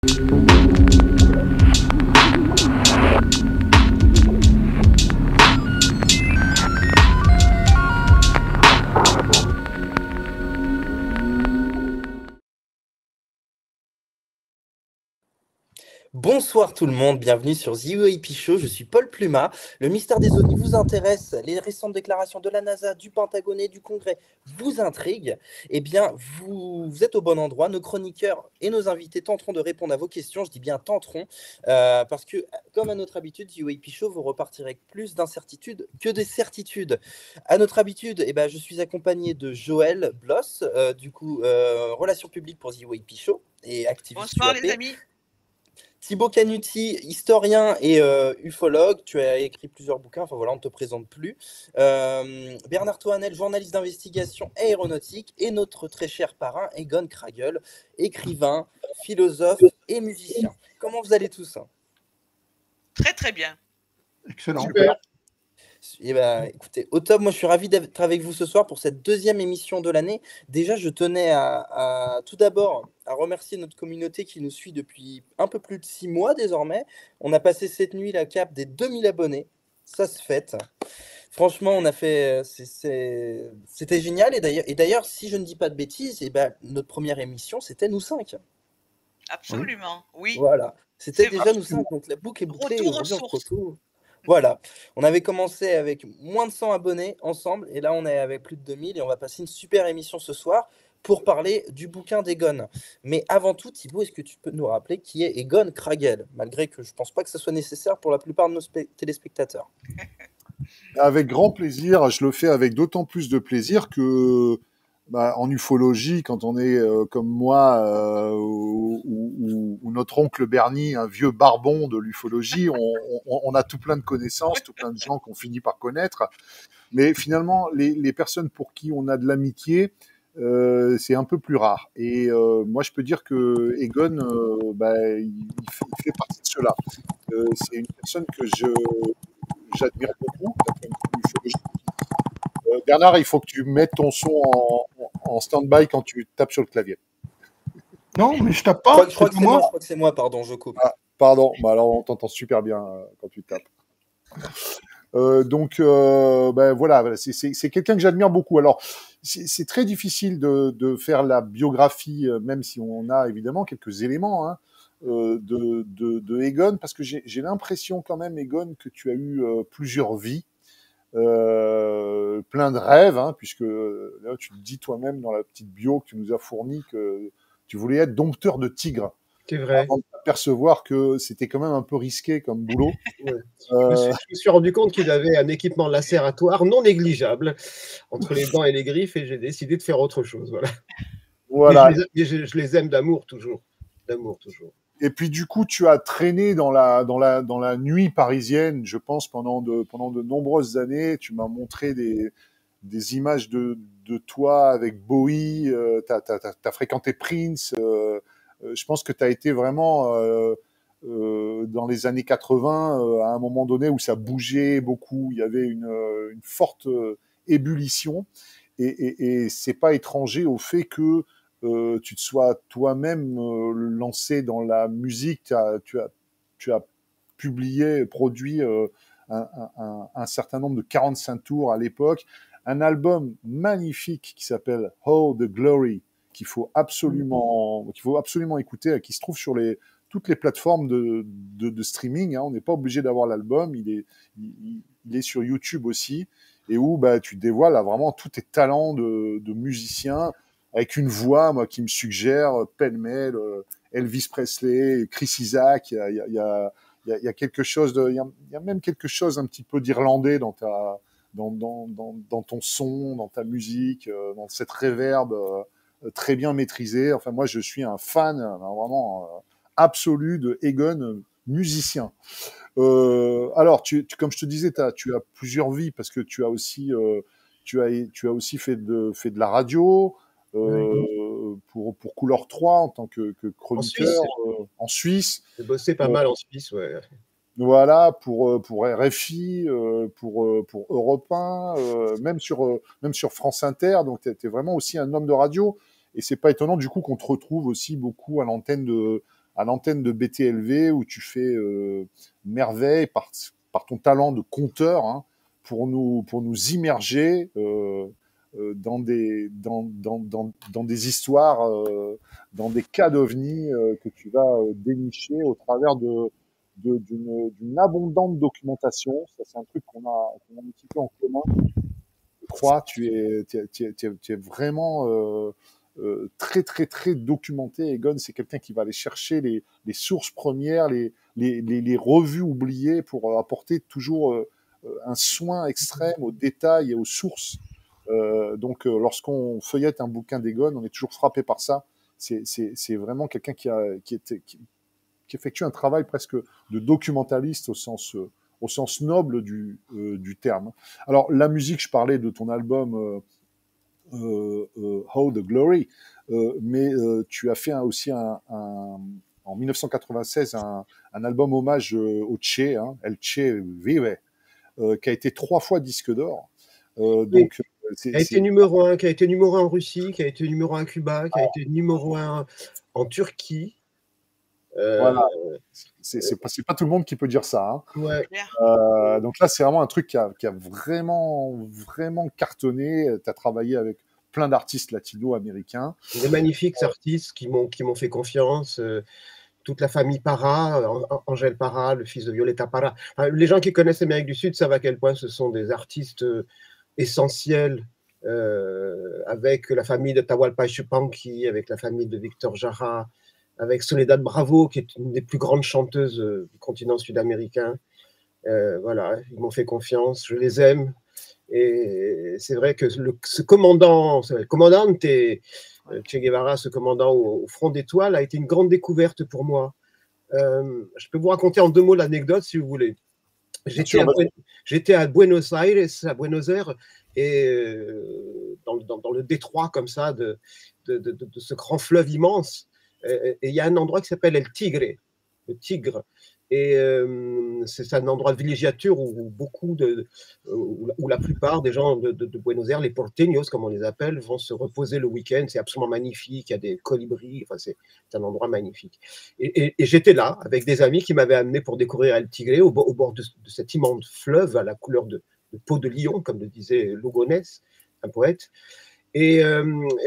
Bonsoir tout le monde, bienvenue sur The UAP Show, je suis Paul Pluma. Le mystère des ovnis vous intéresse, les récentes déclarations de la NASA, du Pentagone et du Congrès vous intriguent. Eh bien, vous êtes au bon endroit, nos chroniqueurs et nos invités tenteront de répondre à vos questions, je dis bien tenteront, parce que, comme à notre habitude, The UAP Show, vous repartirez avec plus d'incertitudes que de certitudes. À notre habitude, eh ben, je suis accompagné de Joël Bloss, relations publiques pour The UAP Show et activiste Bonsoir UAP. les amis. Thibaut Canuti, historien et ufologue, tu as écrit plusieurs bouquins, enfin voilà, on ne te présente plus. Bernard Toanel, journaliste d'investigation aéronautique, et notre très cher parrain, Egon Kragel, écrivain, philosophe et musicien. Comment vous allez tous? Très très bien. Excellent. Super. Eh ben, écoutez, au top, moi je suis ravi d'être avec vous ce soir pour cette deuxième émission de l'année. Déjà, je tenais tout d'abord à remercier notre communauté qui nous suit depuis un peu plus de 6 mois désormais. On a passé cette nuit la cape des 2000 abonnés. Ça se fête. Franchement, on a fait, c'était génial. Et d'ailleurs, si je ne dis pas de bêtises, eh ben, notre première émission, c'était nous 5. Absolument, oui. Voilà, c'était C'est déjà vrai. nous 5, donc la boucle est bouclée. Retour aux Aujourd'hui, on se sources. retrouve. Voilà, on avait commencé avec moins de 100 abonnés ensemble, et là on est avec plus de 2000, et on va passer une super émission ce soir pour parler du bouquin d'Egon. Mais avant tout, Thibaut, est-ce que tu peux nous rappeler qui est Egon Kragel, malgré que je ne pense pas que ce soit nécessaire pour la plupart de nos téléspectateurs? Avec grand plaisir, je le fais avec d'autant plus de plaisir que en ufologie, quand on est comme moi ou notre oncle Bernie, un vieux barbon de l'ufologie, on a tout plein de connaissances, tout plein de gens qu'on finit par connaître. Mais finalement, les personnes pour qui on a de l'amitié, c'est un peu plus rare. Et moi, je peux dire que Egon, il fait partie de cela. C'est une personne que j'admire beaucoup d'un point de vue ufologique. Bernard, il faut que tu mettes ton son en stand-by quand tu tapes sur le clavier. Non, mais je tape pas. Je crois que c'est moi. Je crois que c'est moi, pardon, je coupe. Ah, pardon, alors on t'entend super bien quand tu tapes. Voilà, c'est quelqu'un que j'admire beaucoup. Alors, c'est très difficile de faire la biographie, même si on a évidemment quelques éléments de Egon, parce que j'ai l'impression quand même, Egon, que tu as eu plusieurs vies. Plein de rêves, puisque là, tu te dis toi-même dans la petite bio que tu nous as fournie que tu voulais être dompteur de tigres. C'est vrai. Avant de t'apercevoir que c'était quand même un peu risqué comme boulot. Ouais. Je me suis rendu compte qu'il avait un équipement lacératoire non négligeable entre les dents et les griffes, et j'ai décidé de faire autre chose. Voilà. Mais je les aime d'amour toujours. D'amour toujours. Et puis du coup, tu as traîné dans la nuit parisienne, je pense, pendant de nombreuses années. Tu m'as montré des images de toi avec Bowie. T'as fréquenté Prince. Je pense que tu as été vraiment dans les années 80 à un moment donné où ça bougeait beaucoup. Il y avait une forte ébullition, et c'est pas étranger au fait que tu te sois toi-même lancé dans la musique, tu as publié, produit un certain nombre de 45 tours à l'époque, un album magnifique qui s'appelle Oh the Glory, qu'il faut absolument écouter, qui se trouve sur toutes les plateformes de streaming. On n'est pas obligé d'avoir l'album, il est sur YouTube aussi, et où tu dévoiles là, vraiment tous tes talents de musicien, avec une voix, moi, qui me suggère pêle-mêle Elvis Presley, Chris Isaak. Il y a quelque chose il y a même quelque chose un petit peu d'irlandais dans ton son, dans ta musique, dans cette reverb très bien maîtrisée. Enfin, moi, je suis un fan vraiment absolu de Egon, musicien. Alors, comme je te disais, tu as plusieurs vies, parce que tu as aussi fait de la radio. Pour Couleur 3 en tant que chroniqueur en Suisse. J'ai bossé pas mal en Suisse, ouais. Voilà, pour RFI, pour Europe 1, même sur France Inter. Donc, tu es vraiment aussi un homme de radio. Et c'est pas étonnant, du coup, qu'on te retrouve aussi beaucoup à l'antenne à l'antenne de BTLV où tu fais merveille par ton talent de conteur, hein, pour nous immerger dans des histoires, dans des cas d'ovnis que tu vas dénicher au travers d'une abondante documentation. Ça, c'est un truc qu'on a un petit peu en commun. Je crois, tu es vraiment très, très, très documenté. Egon, c'est quelqu'un qui va aller chercher les sources premières, les revues oubliées pour apporter toujours un soin extrême aux détails et aux sources. Donc, lorsqu'on feuillette un bouquin d'Egon, on est toujours frappé par ça. C'est vraiment quelqu'un qui effectue un travail presque de documentaliste au sens noble du terme. Alors, la musique, je parlais de ton album How the Glory, mais tu as fait aussi en 1996 un album hommage au Che, hein, El Che Vive, qui a été 3 fois disque d'or. Donc, qui a été numéro 1, qui a été numéro 1 en Russie, qui a été numéro 1 à Cuba, qui a été numéro 1 en Turquie. Voilà, c'est pas tout le monde qui peut dire ça. Hein. Ouais. Donc là, c'est vraiment un truc qui a vraiment, vraiment cartonné. Tu as travaillé avec plein d'artistes latino-américains. Des magnifiques artistes qui m'ont fait confiance. Toute la famille Parra, Angèle Parra, le fils de Violeta Parra. Enfin, les gens qui connaissent l'Amérique du Sud savent à quel point ce sont des artistes essentiels, avec la famille de Tahualpa Yupanqui, avec la famille de Victor Jara, avec Soledad Bravo, qui est une des plus grandes chanteuses du continent sud-américain. Voilà, ils m'ont fait confiance, je les aime. Et c'est vrai que ce commandant, Che Guevara, ce commandant au front d'étoiles, a été une grande découverte pour moi. Je peux vous raconter en 2 mots l'anecdote, si vous voulez. J'étais à Buenos Aires, et dans le détroit comme ça de ce grand fleuve immense. Et il y a un endroit qui s'appelle El Tigre, le Tigre. Et c'est un endroit de villégiature où où la plupart des gens de Buenos Aires, les porteños comme on les appelle, vont se reposer le week-end. C'est absolument magnifique, il y a des colibris, enfin, c'est un endroit magnifique. Et j'étais là avec des amis qui m'avaient amené pour découvrir El Tigre au bord de cet immense fleuve à la couleur de peau de lion, comme le disait Lugones, un poète. Et à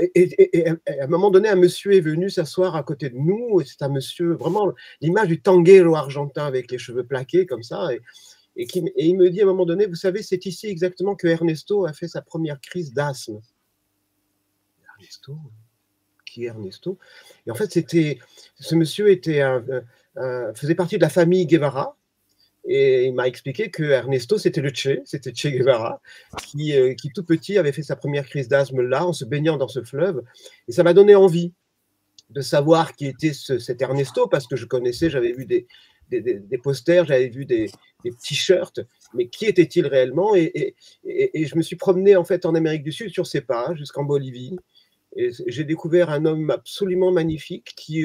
un moment donné, un monsieur est venu s'asseoir à côté de nous. C'est un monsieur, vraiment, l'image du tanguero argentin avec les cheveux plaqués comme ça. Et il me dit à un moment donné, vous savez, c'est ici exactement que Ernesto a fait sa première crise d'asthme. Ernesto? Qui est Ernesto? Et en fait, ce monsieur faisait partie de la famille Guevara. Et il m'a expliqué que Ernesto, c'était c'était Che Guevara, qui tout petit avait fait sa première crise d'asthme là, en se baignant dans ce fleuve. Et ça m'a donné envie de savoir qui était cet Ernesto, parce que je connaissais, j'avais vu des posters, j'avais vu des t-shirts, mais qui était-il réellement? Et je me suis promené en fait en Amérique du Sud sur ses pas, jusqu'en Bolivie. Et j'ai découvert un homme absolument magnifique qui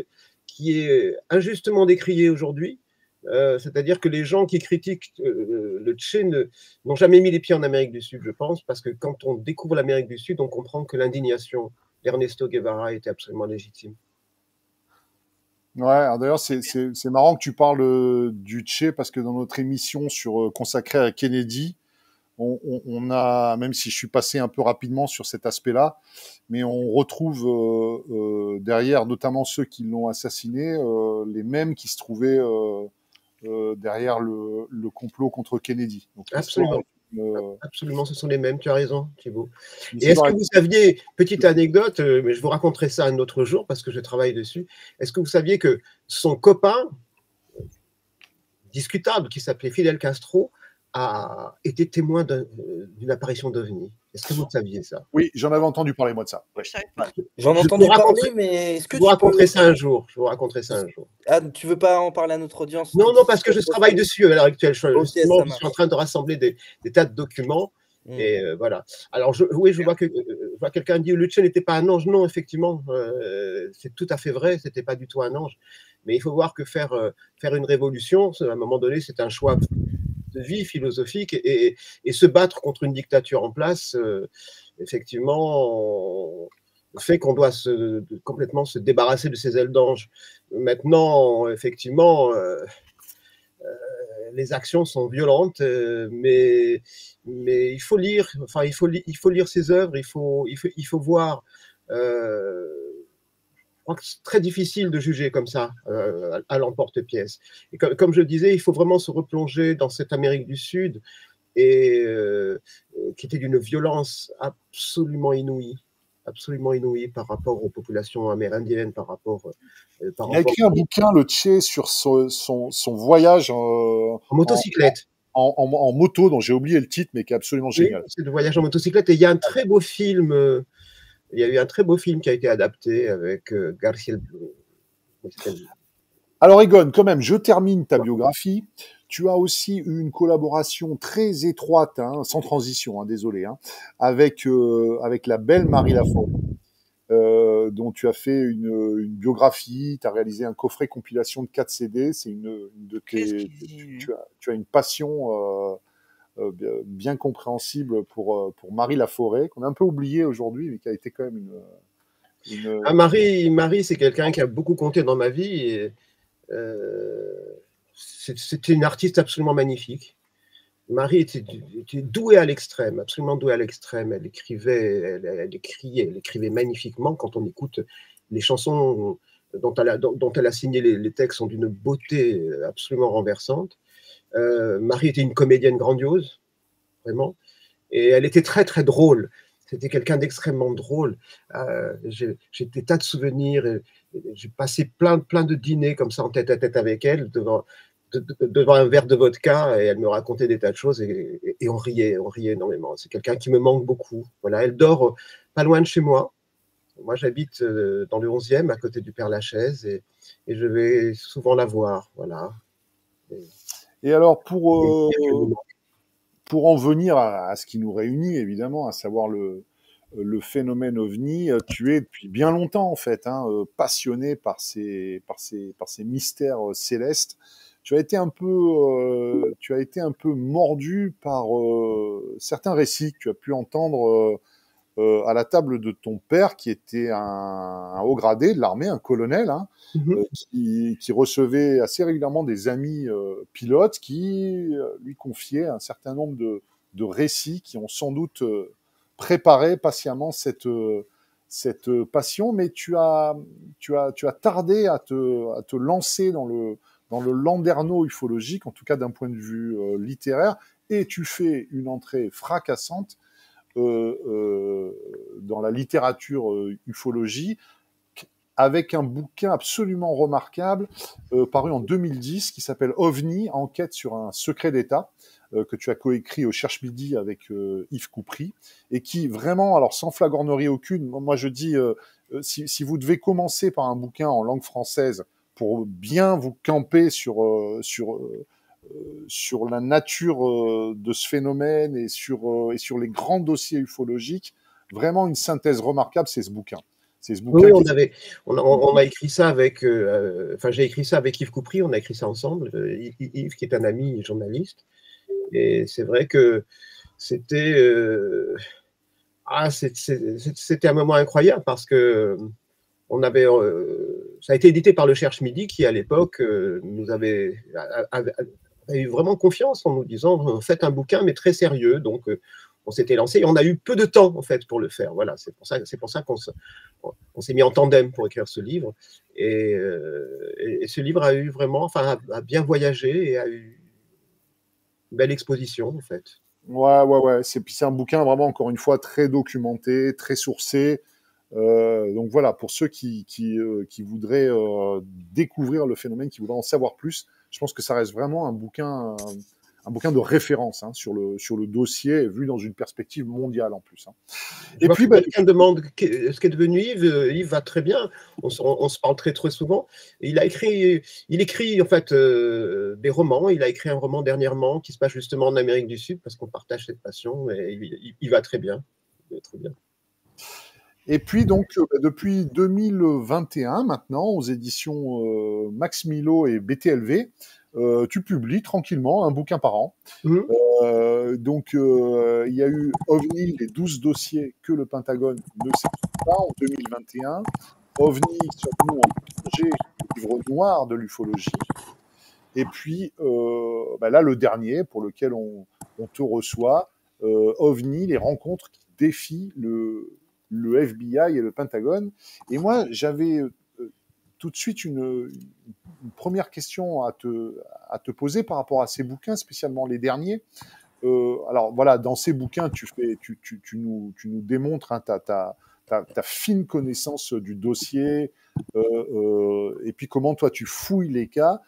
est injustement décrié aujourd'hui. C'est-à-dire que les gens qui critiquent le Che n'ont jamais mis les pieds en Amérique du Sud, je pense, parce que quand on découvre l'Amérique du Sud, on comprend que l'indignation d'Ernesto Guevara était absolument légitime. Ouais, d'ailleurs, c'est marrant que tu parles du Che, parce que dans notre émission consacrée à Kennedy, on a, même si je suis passé un peu rapidement sur cet aspect-là, mais on retrouve derrière, notamment ceux qui l'ont assassiné, les mêmes qui se trouvaient derrière le complot contre Kennedy. Donc, absolument. Absolument, ce sont les mêmes, tu as raison, Thibaut. Et est-ce que vous saviez, petite anecdote, mais je vous raconterai ça un autre jour parce que je travaille dessus, est-ce que vous saviez que son copain, discutable, qui s'appelait Fidel Castro, a été témoin d'une apparition d'OVNI? Est-ce que vous saviez ça? Oui, j'en avais entendu parler, moi, de ça. Ouais. J'en entendais parler, mais est-ce que je vous raconterai ça un jour. Je vous raconterai ça un jour. Ah, tu veux pas en parler à notre audience? Non, parce que je travaille dessus à l'heure actuelle. Je suis en train de rassembler des tas de documents. Et voilà. Alors, je vois quelqu'un dire le Che n'était pas un ange. Non, effectivement, c'est tout à fait vrai. C'était pas du tout un ange. Mais il faut voir que faire une révolution, à un moment donné, c'est un choix de vie philosophique, et se battre contre une dictature en place, effectivement, fait qu'on doit complètement se débarrasser de ces ailes d'ange. Maintenant, effectivement, les actions sont violentes, mais il faut lire, enfin, il faut lire ses œuvres, il faut voir. Je crois que c'est très difficile de juger comme ça, à l'emporte-pièce. Et comme je le disais, il faut vraiment se replonger dans cette Amérique du Sud, et qui était d'une violence absolument inouïe par rapport aux populations amérindiennes, par rapport. Il a écrit un bouquin, le Tché, sur son voyage en motocyclette. En moto, dont j'ai oublié le titre, mais qui est absolument génial. C'est le voyage en motocyclette. Et il y a un très beau film. Il y a eu un très beau film qui a été adapté avec García. Alors Egon, quand même, je termine ta biographie. Tu as aussi eu une collaboration très étroite, hein, sans transition, hein, désolé, hein, avec la belle Marie Laforêt, dont tu as fait une biographie. Tu as réalisé un coffret compilation de 4 CD. C'est une de tes, tu as une passion bien compréhensible pour Marie Laforêt, qu'on a un peu oublié aujourd'hui, mais qui a été quand même une... Ah, Marie, c'est quelqu'un qui a beaucoup compté dans ma vie. Et, c'était une artiste absolument magnifique. Marie était douée à l'extrême, absolument douée à l'extrême. Elle écrivait magnifiquement. Quand on écoute les chansons dont elle a signé les textes, sont d'une beauté absolument renversante. Marie était une comédienne grandiose, vraiment, et elle était très très drôle. C'était quelqu'un d'extrêmement drôle. J'ai des tas de souvenirs. J'ai passé plein de dîners comme ça en tête à tête avec elle, devant un verre de vodka, et elle me racontait des tas de choses, et on riait énormément. C'est quelqu'un qui me manque beaucoup. Voilà, elle dort pas loin de chez moi. Moi, j'habite dans le 11e, à côté du Père-Lachaise, et je vais souvent la voir. Voilà. Et alors, pour en venir à ce qui nous réunit, évidemment, à savoir le phénomène OVNI, tu es depuis bien longtemps, en fait, hein, passionné par ces mystères célestes. Tu as été un peu mordu par certains récits que tu as pu entendre à la table de ton père, qui était un haut gradé de l'armée, un colonel, hein, qui recevait assez régulièrement des amis pilotes qui lui confiaient un certain nombre de récits qui ont sans doute préparé patiemment cette passion, mais tu as tardé à te lancer dans le landerneau ufologique, en tout cas d'un point de vue littéraire, et tu fais une entrée fracassante dans la littérature ufologie, avec un bouquin absolument remarquable paru en 2010 qui s'appelle OVNI, enquête sur un secret d'État, que tu as coécrit au Cherche Midi avec Yves Coupry, et qui vraiment, alors sans flagornerie aucune, moi je dis, si vous devez commencer par un bouquin en langue française pour bien vous camper sur la nature de ce phénomène et sur les grands dossiers ufologiques, vraiment une synthèse remarquable, c'est ce bouquin. Oui, on a écrit ça avec, j'ai écrit ça avec Yves Coupry, on a écrit ça ensemble, Yves qui est un ami journaliste, et c'est vrai que c'était un moment incroyable, parce que ça a été édité par le Cherche Midi, qui à l'époque nous avait eu vraiment confiance en nous disant faites un bouquin mais très sérieux. Donc on s'était lancé, et on a eu peu de temps en fait pour le faire. Voilà, c'est pour ça qu'on s'est mis en tandem pour écrire ce livre, et ce livre a eu vraiment, a bien voyagé, et a eu une belle exposition en fait. Ouais. C'est un bouquin vraiment, encore une fois, très documenté, très sourcé. Donc voilà, pour ceux qui voudraient découvrir le phénomène, qui voudraient en savoir plus, je pense que ça reste vraiment un bouquin de référence, hein, sur le dossier, vu dans une perspective mondiale en plus, hein. Et puis, quelqu'un demande ce qu'est devenu Yves. Yves va très bien. On se parle très très souvent. Il écrit en fait des romans. Il a écrit un roman dernièrement qui se passe justement en Amérique du Sud, parce qu'on partage cette passion. Et il va très bien. Il va très bien. Et puis donc, depuis 2021 maintenant, aux éditions Max Milo et BTLV, tu publies tranquillement un bouquin par an. Mmh. Donc, il y a eu OVNI, les 12 dossiers que le Pentagone ne sait pas en 2021. OVNI, sur nous, en projet, le livre noir de l'ufologie. Et puis, là, le dernier, pour lequel on te reçoit, OVNI, les rencontres qui défient le FBI et le Pentagone. Et moi, j'avais tout de suite une première question à te poser par rapport à ces bouquins, spécialement les derniers. Alors voilà, dans ces bouquins, tu nous démontres ta fine connaissance du dossier, et puis comment toi tu fouilles les cas.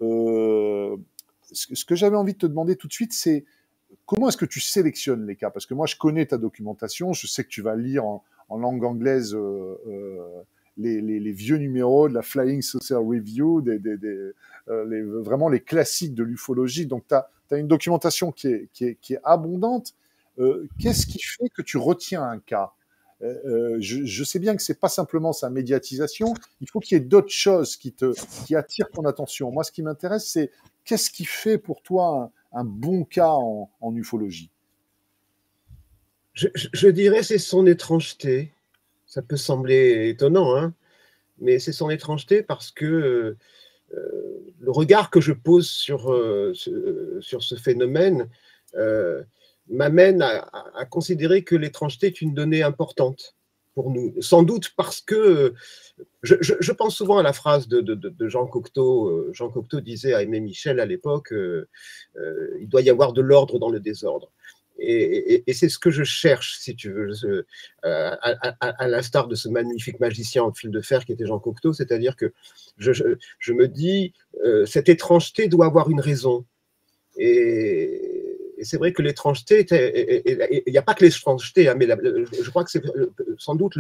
Ce que j'avais envie de te demander tout de suite, c'est comment est-ce que tu sélectionnes les cas? Parce que moi, je connais ta documentation, je sais que tu vas lire en langue anglaise les vieux numéros de la Flying Saucer Review, vraiment les classiques de l'ufologie. Donc, tu as une documentation qui est abondante. Qu'est-ce qui fait que tu retiens un cas? Je sais bien que c'est pas simplement sa médiatisation, il faut qu'il y ait d'autres choses qui attirent ton attention. Moi, ce qui m'intéresse, c'est qu'est-ce qui fait pour toi un bon cas en ufologie? Je dirais c'est son étrangeté. Ça peut sembler étonnant, hein, mais c'est son étrangeté parce que le regard que je pose sur ce phénomène m'amène à considérer que l'étrangeté est une donnée importante pour nous. Sans doute parce que je pense souvent à la phrase de Jean Cocteau. Jean Cocteau disait à Aimé Michel à l'époque il doit y avoir de l'ordre dans le désordre. Et c'est ce que je cherche, si tu veux, à l'instar de ce magnifique magicien en fil de fer qui était Jean Cocteau, c'est-à-dire que je me dis, cette étrangeté doit avoir une raison. Et c'est vrai que l'étrangeté, il n'y a pas que l'étrangeté, hein, mais je crois que c'est sans doute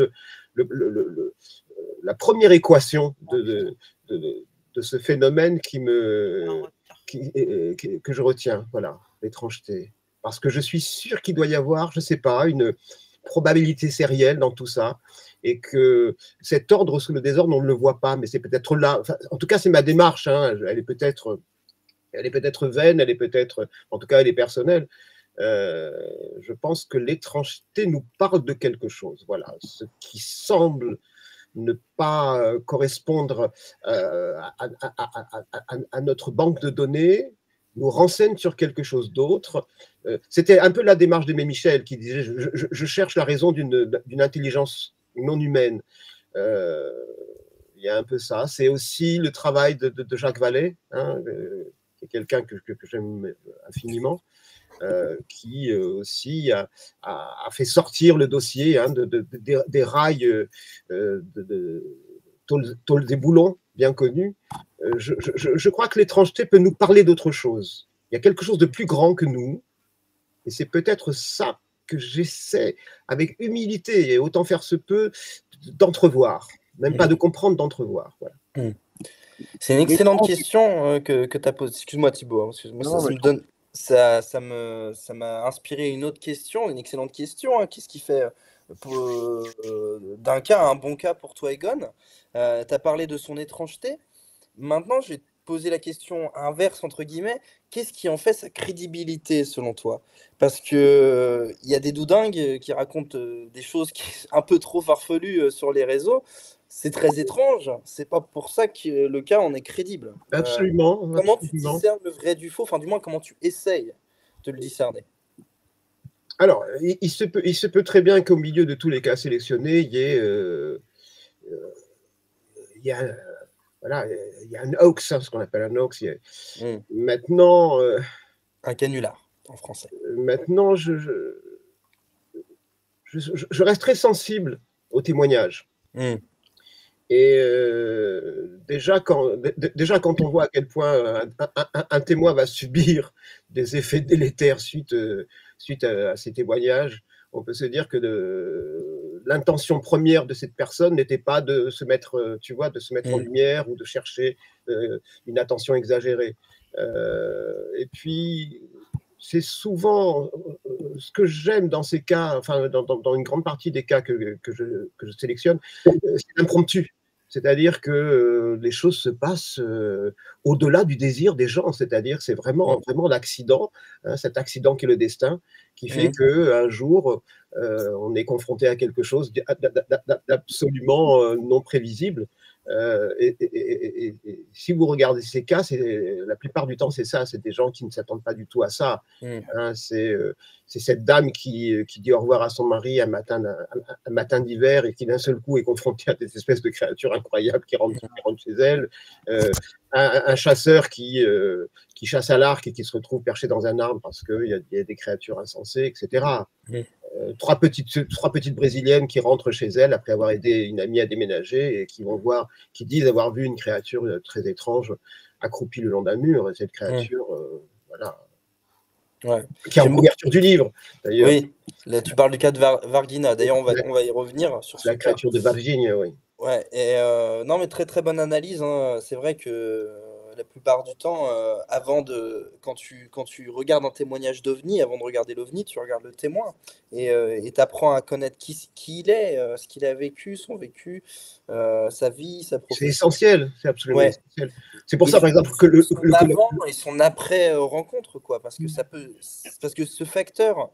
la première équation de ce phénomène que je retiens, voilà, l'étrangeté. Parce que je suis sûr qu'il doit y avoir, je ne sais pas, une probabilité sérielle dans tout ça, et que cet ordre sous le désordre, on ne le voit pas, mais c'est peut-être là. Enfin, en tout cas, c'est ma démarche. Hein, elle est peut-être vaine, elle est peut-être, en tout cas, elle est personnelle. Je pense que l'étrangeté nous parle de quelque chose. Voilà, ce qui semble ne pas correspondre à notre banque de données nous renseigne sur quelque chose d'autre. C'était un peu la démarche d'Aimé Michel qui disait je cherche la raison d'une intelligence non humaine. Il y a un peu ça. C'est aussi le travail de Jacques Vallée, hein, qui est quelqu'un que j'aime infiniment, qui aussi a fait sortir le dossier, hein, des rails Tôle des Boulons, bien connu. Je crois que l'étrangeté peut nous parler d'autre chose. Il y a quelque chose de plus grand que nous, et c'est peut-être ça que j'essaie, avec humilité et autant faire se peut, d'entrevoir. Même pas de comprendre, d'entrevoir. Voilà. C'est une excellente question que tu as posée. Excuse-moi Thibaut, hein, excuse-moi, ça m'a inspiré une autre question, une excellente question. Hein. Qu'est-ce qui fait d'un cas un bon cas pour toi, Egon? Tu as parlé de son étrangeté. Maintenant, je vais te poser la question inverse, entre guillemets. Qu'est-ce qui en fait sa crédibilité, selon toi? Parce que il y a des doudingues qui racontent des choses un peu trop farfelues sur les réseaux. C'est très étrange. C'est pas pour ça que le cas en est crédible. Absolument. Comment tu discernes le vrai du faux? Enfin, du moins, comment tu essayes de le discerner? Alors, il se peut très bien qu'au milieu de tous les cas sélectionnés, il y a un hoax, hein, ce qu'on appelle un hoax. Maintenant, un canular en français. Maintenant, je reste très sensible aux témoignages. Et déjà, quand on voit à quel point un témoin va subir des effets délétères suite à ces témoignages, on peut se dire que l'intention première de cette personne n'était pas de se mettre, en lumière ou de chercher une attention exagérée. Et puis, c'est souvent ce que j'aime dans ces cas, enfin dans une grande partie des cas que je sélectionne, c'est l'impromptu. C'est-à-dire que les choses se passent au-delà du désir des gens. C'est-à-dire c'est vraiment l'accident, hein, cet accident qui est le destin, qui fait qu'un jour, on est confronté à quelque chose d'absolument non prévisible. Et si vous regardez ces cas, la plupart du temps, c'est ça. C'est des gens qui ne s'attendent pas du tout à ça. Hein, c'est cette dame qui dit au revoir à son mari un matin d'hiver et qui d'un seul coup est confrontée à des espèces de créatures incroyables qui rentrent chez elle. Un chasseur qui chasse à l'arc et qui se retrouve perché dans un arbre parce qu'il y a des créatures insensées, etc. Trois petites brésiliennes qui rentrent chez elles après avoir aidé une amie à déménager et qui disent avoir vu une créature très étrange accroupie le long d'un mur. Et cette créature, voilà. Ouais. Qui est en couverture du livre, d'ailleurs. Oui, là, tu parles du cas de Vargina. D'ailleurs, on va y revenir sur la créature de Varginha, oui. Ouais, et non, mais très très bonne analyse. Hein. C'est vrai que la plupart du temps, quand tu regardes un témoignage d'OVNI, avant de regarder l'OVNI, tu regardes le témoin et tu apprends à connaître qui il est, ce qu'il a vécu, son vécu, sa vie, sa profession. C'est essentiel, c'est absolument essentiel. C'est pour ça, par exemple, que son avant et son après rencontre, quoi, parce que ce facteur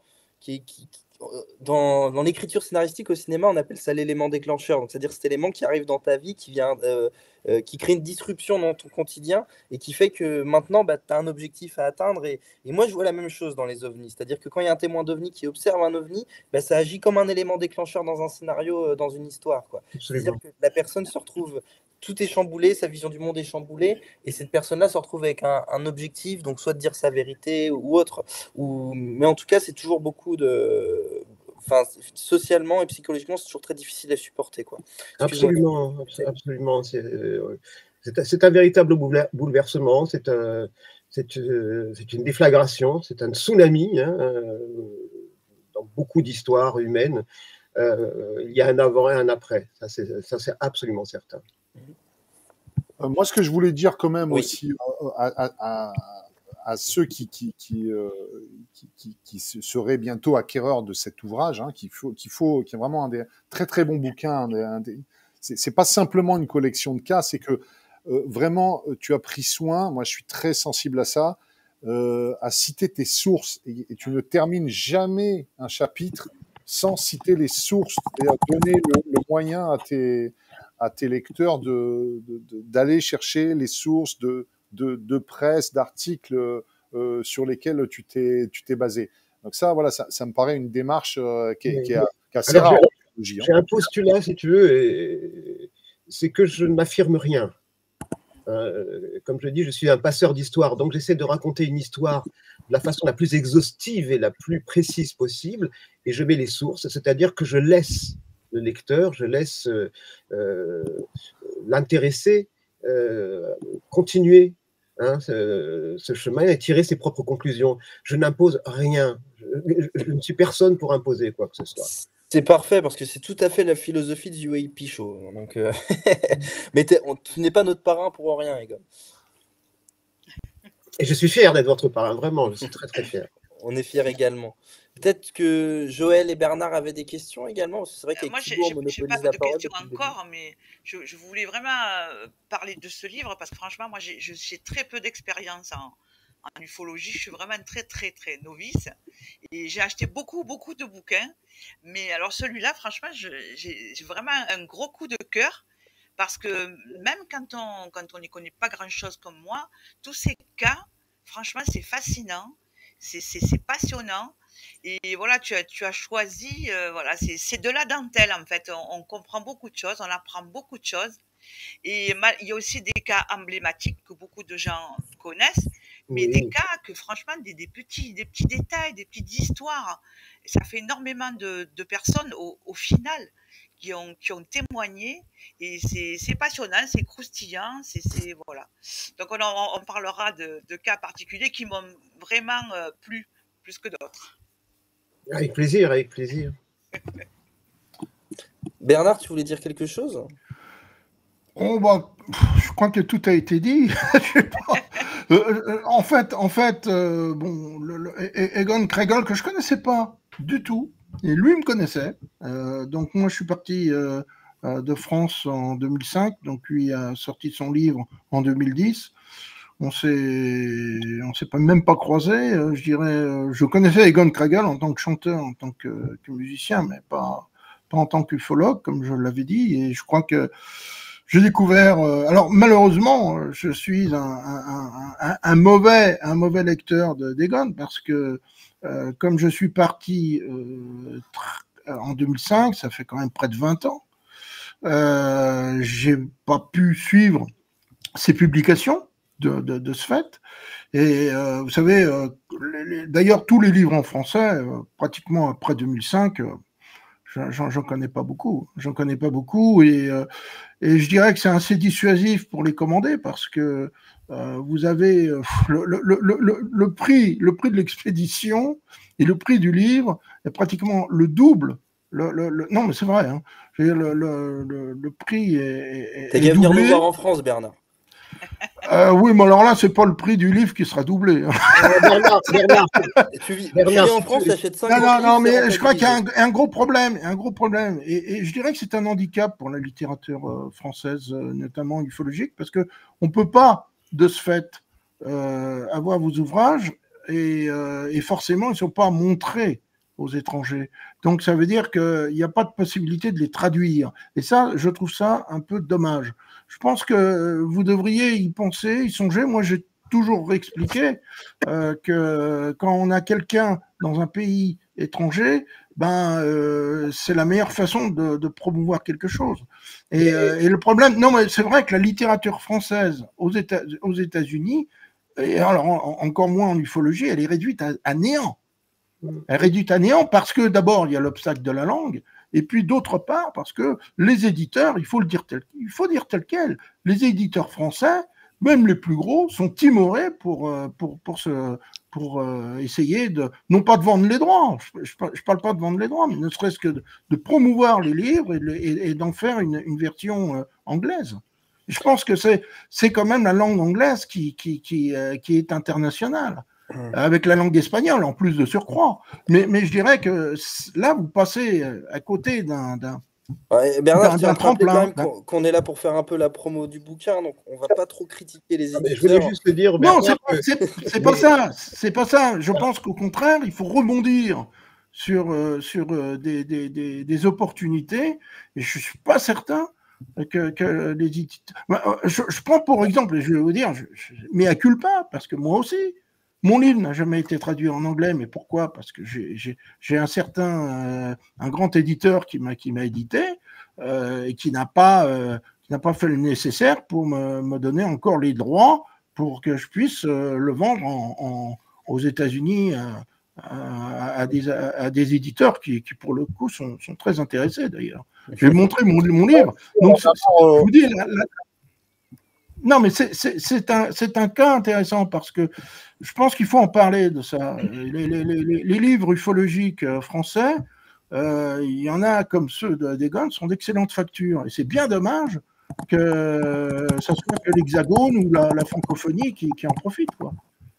dans l'écriture scénaristique au cinéma, on appelle ça l'élément déclencheur. Donc, c'est-à-dire cet élément qui arrive dans ta vie, qui crée une disruption dans ton quotidien et qui fait que maintenant, tu as un objectif à atteindre. Et moi, je vois la même chose dans les ovnis. C'est-à-dire que quand il y a un témoin d'ovni qui observe un ovni, ça agit comme un élément déclencheur dans un scénario, dans une histoire, quoi. C'est-à-dire que la personne se retrouve, tout est chamboulé, sa vision du monde est chamboulée, et cette personne-là se retrouve avec un objectif, donc soit de dire sa vérité ou autre. Mais en tout cas, c'est toujours beaucoup de... Enfin, socialement et psychologiquement, c'est toujours très difficile à supporter, quoi. Absolument. C'est un véritable bouleversement, c'est une déflagration, c'est un tsunami, hein, dans beaucoup d'histoires humaines. Il y a un avant et un après, ça c'est absolument certain. Moi, ce que je voulais dire quand même aussi à ceux qui seraient bientôt acquéreurs de cet ouvrage, hein, qui est vraiment un des très très bons bouquins. C'est pas simplement une collection de cas, c'est que vraiment tu as pris soin. Moi, je suis très sensible à ça, à citer tes sources et tu ne termines jamais un chapitre sans citer les sources et à donner le moyen à tes lecteurs d'aller chercher les sources de presse, d'articles sur lesquels tu t'es basé. Donc ça, voilà, ça me paraît une démarche qui est assez rare. J'ai un postulat, si tu veux, c'est que je n'affirme rien. Comme je dis, je suis un passeur d'histoire, donc j'essaie de raconter une histoire de la façon la plus exhaustive et la plus précise possible, et je mets les sources, c'est-à-dire que je laisse le lecteur, je laisse l'intéressé continuer ce chemin et tirer ses propres conclusions. Je n'impose rien. Je ne suis personne pour imposer quoi que ce soit. C'est parfait parce que c'est tout à fait la philosophie du UAP Show. Donc, mais tu n'es pas notre parrain pour rien, Egon. Et je suis fier d'être votre parrain, vraiment. Je suis très très fier. On est fiers également. Peut-être que Joël et Bernard avaient des quesons également. C'est vrai qu'avec Thibaut, on monopolise la parole. Moi, je n'ai pas de questions encore, mais je voulais vraiment parler de ce livre parce que franchement, moi, j'ai très peu d'expérience en ufologie. Je suis vraiment très, très, très novice. Et j'ai acheté beaucoup, beaucoup de bouquins. Mais alors, celui-là, franchement, j'ai vraiment un gros coup de cœur. Parce que même quand on n'y connaît pas grand-chose comme moi, tous ces cas, franchement, c'est fascinant. C'est passionnant. Et voilà, tu as choisi, voilà, c'est de la dentelle en fait. On comprend beaucoup de choses, on apprend beaucoup de choses. Et il y a aussi des cas emblématiques que beaucoup de gens connaissent, mais des cas que franchement, des petits détails, des petites histoires. Ça fait énormément de personnes au final qui ont témoigné. Et c'est passionnant, c'est croustillant, voilà. Donc on parlera de cas particuliers qui m'ont vraiment plu, plus que d'autres. Avec plaisir, avec plaisir. Bernard, tu voulais dire quelque chose ? Oh bah, je crois que tout a été dit. Je sais pas. En fait, bon, Egon Kregel que je connaissais pas du tout, et lui me connaissait. Donc moi, je suis parti de France en 2005. Donc, lui a sorti son livre en 2010. On s'est même pas croisés. Je dirais, je connaissais Egon Kregel en tant que chanteur, en tant que musicien, mais pas en tant qu'ufologue, comme je l'avais dit. Et je crois que j'ai découvert. Alors malheureusement, je suis un mauvais lecteur d'Egon parce que comme je suis parti en 2005, ça fait quand même près de 20 ans. J'ai pas pu suivre ses publications de ce fait. Et vous savez, d'ailleurs tous les livres en français, pratiquement après 2005. J'en connais pas beaucoup. Et je dirais que c'est assez dissuasif pour les commander parce que vous avez le prix de l'expédition et le prix du livre est pratiquement le double. Non, mais c'est vrai. Hein. Le prix est. T'as qu'à venir nous voir en France, Bernard. Oui, mais alors là, c'est pas le prix du livre qui sera doublé. Bernard. Tu viens en France, tu achètes 5 Non, mais je crois qu'il y a un gros problème. Et je dirais que c'est un handicap pour la littérature française, notamment ufologique, parce qu'on ne peut pas, de ce fait, avoir vos ouvrages et forcément, ils ne sont pas montrés aux étrangers. Donc, ça veut dire qu'il n'y a pas de possibilité de les traduire. Et ça, je trouve ça un peu dommage. Je pense que vous devriez y penser, y songer. Moi, j'ai toujours expliqué que quand on a quelqu'un dans un pays étranger, c'est la meilleure façon de promouvoir quelque chose. Et le problème, non, mais c'est vrai que la littérature française aux États-Unis, et alors encore moins en ufologie, elle est réduite à néant. Elle est réduite à néant parce que d'abord, il y a l'obstacle de la langue, et puis d'autre part, parce que les éditeurs, il faut dire tel quel, les éditeurs français, même les plus gros, sont timorés pour essayer non pas de vendre les droits, je parle pas de vendre les droits, mais ne serait-ce que de promouvoir les livres et d'en faire une version anglaise. Je pense que c'est quand même la langue anglaise qui est internationale. Avec la langue espagnole en plus de surcroît. Mais je dirais que là, vous passez à côté d'un Bernard, je tiens à te rappeler quand même qu'on est là pour faire un peu la promo du bouquin, donc on va pas trop critiquer les éditeurs. Je voulais juste te dire, non, c'est pas ça. C'est pas ça. Je pense qu'au contraire, il faut rebondir sur des opportunités. Et je suis pas certain que les éditeurs. Je prends pour exemple, et je vais vous dire, mea culpa, parce que moi aussi. Mon livre n'a jamais été traduit en anglais, mais pourquoi? Parce que j'ai un grand éditeur qui m'a édité et qui n'a pas fait le nécessaire pour me donner encore les droits pour que je puisse le vendre aux États-Unis à des éditeurs qui pour le coup sont très intéressés d'ailleurs. Je vais montrer mon livre. Donc je vous dis non, mais c'est un cas intéressant parce que je pense qu'il faut en parler de ça. Les livres ufologiques français, il y en a comme ceux d'Egon, sont d'excellentes factures. Et c'est bien dommage que ça soit que l'Hexagone ou la francophonie qui en profite, quoi.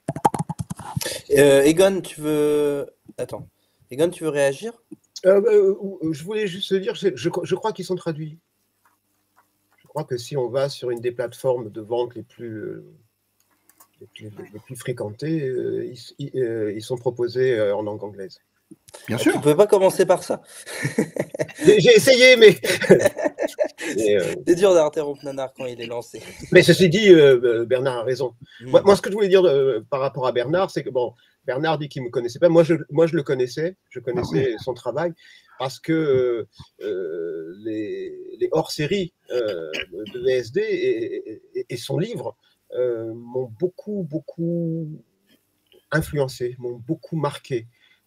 Egon, tu veux réagir? Je voulais juste dire, je crois qu'ils sont traduits. Je crois que si on va sur une des plateformes de vente les plus fréquentées, ils sont proposés en langue anglaise. Bien sûr. Tu ne pouvais pas commencer par ça. J'ai essayé, mais... C'est dur d'interrompre Nanar quand il est lancé. Mais ceci dit, Bernard a raison. Moi, ce que je voulais dire par rapport à Bernard, c'est que, bon, Bernard dit qu'il ne me connaissait pas. Moi, je le connaissais. Je connaissais son travail parce que les hors-séries de VSD et son livre m'ont beaucoup influencé, m'ont beaucoup marqué.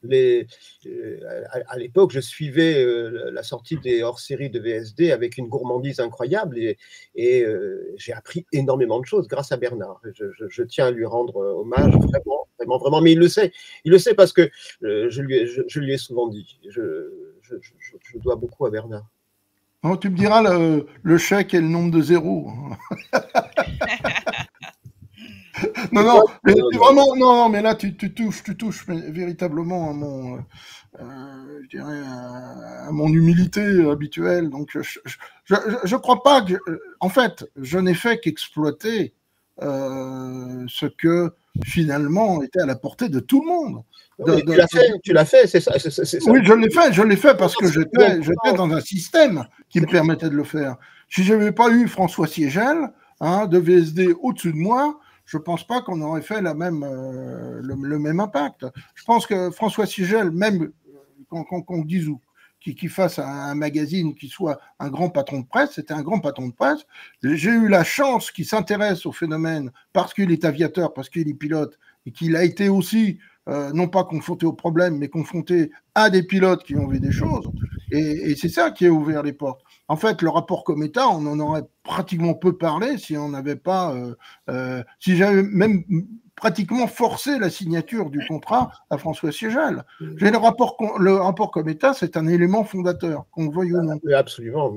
À l'époque, je suivais la sortie des hors-séries de VSD avec une gourmandise incroyable et j'ai appris énormément de choses grâce à Bernard. Je tiens à lui rendre hommage, vraiment. Mais il le sait parce que je lui ai souvent dit. Je dois beaucoup à Bernard. Oh, tu me diras le chèque et le nombre de zéros. Non, non, mais vraiment, non, mais là, tu touches véritablement à mon, je dirais, à mon humilité habituelle. Donc, je crois pas que, en fait, je n'ai fait qu'exploiter ce que finalement était à la portée de tout le monde. Tu l'as fait, c'est ça. Oui, je l'ai fait parce que j'étais dans un système qui me permettait de le faire. Si je n'avais pas eu François Siegel, de VSD au-dessus de moi, je ne pense pas qu'on aurait fait le même impact. Je pense que François Siegel, même qu'on dise qu'il fasse un magazine qui soit un grand patron de presse, c'était un grand patron de presse. J'ai eu la chance qu'il s'intéresse au phénomène parce qu'il est aviateur, parce qu'il est pilote, et qu'il a été aussi, non pas confronté au problème, mais confronté à des pilotes qui ont vu des choses. Et c'est ça qui a ouvert les portes. En fait, le rapport Cometa, on en aurait pratiquement peu parlé si on n'avait pas, si j'avais même pratiquement forcé la signature du contrat à François Siegel. Le rapport Cometa, c'est un élément fondateur, qu'on le veuille ou non. Mais absolument.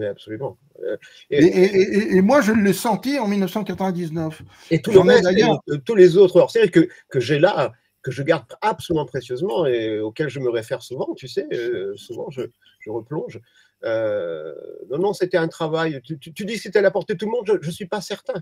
Et moi, je l'ai senti en 1999. Et tout le reste, tous les autres hors-série que j'ai là, que je garde absolument précieusement et auxquels je me réfère souvent, tu sais, souvent je replonge. Non, c'était un travail. Tu dis que c'était à la portée de tout le monde, je ne suis pas certain.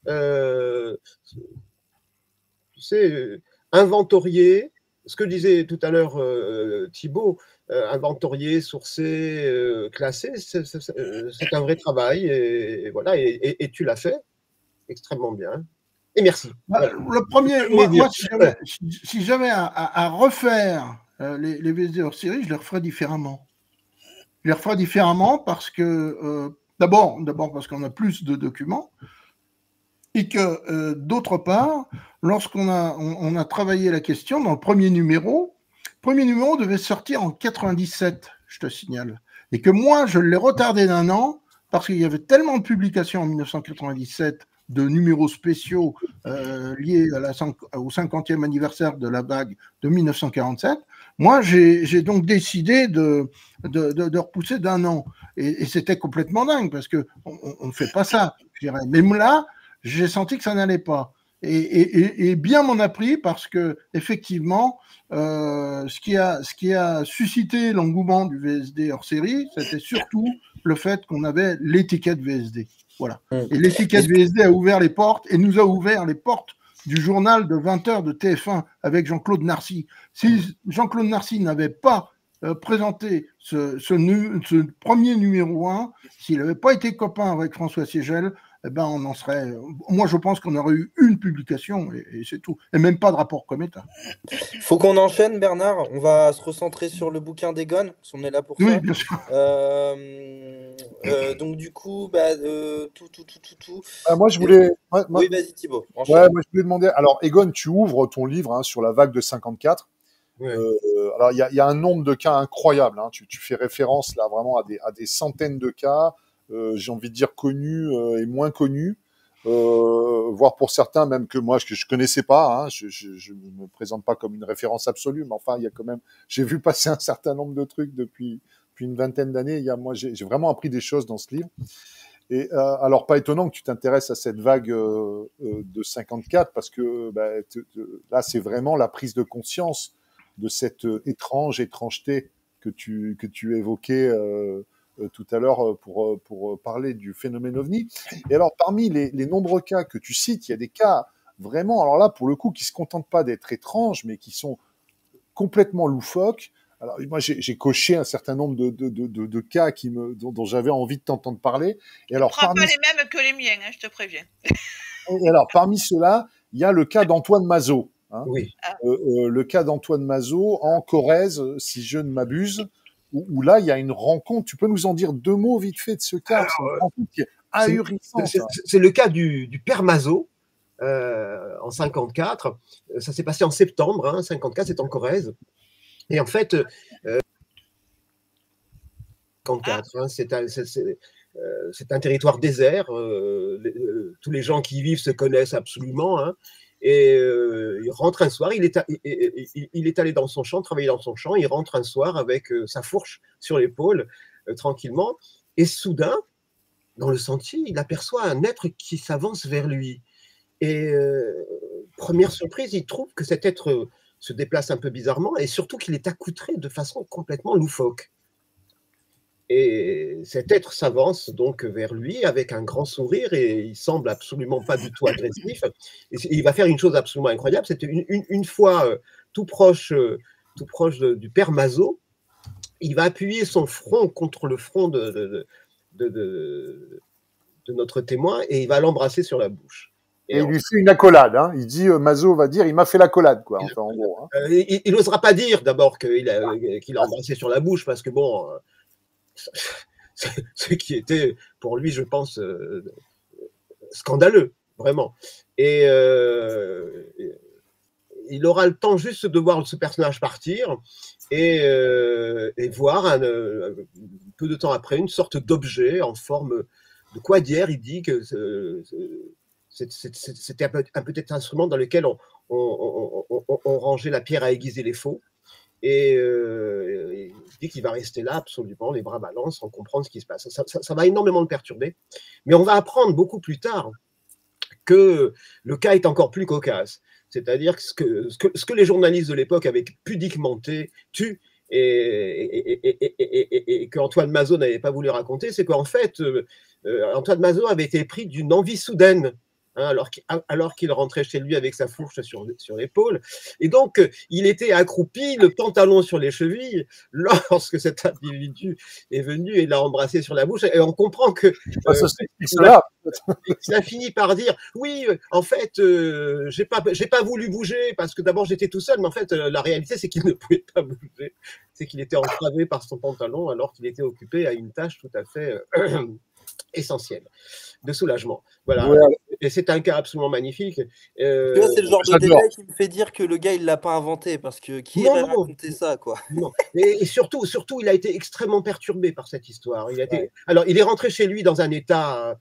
Tu sais, inventorier, ce que disait tout à l'heure Thibaut, inventorier, sourcer, classer, c'est un vrai travail. Et voilà, et tu l'as fait extrêmement bien. Et merci. Le premier, moi si j'avais à refaire les VSD hors série, je les referais différemment. Je les referais différemment parce que, d'abord parce qu'on a plus de documents, et que, d'autre part, lorsqu'on a travaillé la question, dans le premier numéro devait sortir en 97, je te signale. Et que moi, je l'ai retardé d'un an parce qu'il y avait tellement de publications en 1997 de numéros spéciaux liés au 50e anniversaire de la vague de 1947. Moi, j'ai donc décidé de repousser d'un an. Et c'était complètement dingue parce qu'on ne fait pas ça, je dirais. Même là, j'ai senti que ça n'allait pas. Et bien m'en a pris parce que effectivement, ce qui a suscité l'engouement du VSD hors série, c'était surtout le fait qu'on avait l'étiquette VSD. Voilà. Et l'étiquette VSD a ouvert les portes et nous a ouvert les portes du journal de 20h de TF1 avec Jean-Claude Narcy. Si Jean-Claude Narcy n'avait pas présenté ce premier numéro 1, s'il n'avait pas été copain avec François Siegel, eh ben on en serait. Moi, je pense qu'on aurait eu une publication et c'est tout. Et même pas de rapport Cometa. Faut qu'on enchaîne, Bernard. On va se recentrer sur le bouquin d'Egon, parce qu'on est là pour ça. Oui, bien sûr. Donc, du coup, moi, je voulais. Oui, vas-y, Thibaut. Ouais, moi, je voulais demander. Alors, Egon, tu ouvres ton livre sur la vague de 54. Ouais. Alors, il y a un nombre de cas incroyable. Tu fais référence là vraiment à des centaines de cas. J'ai envie de dire connus et moins connus, voire pour certains même que moi je connaissais pas. Je me présente pas comme une référence absolue, mais enfin il y a quand même, j'ai vu passer un certain nombre de trucs depuis une vingtaine d'années. Moi j'ai vraiment appris des choses dans ce livre. Et alors pas étonnant que tu t'intéresses à cette vague de 54 parce que là c'est vraiment la prise de conscience de cette étrangeté que tu évoquais. Tout à l'heure pour parler du phénomène OVNI. Et alors, parmi les nombreux cas que tu cites, il y a des cas vraiment, alors là, pour le coup, qui ne se contentent pas d'être étranges, mais qui sont complètement loufoques. Alors, moi, j'ai coché un certain nombre de cas dont j'avais envie de t'entendre parler. Et alors, pas les mêmes que les miens, je te préviens. Et alors, parmi ceux-là, il y a le cas d'Antoine Mazot. Oui. Le cas d'Antoine Mazot en Corrèze, si je ne m'abuse, où là, il y a une rencontre. Tu peux nous en dire deux mots vite fait de ce cas? C'est une rencontre qui est ahurissante. C'est le cas du père Mazot en 54. Ça s'est passé en septembre. 54, c'est en Corrèze. Et en fait, 54, c'est un territoire désert. Tous les gens qui y vivent se connaissent absolument. Et il rentre un soir, il est allé dans son champ, travailler dans son champ, il rentre un soir avec sa fourche sur l'épaule, tranquillement, et soudain, dans le sentier, il aperçoit un être qui s'avance vers lui. Et première surprise, il trouve que cet être se déplace un peu bizarrement et surtout qu'il est accoutré de façon complètement loufoque. Et cet être s'avance donc vers lui avec un grand sourire et il semble absolument pas du tout agressif. Et il va faire une chose absolument incroyable, c'est une fois tout proche du père Mazot, il va appuyer son front contre le front de notre témoin et il va l'embrasser sur la bouche. Et il lui fait une accolade. Hein. Il dit, Mazot va dire, il m'a fait l'accolade, quoi. Enfin, en gros. Hein. Il n'osera pas dire d'abord qu'il a embrassé sur la bouche parce que bon, ce qui était pour lui, je pense, scandaleux, vraiment. Et il aura le temps juste de voir ce personnage partir et voir peu de temps après une sorte d'objet en forme de quadière. Il dit que c'était un petit instrument dans lequel on rangeait la pierre à aiguiser les faux. Et il dit qu'il va rester là absolument, les bras ballants, sans comprendre ce qui se passe. Ça va énormément le perturber. Mais on va apprendre beaucoup plus tard que le cas est encore plus cocasse. C'est-à-dire que ce que les journalistes de l'époque avaient pudiquement tu et qu'Antoine Mazot n'avait pas voulu raconter, c'est qu'en fait, Antoine Mazot avait été pris d'une envie soudaine, hein, alors qu'il rentrait chez lui avec sa fourche sur l'épaule. Et donc, il était accroupi, le pantalon sur les chevilles, lorsque cet individu est venu et l'a embrassé sur la bouche. Et on comprend que ça finit par dire, oui, en fait, j'ai pas voulu bouger parce que d'abord j'étais tout seul, mais en fait, la réalité, c'est qu'il ne pouvait pas bouger. C'est qu'il était entravé par son pantalon alors qu'il était occupé à une tâche tout à fait essentielle de soulagement. Voilà. Ouais. Et c'est un cas absolument magnifique. C'est le genre de détail qui me fait dire que le gars, il l'a pas inventé, parce que qui irait raconter ça, quoi. Non. Et surtout, il a été extrêmement perturbé par cette histoire. Alors, il est rentré chez lui dans un état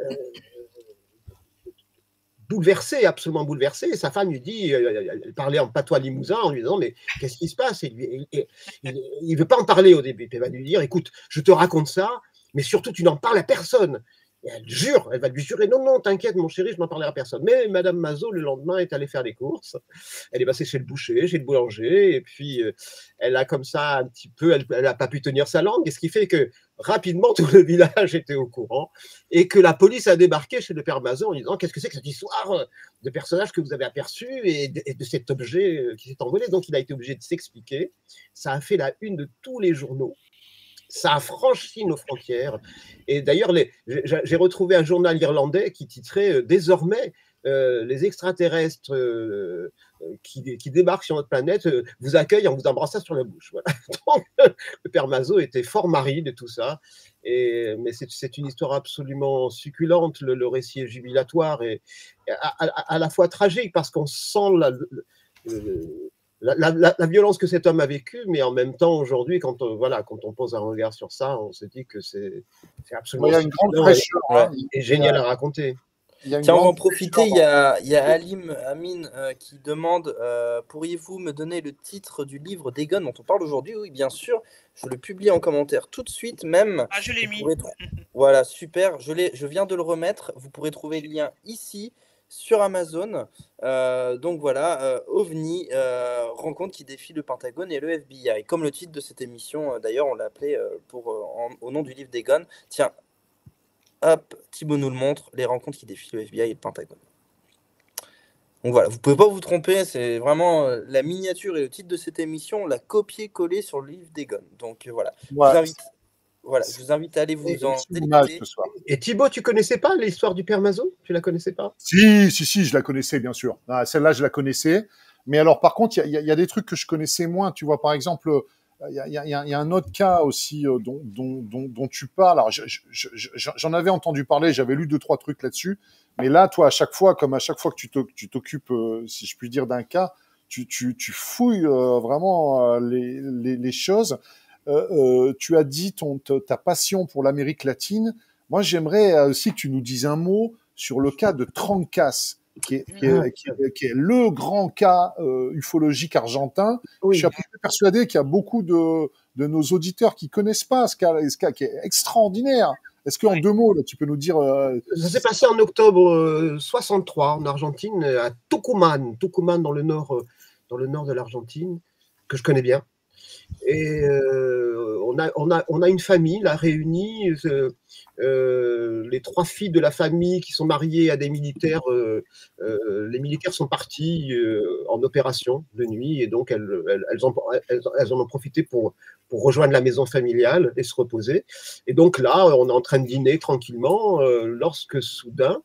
bouleversé, absolument bouleversé. Et sa femme lui dit, elle parlait en patois limousin en lui disant, mais qu'est-ce qui se passe? Il ne veut pas en parler au début. Elle va lui dire, écoute, je te raconte ça, mais surtout, tu n'en parles à personne. Et elle va lui jurer, non, t'inquiète, mon chéri, je n'en parlerai à personne. Mais Madame Mazot, le lendemain, est allée faire les courses. Elle est passée chez le boucher, chez le boulanger, et puis elle a comme ça un petit peu, elle n'a pas pu tenir sa langue, et ce qui fait que rapidement, tout le village était au courant, et que la police a débarqué chez le père Mazot en disant, qu'est-ce que c'est que cette histoire de personnage que vous avez aperçu, et de cet objet qui s'est envolé. Donc, il a été obligé de s'expliquer. Ça a fait la une de tous les journaux. Ça a franchi nos frontières. Et d'ailleurs, j'ai retrouvé un journal irlandais qui titrait désormais les extraterrestres qui débarquent sur notre planète vous accueillent en vous embrassant sur la bouche. Voilà. Donc, le père Mazot était fort mari de tout ça. Mais c'est une histoire absolument succulente. Le récit est jubilatoire et à la fois tragique parce qu'on sent la violence que cet homme a vécue, mais en même temps, aujourd'hui, quand on pose un regard sur ça, on se dit que c'est absolument une grande fraîcheur, et génial à raconter. Tiens, on va en profiter, il y a Alim Amin qui demande pourriez-vous me donner le titre du livre d'Egon dont on parle aujourd'hui? Oui, bien sûr, je le publie en commentaire tout de suite même. Ah, je l'ai mis. Voilà, super, je viens de le remettre. Vous pourrez trouver le lien ici sur Amazon. Donc voilà, OVNI, rencontre qui défie le Pentagone et le FBI. Comme le titre de cette émission, d'ailleurs, on l'a appelé au nom du livre d'Egon. Tiens, hop, Thibaut nous le montre, les rencontres qui défient le FBI et le Pentagone. Donc voilà, vous ne pouvez pas vous tromper, c'est vraiment la miniature et le titre de cette émission, on l'a copié-collé sur le livre d'Egon. Donc voilà, je vous invite à aller vous en délecter. Et Thibaut, tu connaissais pas l'histoire du père Mazot? Tu la connaissais pas? Si, je la connaissais, bien sûr. Ah, celle-là, je la connaissais. Mais alors, par contre, il y a des trucs que je connaissais moins. Tu vois, par exemple, il y a un autre cas aussi dont tu parles. Alors, j'en avais entendu parler, j'avais lu 2-3 trucs là-dessus. Mais là, toi, à chaque fois que tu t'occupes, si je puis dire, d'un cas, tu fouilles vraiment les choses. Tu as dit ta passion pour l'Amérique latine. Moi, j'aimerais aussi que tu nous dises un mot sur le cas de Trancas, qui est le grand cas ufologique argentin. Oui. Je suis persuadé qu'il y a beaucoup de nos auditeurs qui connaissent pas ce cas qui est extraordinaire. Est-ce qu'en 2 mots, là, tu peux nous dire… Ça s'est passé en octobre 63 en Argentine, à Tucumán, dans le nord de l'Argentine, que je connais bien. Et on a une famille là réunie, les 3 filles de la famille qui sont mariées à des militaires. Les militaires sont partis en opération de nuit et donc elles en ont profité pour rejoindre la maison familiale et se reposer. Et donc là, on est en train de dîner tranquillement lorsque soudain,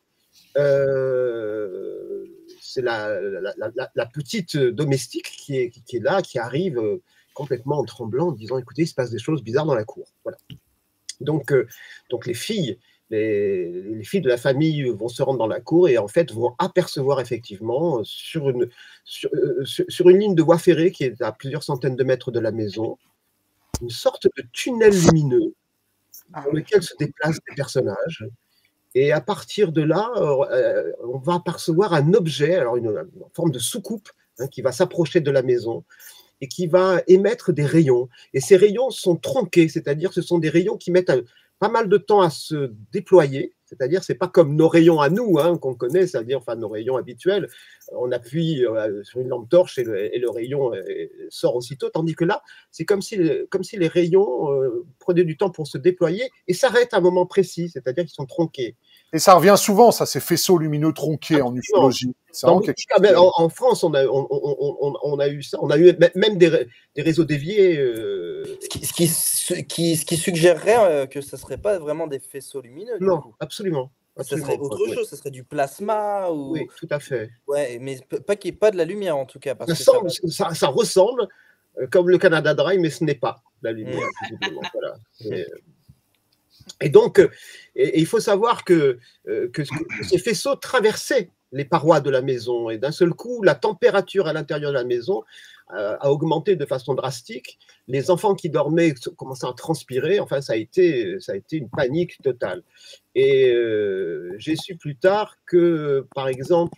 c'est la petite domestique qui est là, qui arrive complètement en tremblant, en disant « Écoutez, il se passe des choses bizarres dans la cour. » Voilà. Donc les filles de la famille vont se rendre dans la cour et en fait vont apercevoir effectivement sur une ligne de voie ferrée qui est à plusieurs centaines de mètres de la maison, une sorte de tunnel lumineux dans lequel se déplacent des personnages. Et à partir de là, on va apercevoir un objet, alors une forme de soucoupe qui va s'approcher de la maison et qui va émettre des rayons. Et ces rayons sont tronqués, c'est-à-dire que ce sont des rayons qui mettent pas mal de temps à se déployer, c'est-à-dire c'est pas comme nos rayons à nous qu'on connaît, c'est-à-dire enfin nos rayons habituels, on appuie sur une lampe torche et le rayon sort aussitôt, tandis que là, c'est comme si les rayons prenaient du temps pour se déployer et s'arrêtent à un moment précis, c'est-à-dire qu'ils sont tronqués. Et ça revient souvent, ça, ces faisceaux lumineux tronqués en ufologie. En France, on a eu ça, on a eu même des réseaux déviés. Ce qui suggérerait que ce ne serait pas vraiment des faisceaux lumineux. Non, absolument. Ça serait autre chose, ça serait du plasma ou… Oui, tout à fait. Ouais, mais pas qu'il n'y ait pas de la lumière en tout cas. Parce ça ressemble comme le Canada Dry, mais ce n'est pas la lumière. Voilà. Et donc, il faut savoir que ces faisceaux traversaient les parois de la maison et d'un seul coup, la température à l'intérieur de la maison a augmenté de façon drastique. Les enfants qui dormaient commençaient à transpirer. Enfin, ça a été une panique totale. Et j'ai su plus tard que, par exemple,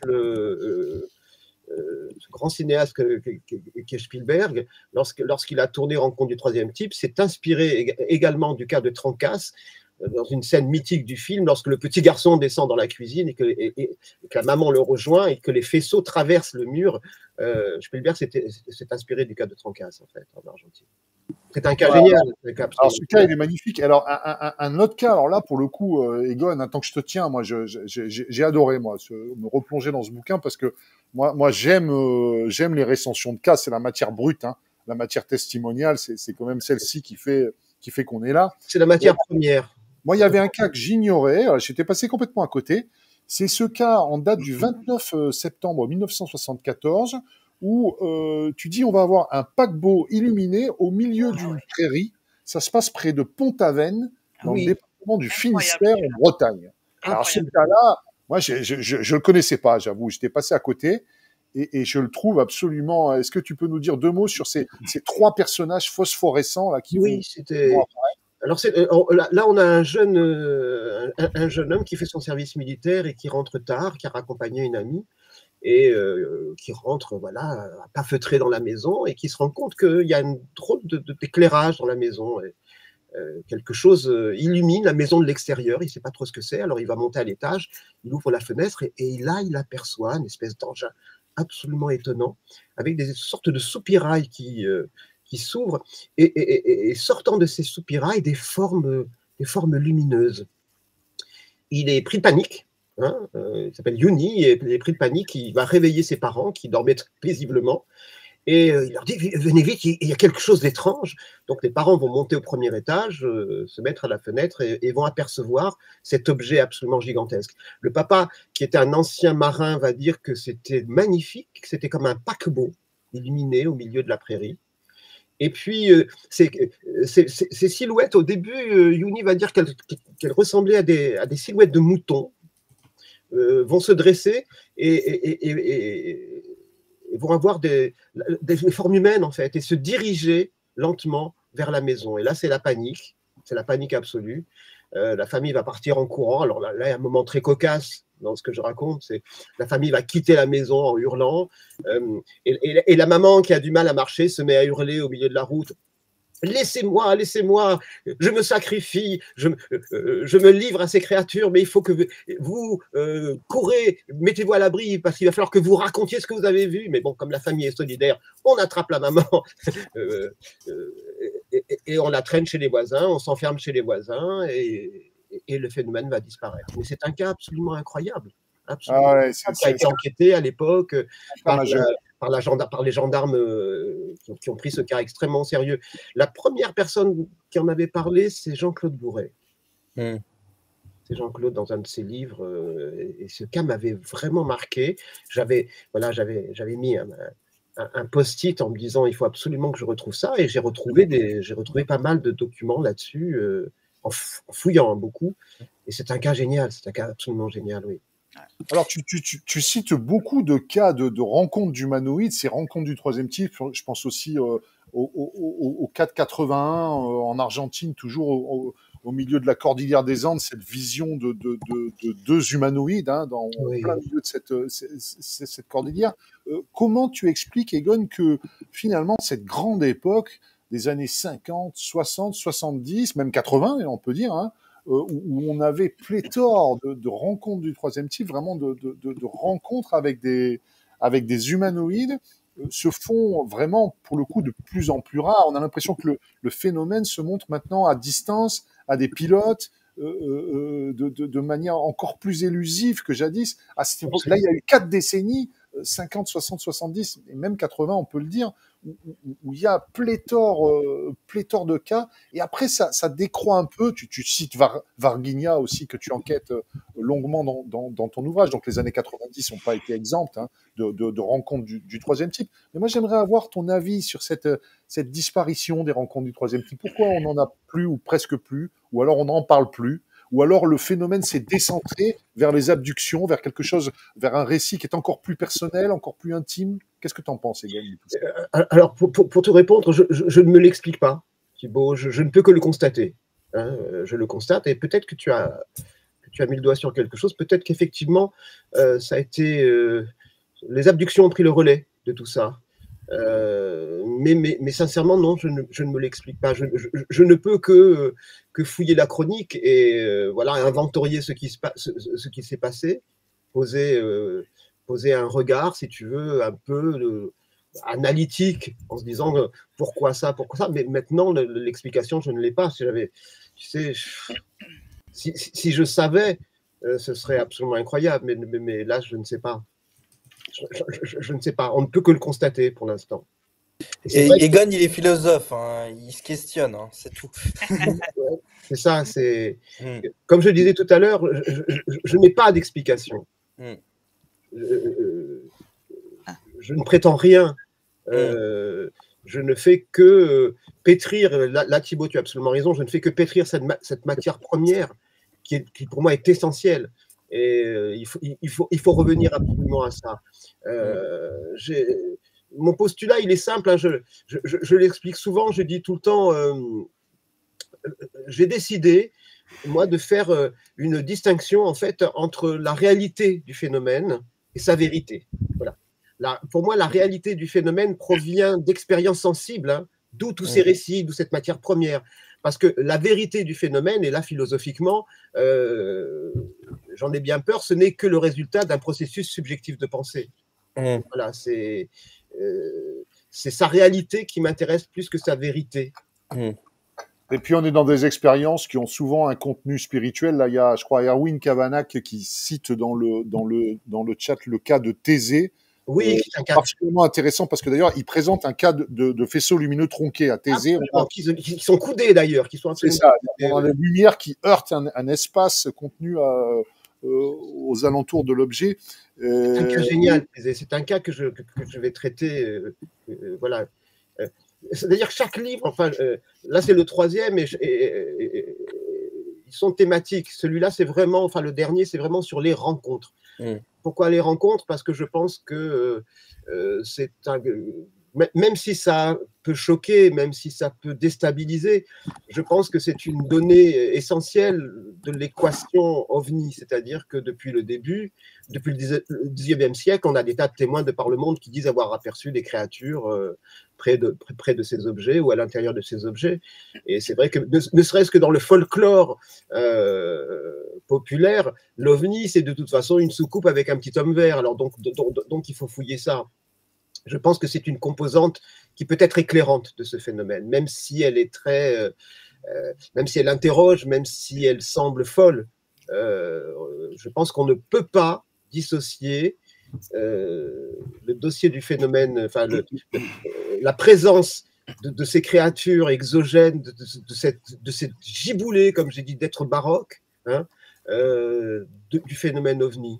ce grand cinéaste qu'est Spielberg, lorsqu'il a tourné Rencontre du troisième type, s'est inspiré également du cas de Trancas, dans une scène mythique du film, lorsque le petit garçon descend dans la cuisine et que la maman le rejoint et que les faisceaux traversent le mur. Spielberg s'est inspiré du cas de Trancas, en fait, en Argentine. C'est un cas génial. Alors, ce cas, il est magnifique. Alors, un autre cas, alors là, pour le coup, Egon, tant que je te tiens, moi, j'ai adoré, moi, me replonger dans ce bouquin parce que moi j'aime les recensions de cas. C'est la matière brute, la matière testimoniale. C'est quand même celle-ci qui fait qu'on est là. C'est la matière première. Moi, il y avait un cas que j'ignorais. J'étais passé complètement à côté. C'est ce cas en date du 29 septembre 1974 où tu dis on va avoir un paquebot illuminé au milieu d'une prairie. Ça se passe près de Pont-Aven, dans le département du Finistère, en Bretagne. Alors ce cas-là, moi je le connaissais pas, j'avoue, j'étais passé à côté et je le trouve absolument. Est-ce que tu peux nous dire 2 mots sur ces 3 personnages phosphorescents là qui c'était. Alors là, on a un jeune homme qui fait son service militaire et qui rentre tard, qui a raccompagné une amie et qui rentre, voilà, pas feutré dans la maison et qui se rend compte qu'il y a une drôle d'éclairage dans la maison. Et, quelque chose illumine la maison de l'extérieur, il ne sait pas trop ce que c'est, alors il va monter à l'étage, il ouvre la fenêtre et là, il aperçoit une espèce d'engin absolument étonnant avec des sortes de soupirails qui s'ouvrent et sortant de ces soupirails des formes lumineuses. Il est pris de panique, il s'appelle Yuni, il est pris de panique, il va réveiller ses parents qui dormaient paisiblement et il leur dit venez vite, il y a quelque chose d'étrange. Donc les parents vont monter au premier étage, se mettre à la fenêtre et vont apercevoir cet objet absolument gigantesque. Le papa, qui était un ancien marin, va dire que c'était magnifique, que c'était comme un paquebot illuminé au milieu de la prairie. Et puis, ces silhouettes, au début, Yuni va dire qu'elles ressemblaient à des silhouettes de moutons, vont se dresser et vont avoir des formes humaines, en fait, et se diriger lentement vers la maison. Et là, c'est la panique absolue. La famille va partir en courant. Alors là, il y a un moment très cocasse dans ce que je raconte, c'est la famille va quitter la maison en hurlant et la maman qui a du mal à marcher se met à hurler au milieu de la route. laissez-moi, je me sacrifie, je me livre à ces créatures, mais il faut que vous courez, mettez-vous à l'abri, parce qu'il va falloir que vous racontiez ce que vous avez vu. Mais bon, comme la famille est solidaire, on attrape la maman et on la traîne chez les voisins, on s'enferme chez les voisins et le phénomène va disparaître. Mais c'est un cas absolument incroyable. Absolument. Ah ouais, qui a été enquêté à l'époque par les gendarmes qui ont pris ce cas extrêmement sérieux. La première personne qui en avait parlé, c'est Jean-Claude Bourret. C'est Jean-Claude dans un de ses livres, et ce cas m'avait vraiment marqué. J'avais mis un post-it en me disant il faut absolument que je retrouve ça, et j'ai retrouvé pas mal de documents là-dessus, en fouillant beaucoup. Et c'est un cas génial, c'est un cas absolument génial, oui. Alors, tu cites beaucoup de cas de rencontres d'humanoïdes, ces rencontres du troisième type. Je pense aussi au cas de 81 en Argentine, toujours au milieu de la cordillère des Andes, cette vision de deux humanoïdes dans plein milieu de cette cordillère. Comment tu expliques, Egon, que finalement, cette grande époque des années 50, 60, 70, même 80, on peut dire, où on avait pléthore de rencontres du troisième type, vraiment de rencontres avec des humanoïdes, se font vraiment, pour le coup, de plus en plus rares. On a l'impression que le phénomène se montre maintenant à distance, à des pilotes, de manière encore plus élusive que jadis. Là, il y a eu 4 décennies, 50, 60, 70, et même 80, on peut le dire, où il y a pléthore de cas, et après ça décroît un peu. Tu cites Varginha aussi, que tu enquêtes longuement dans ton ouvrage, donc les années 90 n'ont pas été exemptes de rencontres du troisième type. Mais moi, j'aimerais avoir ton avis sur cette disparition des rencontres du troisième type. Pourquoi on n'en a plus, ou presque plus, ou alors on n'en parle plus, ou alors le phénomène s'est décentré vers les abductions, vers quelque chose, vers un récit qui est encore plus personnel, encore plus intime. Qu'est-ce que tu en penses, Egon? Alors, pour te répondre, je ne me l'explique pas, Thibaut, je ne peux que le constater. Je le constate, et peut-être que tu as mis le doigt sur quelque chose, peut-être qu'effectivement, ça a été... les abductions ont pris le relais de tout ça. Mais sincèrement, non, je ne me l'explique pas. Je ne peux que fouiller la chronique et inventorier ce qui s'est passé, poser un regard, si tu veux, un peu analytique, en se disant pourquoi ça. Mais maintenant, l'explication, je ne l'ai pas. Si je savais, ce serait absolument incroyable, mais là, je ne sais pas. Je ne sais pas, on ne peut que le constater pour l'instant. Et Egon, il est philosophe, il se questionne, c'est tout. C'est ça, comme je disais tout à l'heure, je n'ai pas d'explication. Je ne prétends rien. Je ne fais que pétrir, là Thibaut, tu as absolument raison, je ne fais que pétrir cette matière première qui pour moi est essentielle. Et il faut revenir absolument à ça. Mon postulat, il est simple, je l'explique souvent, je dis tout le temps, j'ai décidé, moi, de faire une distinction, en fait, entre la réalité du phénomène et sa vérité. Voilà. Pour moi, la réalité du phénomène provient d'expériences sensibles, d'où tous ces récits, d'où cette matière première. Parce que la vérité du phénomène, et là, philosophiquement, j'en ai bien peur, ce n'est que le résultat d'un processus subjectif de pensée. Voilà, c'est sa réalité qui m'intéresse plus que sa vérité. Et puis, on est dans des expériences qui ont souvent un contenu spirituel. Là, il y a, je crois, Erwin Kavanagh qui cite dans le chat le cas de Thésée. Oui, c'est un cas particulièrement intéressant parce que d'ailleurs, il présente un cas de faisceau lumineux tronqué à Thésée. Qui sont coudés d'ailleurs. C'est ça. On a la lumière qui heurte un espace contenu aux alentours de l'objet. C'est un cas génial. C'est un cas que je vais traiter. Voilà. C'est-à-dire que chaque livre, enfin, là c'est le 3e, et ils sont thématiques. Celui-là, c'est vraiment, enfin le dernier, c'est vraiment sur les rencontres. Pourquoi les rencontres? Parce que je pense que même si ça peut choquer, même si ça peut déstabiliser, je pense que c'est une donnée essentielle de l'équation OVNI, c'est-à-dire que depuis le début, depuis le 19e siècle, on a des tas de témoins de par le monde qui disent avoir aperçu des créatures près de ces objets ou à l'intérieur de ces objets. Et c'est vrai que ne serait-ce que dans le folklore populaire, l'OVNI, c'est de toute façon une soucoupe avec un petit homme vert. Alors donc il faut fouiller ça. Je pense que c'est une composante qui peut être éclairante de ce phénomène, même si elle est même si elle interroge, même si elle semble folle. Je pense qu'on ne peut pas dissocier le dossier du phénomène, enfin la présence de ces créatures exogènes, de cette giboulée, comme j'ai dit, d'être baroque, hein, du phénomène OVNI.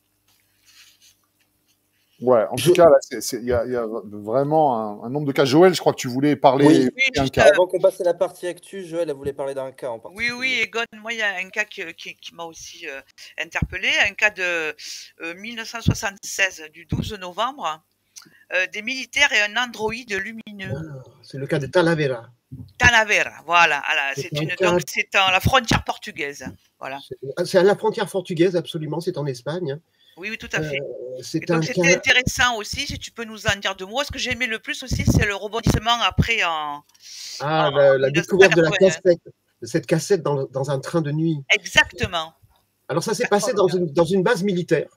Ouais, en tout cas, il y a vraiment un nombre de cas. Joël, je crois que tu voulais parler d'un cas. Avant qu'on passe à la partie actu, Joël, elle voulait parler d'un cas en particulier. Oui, Egon, moi, il y a un cas qui m'a aussi interpellé, un cas de 1976, du 12 novembre, des militaires et un androïde lumineux. C'est le cas de Talavera. Talavera, voilà. C'est la frontière portugaise. Voilà. C'est à la frontière portugaise, absolument, c'est en Espagne. Oui, tout à fait. C'était intéressant aussi, si tu peux nous en dire deux mots. Ce que j'ai aimé le plus aussi, c'est le rebondissement après la découverte de la cassette, de cette cassette dans un train de nuit. Exactement. Alors ça s'est passé dans une base militaire.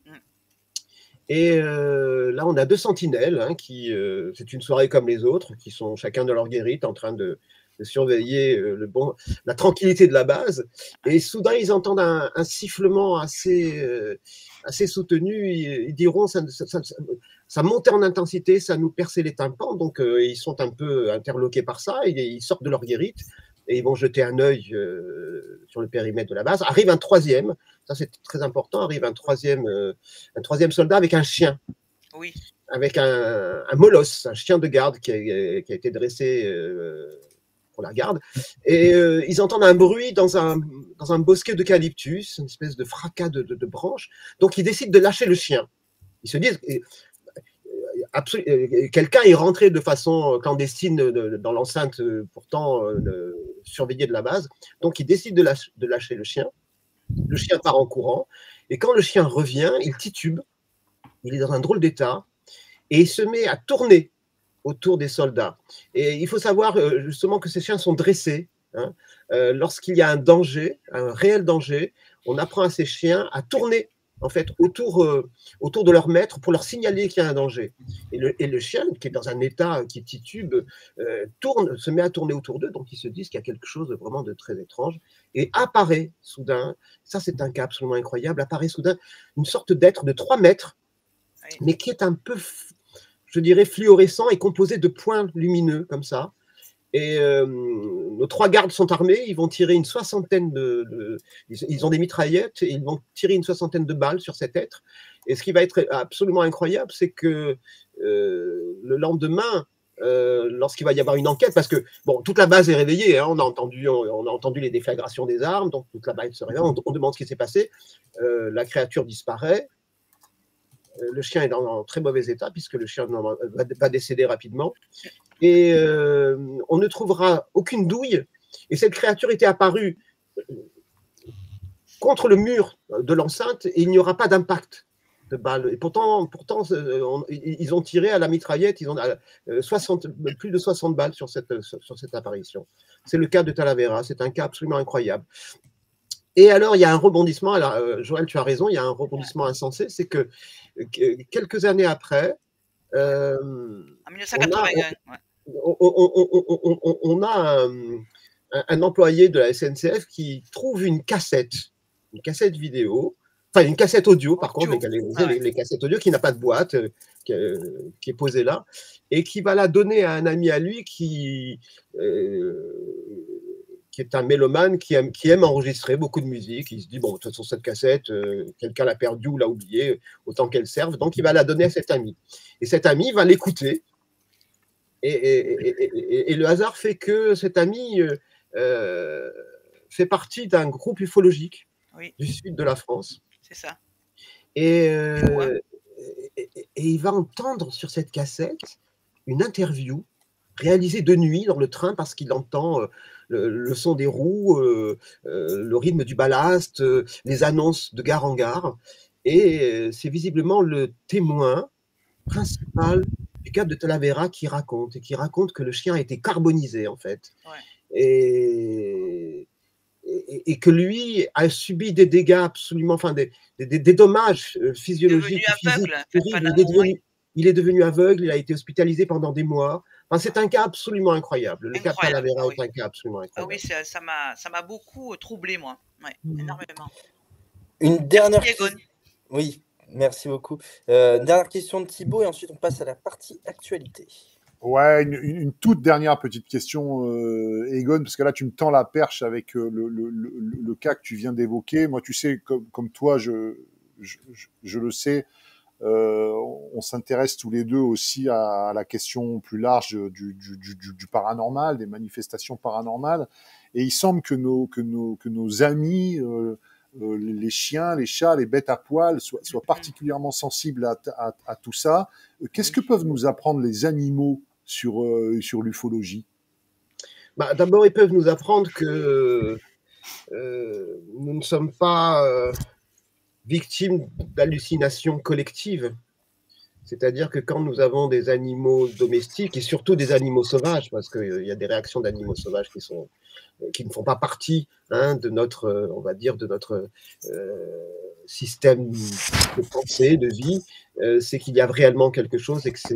Et là, on a deux sentinelles, hein, c'est une soirée comme les autres, qui sont chacun de leur guérite en train de surveiller la tranquillité de la base. Et soudain, ils entendent un sifflement assez soutenu. Ils diront ça montait en intensité, ça nous perçait les tympans. Donc, ils sont un peu interloqués par ça. Ils sortent de leur guérite et ils vont jeter un œil sur le périmètre de la base. Arrive un troisième, ça c'est très important, arrive un troisième soldat avec un chien. Oui. Avec un molosse, un chien de garde qui a été dressé pour la garde. Et ils entendent un bruit dans un bosquet d'eucalyptus, une espèce de fracas de branches. Donc ils décident de lâcher le chien. Ils se disent... quelqu'un est rentré de façon clandestine dans l'enceinte pourtant surveillée de la base. Donc il décide de lâcher le chien. Le chien part en courant. Et quand le chien revient, il titube. Il est dans un drôle d'état. Et il se met à tourner autour des soldats. Et il faut savoir justement que ces chiens sont dressés. Hein. Lorsqu'il y a un danger, un réel danger, on apprend à ces chiens à tourner en fait autour de leur maître pour leur signaler qu'il y a un danger. Et le chien, qui est dans un état qui titube, se met à tourner autour d'eux, donc ils se disent qu'il y a quelque chose vraiment de très étrange. Et apparaît soudain, ça c'est un cas absolument incroyable, apparaît soudain une sorte d'être de 3 mètres, mais qui est un peu, je dirais, fluorescent et composé de points lumineux comme ça. Et nos 3 gardes sont armés, ils vont tirer une soixantaine ils ont des mitraillettes, et ils vont tirer une soixantaine de balles sur cet être. Et ce qui va être absolument incroyable, c'est que le lendemain, lorsqu'il va y avoir une enquête, parce que bon, toute la base est réveillée, hein, on a entendu les déflagrations des armes, donc toute la base se réveille, on demande ce qui s'est passé, la créature disparaît. Le chien est dans un très mauvais état puisque le chien va décéder rapidement. Et on ne trouvera aucune douille. Et cette créature était apparue contre le mur de l'enceinte et il n'y aura pas d'impact de balle. Et pourtant ils ont tiré à la mitraillette, ils ont plus de 60 balles sur cette apparition. C'est le cas de Talavera, c'est un cas absolument incroyable. Et alors, il y a un rebondissement. Alors, Joël, tu as raison, il y a un rebondissement insensé. C'est que quelques années après, en 1981, on a un employé de la SNCF qui trouve une cassette vidéo, enfin une cassette audio, par contre, les cassettes audio qui n'a pas de boîte, qui est posée là, et qui va la donner à un ami à lui qui est un mélomane, qui aime enregistrer beaucoup de musique. Il se dit, bon, de toute façon, cette cassette, quelqu'un l'a perdue ou l'a oubliée, autant qu'elle serve. Donc, il va la donner à cet ami. Et cet ami va l'écouter. Et le hasard fait que cet ami fait partie d'un groupe ufologique du sud de la France. C'est ça. Et il va entendre sur cette cassette une interview réalisée de nuit dans le train parce qu'il entend le son des roues, le rythme du ballast, les annonces de gare en gare. Et c'est visiblement le témoin principal du cap de Talavera qui raconte que le chien a été carbonisé en fait. Ouais. Et que lui a subi des dégâts absolument, enfin des dommages physiologiques. Il est devenu aveugle, il a été hospitalisé pendant des mois. Enfin, c'est un cas absolument incroyable. Le cas de Talavera est un cas absolument incroyable. Ah oui, ça m'a beaucoup troublé, moi. Ouais, énormément. Une dernière question. Oui, merci beaucoup. Une dernière question de Thibaut et ensuite on passe à la partie actualité. Ouais, une toute dernière petite question, Egon, parce que là, tu me tends la perche avec le cas que tu viens d'évoquer. Moi, tu sais, comme toi, je le sais, on s'intéresse tous les deux aussi à la question plus large du paranormal, des manifestations paranormales. Et il semble que nos amis, les chiens, les chats, les bêtes à poil soient particulièrement sensibles à tout ça. Qu'est-ce que peuvent nous apprendre les animaux sur l'ufologie? D'abord, ils peuvent nous apprendre que nous ne sommes pas victimes d'hallucinations collectives. C'est-à-dire que quand nous avons des animaux domestiques, et surtout des animaux sauvages, parce qu'il y a des réactions d'animaux sauvages qui ne font pas partie de notre, on va dire, de notre système de pensée, de vie, c'est qu'il y a réellement quelque chose et que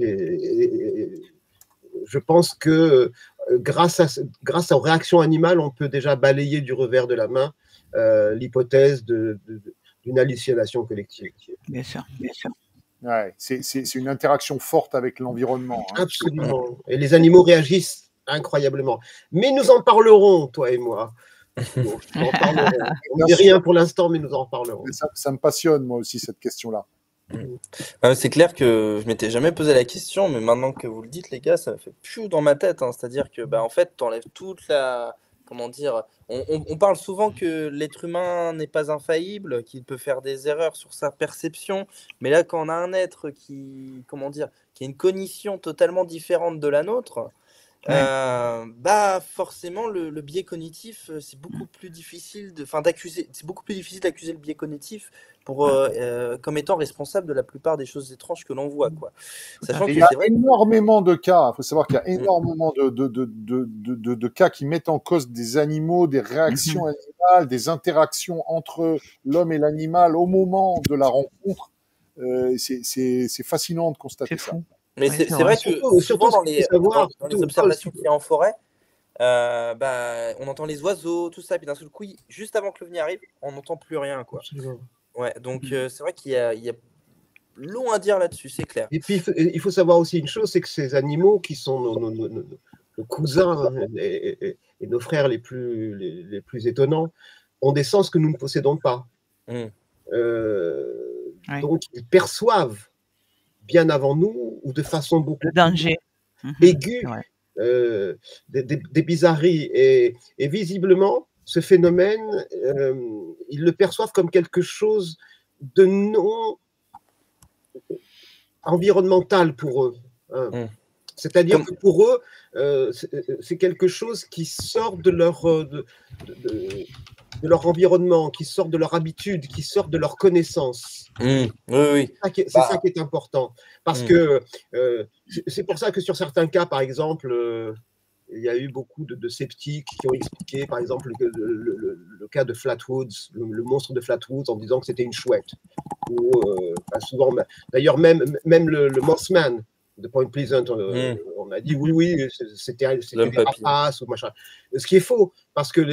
je pense que grâce aux réactions animales, on peut déjà balayer du revers de la main l'hypothèse d'une hallucination collective. Bien sûr, bien sûr. Ouais, c'est une interaction forte avec l'environnement. Absolument. Et les animaux réagissent incroyablement. Mais nous en parlerons, toi et moi. Bon, on ne dit rien pour l'instant, mais nous en reparlerons. Ça me passionne, moi aussi, cette question-là. C'est clair que je m'étais jamais posé la question, mais maintenant que vous le dites, les gars, ça me fait plus dans ma tête. C'est-à-dire que, en fait, tu enlèves toute la... Comment dire, on parle souvent que l'être humain n'est pas infaillible, qu'il peut faire des erreurs sur sa perception, mais là, quand on a un être qui a une cognition totalement différente de la nôtre, forcément, le biais cognitif, c'est beaucoup plus difficile d'accuser le biais cognitif comme étant responsable de la plupart des choses étranges que l'on voit, quoi. Sachant qu'il y a énormément de cas. Il faut savoir qu'il y a énormément de cas qui mettent en cause des animaux, des réactions animales, des interactions entre l'homme et l'animal au moment de la rencontre. C'est fascinant de constater ça. Mais c'est vrai que souvent dans les observations qu'il y a en forêt, on entend les oiseaux, tout ça, puis d'un seul coup, juste avant que l'OVNI arrive, on n'entend plus rien, quoi. Ouais, donc c'est vrai qu'il y a long à dire là-dessus, c'est clair. Et puis il faut savoir aussi une chose, c'est que ces animaux qui sont nos cousins et nos frères les plus étonnants ont des sens que nous ne possédons pas. Donc ils perçoivent bien avant nous ou de façon beaucoup plus aiguë des bizarreries. Et visiblement, ce phénomène, ils le perçoivent comme quelque chose de non environnemental pour eux. C'est-à-dire que pour eux, c'est quelque chose qui sort de leur environnement, qui sort de leur habitude, qui sort de leur connaissance. Oui. C'est ça qui est important. Parce que c'est pour ça que sur certains cas, par exemple, il y a eu beaucoup de sceptiques qui ont expliqué, par exemple, le cas de Flatwoods, le monstre de Flatwoods, en disant que c'était une chouette. Ou, souvent, d'ailleurs, même le Mothman de Point Pleasant, on a dit oui, c'était des rapaces ou machin. Ce qui est faux, parce que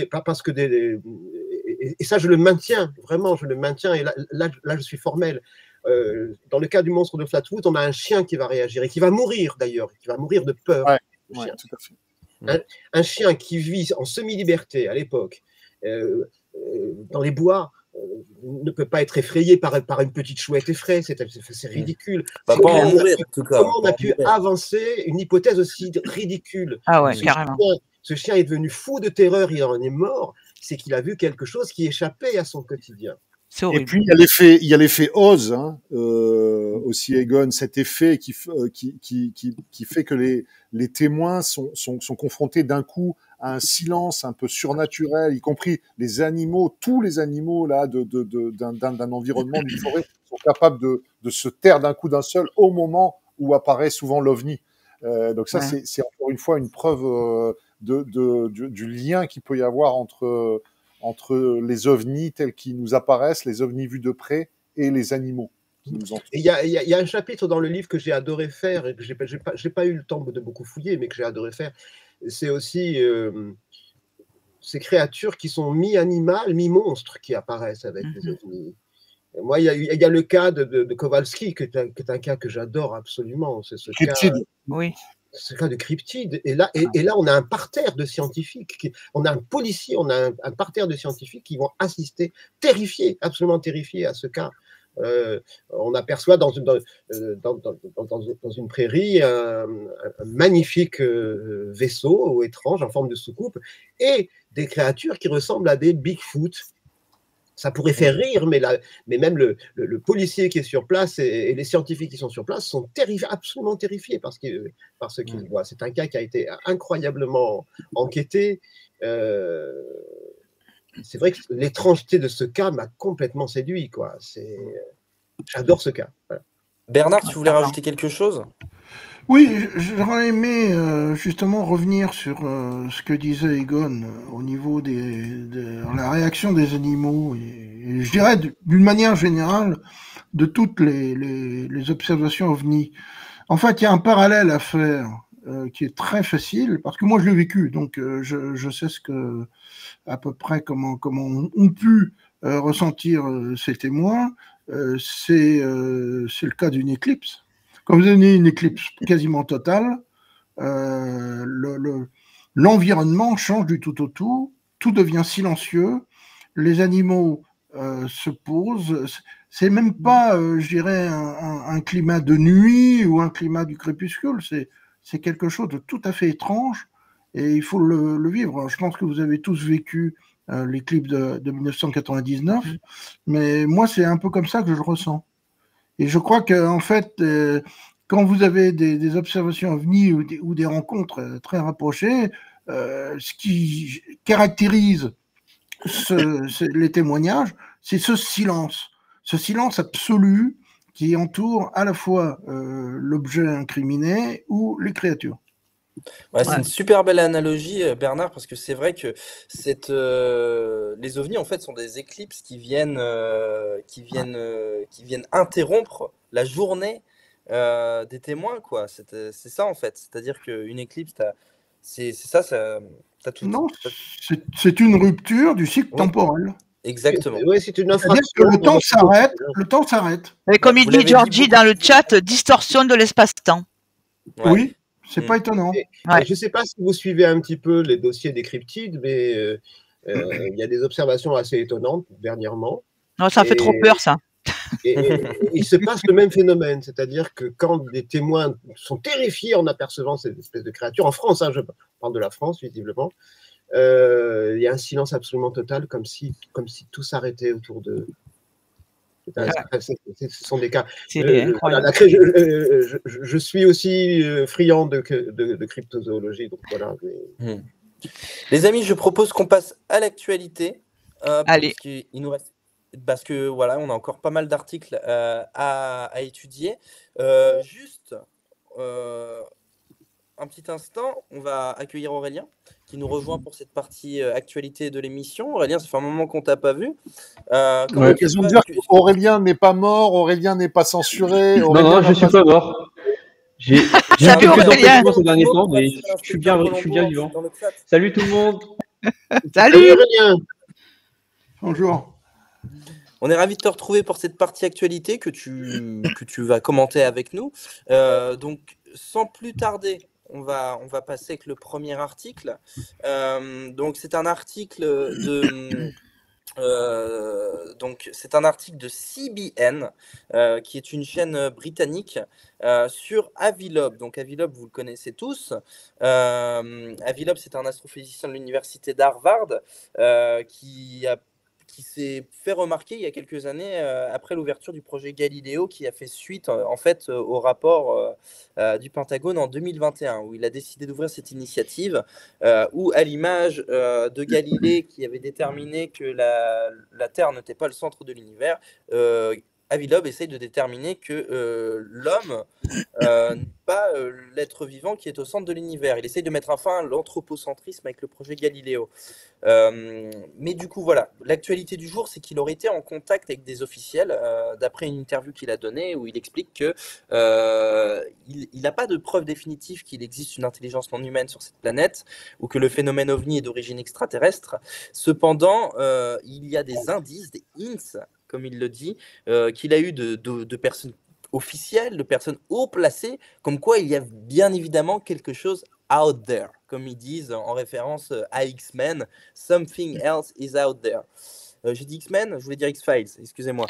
et ça, je le maintiens, vraiment, je le maintiens, et là je suis formel. Dans le cas du monstre de Flatwoods, on a un chien qui va réagir, et qui va mourir d'ailleurs, qui va mourir de peur. Ouais, tout à fait. Un chien qui vit en semi-liberté à l'époque, dans les bois, ne peut pas être effrayé par une petite chouette effraie, c'est ridicule. Pas en mourir, en tout cas. Comment on a pu avancer une hypothèse aussi ridicule? Ah ouais, carrément. Ce chien est devenu fou de terreur, il en est mort, c'est qu'il a vu quelque chose qui échappait à son quotidien. C'est Et horrible. puis il y a l'effet Oz, hein, aussi Egon, cet effet qui fait que les témoins sont confrontés d'un coup à un silence un peu surnaturel, y compris les animaux, tous les animaux là d'un environnement, d'une forêt, sont capables de se taire d'un coup d'un seul au moment où apparaît souvent l'OVNI. Donc ça, c'est encore une fois une preuve du lien qu'il peut y avoir entre les ovnis tels qu'ils nous apparaissent, les ovnis vus de près, et les animaux qui nous entourent. Il y a un chapitre dans le livre que j'ai adoré faire, et que j'ai pas eu le temps de beaucoup fouiller, mais que j'ai adoré faire. C'est aussi ces créatures qui sont mi-animales, mi-monstres qui apparaissent avec les ovnis. Et moi, il y a le cas de Kowalski, qui est un cas que j'adore absolument. C'est ce Cryptide. cas. Oui. Ce cas de cryptide. Et là, on a un parterre de scientifiques. On a un policier, on a un parterre de scientifiques qui vont assister, terrifiés, absolument terrifiés à ce cas. On aperçoit dans une prairie un magnifique vaisseau étrange en forme de soucoupe et des créatures qui ressemblent à des Bigfoot. Ça pourrait faire rire, mais même le policier qui est sur place et les scientifiques qui sont sur place sont absolument terrifiés par ce qu'ils voient. C'est un cas qui a été incroyablement enquêté. C'est vrai que l'étrangeté de ce cas m'a complètement séduit, quoi. J'adore ce cas. Voilà. Bernard, tu voulais rajouter quelque chose? Oui, j'aurais aimé justement revenir sur ce que disait Egon au niveau de la réaction des animaux et je dirais d'une manière générale de toutes les observations ovni. En fait, il y a un parallèle à faire qui est très facile parce que moi je l'ai vécu, donc je sais à peu près comment ont pu ressentir ces témoins. C'est le cas d'une éclipse. Quand vous avez une éclipse quasiment totale, l'environnement change du tout au tout, tout devient silencieux, les animaux se posent. C'est même pas, je dirais, un climat de nuit ou un climat du crépuscule, c'est quelque chose de tout à fait étrange et il faut le vivre. Je pense que vous avez tous vécu l'éclipse de 1999, mais moi c'est un peu comme ça que je le ressens. Et je crois qu'en fait, quand vous avez des observations ovni ou des rencontres très rapprochées, ce qui caractérise les témoignages, c'est ce silence absolu qui entoure à la fois l'objet incriminé ou les créatures. Ouais, c'est une super belle analogie, Bernard, parce que c'est vrai que les ovnis en fait sont des éclipses qui viennent interrompre la journée des témoins, quoi. C'est ça en fait. C'est-à-dire qu'une éclipse, c'est ça, t'as tout. Non, c'est une rupture du cycle temporel. Exactement. Oui, c'est une infraction. C'est-à-dire que le temps s'arrête. Et comme il dit Georgie dans le chat, distorsion de l'espace-temps. Ouais. Oui, c'est pas étonnant. Je ne sais pas si vous suivez un petit peu les dossiers des cryptides, mais il y a des observations assez étonnantes dernièrement. Non, ça fait trop peur, ça. Et il se passe le même phénomène, c'est-à-dire que quand des témoins sont terrifiés en apercevant cette espèce de créature, en France, hein, je parle de la France visiblement, il y a un silence absolument total, comme si tout s'arrêtait autour d'eux. Ce sont des cas. Je suis aussi friand de cryptozoologie, donc voilà. Les amis, je propose qu'on passe à l'actualité. Allez. Il nous reste. Parce que voilà, on a encore pas mal d'articles à étudier. Juste un petit instant, on va accueillir Aurélien qui nous rejoint pour cette partie actualité de l'émission. Aurélien, ça fait un moment qu'on t'a pas vu. L'occasion de dire qu'Aurélien n'est pas mort, Aurélien n'est pas censuré. Non, je suis pas mort. J'ai quelques empêchements ces derniers temps, mais je suis bien vivant. Salut tout le monde. Salut Aurélien. Bonjour. On est ravis de te retrouver pour cette partie actualité que tu vas commenter avec nous. Donc, sans plus tarder, on va passer avec le premier article. Donc, c'est un article de CBN, qui est une chaîne britannique, sur Avi Loeb. Donc Avi Loeb, vous le connaissez tous. Avi Loeb, c'est un astrophysicien de l'université d'Harvard qui qui s'est fait remarquer il y a quelques années après l'ouverture du projet Galileo, qui a fait suite en fait au rapport du Pentagone en 2021, où il a décidé d'ouvrir cette initiative, où à l'image de Galilée, qui avait déterminé que la Terre n'était pas le centre de l'univers, Avi Loeb essaye de déterminer que l'homme n'est pas l'être vivant qui est au centre de l'univers. Il essaye de mettre fin à l'anthropocentrisme avec le projet Galileo. Mais du coup, voilà, l'actualité du jour, c'est qu'il aurait été en contact avec des officiels, d'après une interview qu'il a donnée, où il explique que il n'a pas de preuve définitive qu'il existe une intelligence non humaine sur cette planète, ou que le phénomène OVNI est d'origine extraterrestre. Cependant, il y a des indices, des hints, comme il le dit, qu'il a eu de personnes officielles, de personnes haut placées, comme quoi il y a bien évidemment quelque chose out there, comme ils disent en référence à X-Men, something else is out there. J'ai dit X-Men, je voulais dire X-Files, excusez-moi.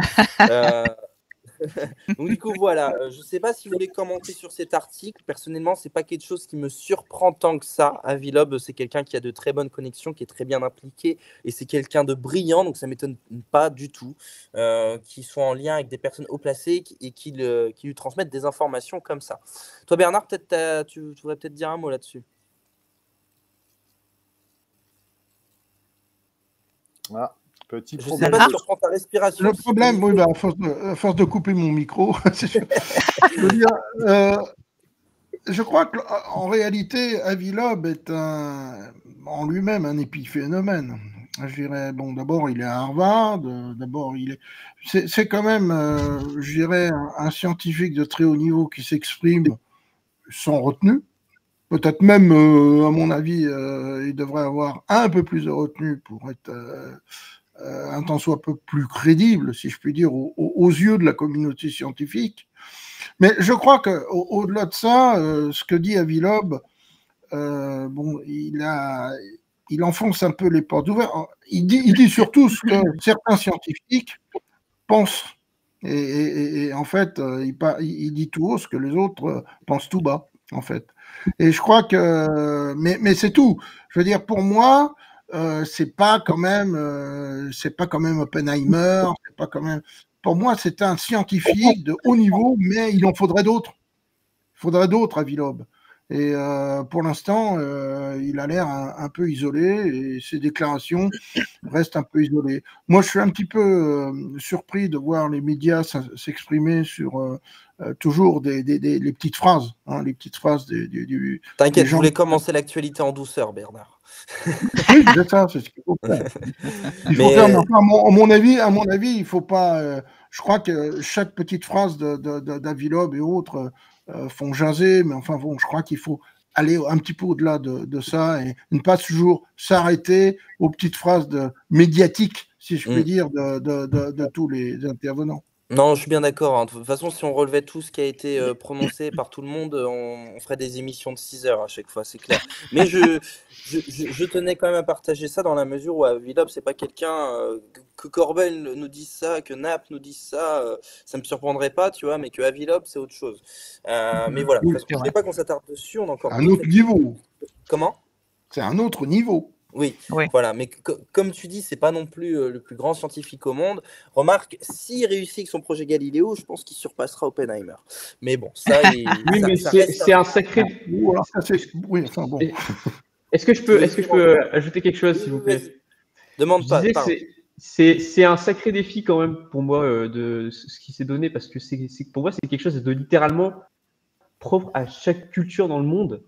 Donc du coup voilà, je ne sais pas si vous voulez commenter sur cet article. Personnellement, c'est pas quelque chose qui me surprend tant que ça. Avi Loeb, c'est quelqu'un qui a de très bonnes connexions, qui est très bien impliqué, et c'est quelqu'un de brillant, donc ça m'étonne pas du tout qu'il soit en lien avec des personnes haut placées et qui lui transmettent des informations comme ça. Toi Bernard, peut-être tu voudrais peut-être dire un mot là-dessus. Ah. Petit je sais pas si tu reprends ta respiration. Le problème, oui, à force de couper mon micro, je crois qu'en réalité, Avi Loeb est en lui-même un épiphénomène. Je dirais, bon, d'abord, il est à Harvard, c'est quand même, je dirais, un scientifique de très haut niveau qui s'exprime sans retenue. Peut-être même, à mon avis, il devrait avoir un peu plus de retenue pour être un tant soit peu plus crédible, si je puis dire, aux yeux de la communauté scientifique. Mais je crois qu'au-delà de ça, ce que dit Avi Loeb, bon, il enfonce un peu les portes ouvertes. Il dit surtout ce que certains scientifiques pensent. Et en fait, il dit tout haut ce que les autres pensent tout bas, en fait. Et je crois que... Mais c'est tout. Je veux dire, pour moi... c'est pas quand même Oppenheimer, c'est pas quand même. Pour moi, c'est un scientifique de haut niveau, mais il en faudrait d'autres. Il faudrait d'autres, Avi Loeb. Et pour l'instant, il a l'air un peu isolé et ses déclarations restent un peu isolées. Moi, je suis un petit peu surpris de voir les médias s'exprimer sur toujours les petites phrases, hein, les petites phrases du. T'inquiète, je voulais commencer l'actualité en douceur, Bernard. Oui, c'est ça, c'est ce qu'il faut faire. Il faut faire, à mon avis, il faut pas. Je crois que chaque petite phrase d'Avi Loeb et autres font jaser, mais enfin bon, je crois qu'il faut aller un petit peu au-delà de ça et ne pas toujours s'arrêter aux petites phrases médiatiques, si je puis dire, de tous les intervenants. Non, je suis bien d'accord. De toute façon, si on relevait tout ce qui a été prononcé par tout le monde, on ferait des émissions de 6 heures à chaque fois, c'est clair. Mais je tenais quand même à partager ça dans la mesure où Avi Loeb, c'est pas quelqu'un que Corbel nous dise ça, que Nap nous dise ça, ça me surprendrait pas, tu vois, mais que Avi Loeb, c'est autre chose. Mais voilà, je ne voulais pas qu'on s'attarde dessus. On a encore un autre niveau. Comment ? C'est un autre niveau. Oui, voilà, mais comme tu dis, c'est pas non plus le plus grand scientifique au monde. Remarque, s'il réussit avec son projet Galileo, je pense qu'il surpassera Oppenheimer. Mais bon, ça, oui, mais c'est un sacré. Oui, enfin bon. Est-ce que je peux ajouter quelque chose, s'il vous plaît ? Demande pas. C'est un sacré défi quand même pour moi de ce qui s'est donné, parce que pour moi c'est quelque chose de littéralement propre à chaque culture dans le monde.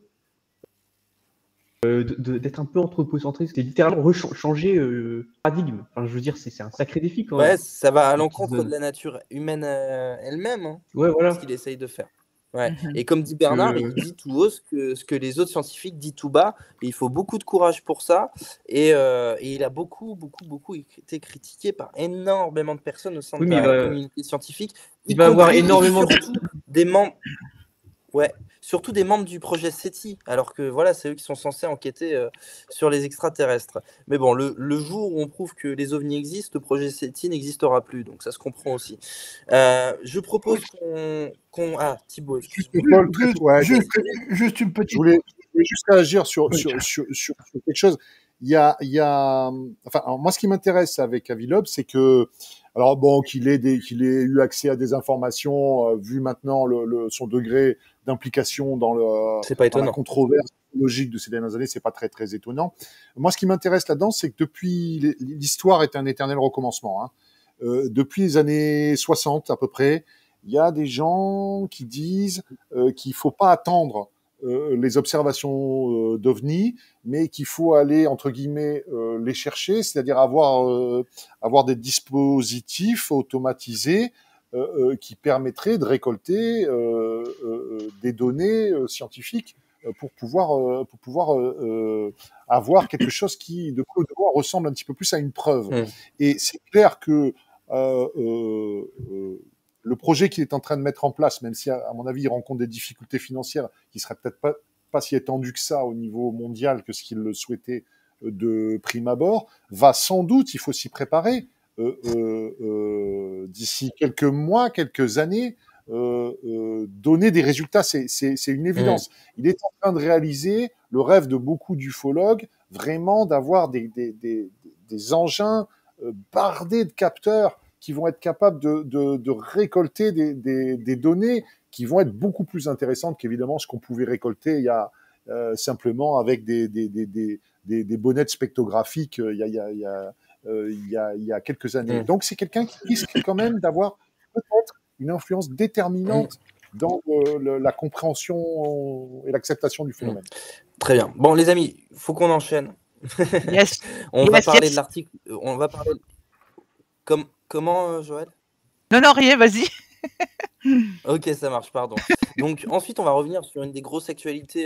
D'être un peu anthropocentriste, c'est littéralement changer paradigme. Enfin, je veux dire, c'est un sacré défi quand même. Ouais, ça va à l'encontre de la nature humaine elle-même, hein, ouais, voilà. Ce qu'il essaye de faire. Ouais. Et comme dit Bernard, il dit tout haut ce que les autres scientifiques disent tout bas. Et il faut beaucoup de courage pour ça. Et il a beaucoup été critiqué par énormément de personnes au sein de la communauté scientifique. Il va avoir énormément des membres. Ouais, surtout des membres du projet SETI, alors que voilà, c'est eux qui sont censés enquêter sur les extraterrestres. Mais bon, le jour où on prouve que les ovnis existent, le projet SETI n'existera plus, donc ça se comprend aussi. Je propose qu'on... Ah, Thibaut, excuse-moi. Juste une petite... Je voulais juste réagir sur quelque chose. enfin, alors moi, ce qui m'intéresse avec Avilob, c'est que, alors bon, qu'il ait eu accès à des informations, vu maintenant son degré d'implication dans C'est pas la étonnant. controverse logique de ces dernières années, c'est pas très très étonnant. Moi, ce qui m'intéresse là-dedans, c'est que depuis l'histoire est un éternel recommencement. Hein. Depuis les années 60 à peu près, il y a des gens qui disent qu'il faut pas attendre les observations d'OVNI, mais qu'il faut aller, entre guillemets, les chercher, c'est-à-dire avoir des dispositifs automatisés qui permettraient de récolter des données scientifiques pour pouvoir avoir quelque chose qui, de près ou de loin, ressemble un petit peu plus à une preuve. Et c'est clair que le projet qu'il est en train de mettre en place, même si, à mon avis, il rencontre des difficultés financières qui seraient peut-être pas si étendues que ça au niveau mondial que ce qu'il le souhaitait de prime abord, va sans doute, il faut s'y préparer, d'ici quelques mois, quelques années, donner des résultats, c'est une évidence. Il est en train de réaliser le rêve de beaucoup d'ufologues, vraiment d'avoir des engins bardés de capteurs qui vont être capables de récolter des données qui vont être beaucoup plus intéressantes qu'évidemment ce qu'on pouvait récolter il y a simplement avec des bonnettes spectrographiques il y a quelques années. Donc c'est quelqu'un qui risque quand même d'avoir peut-être une influence déterminante dans la compréhension et l'acceptation du phénomène. Très bien. Bon les amis, il faut qu'on enchaîne. Yes. On va parler de l'article. On va parler. Comment, Joël? Non, rien, vas-y. Ok, ça marche, pardon. Donc, ensuite, on va revenir sur une des grosses actualités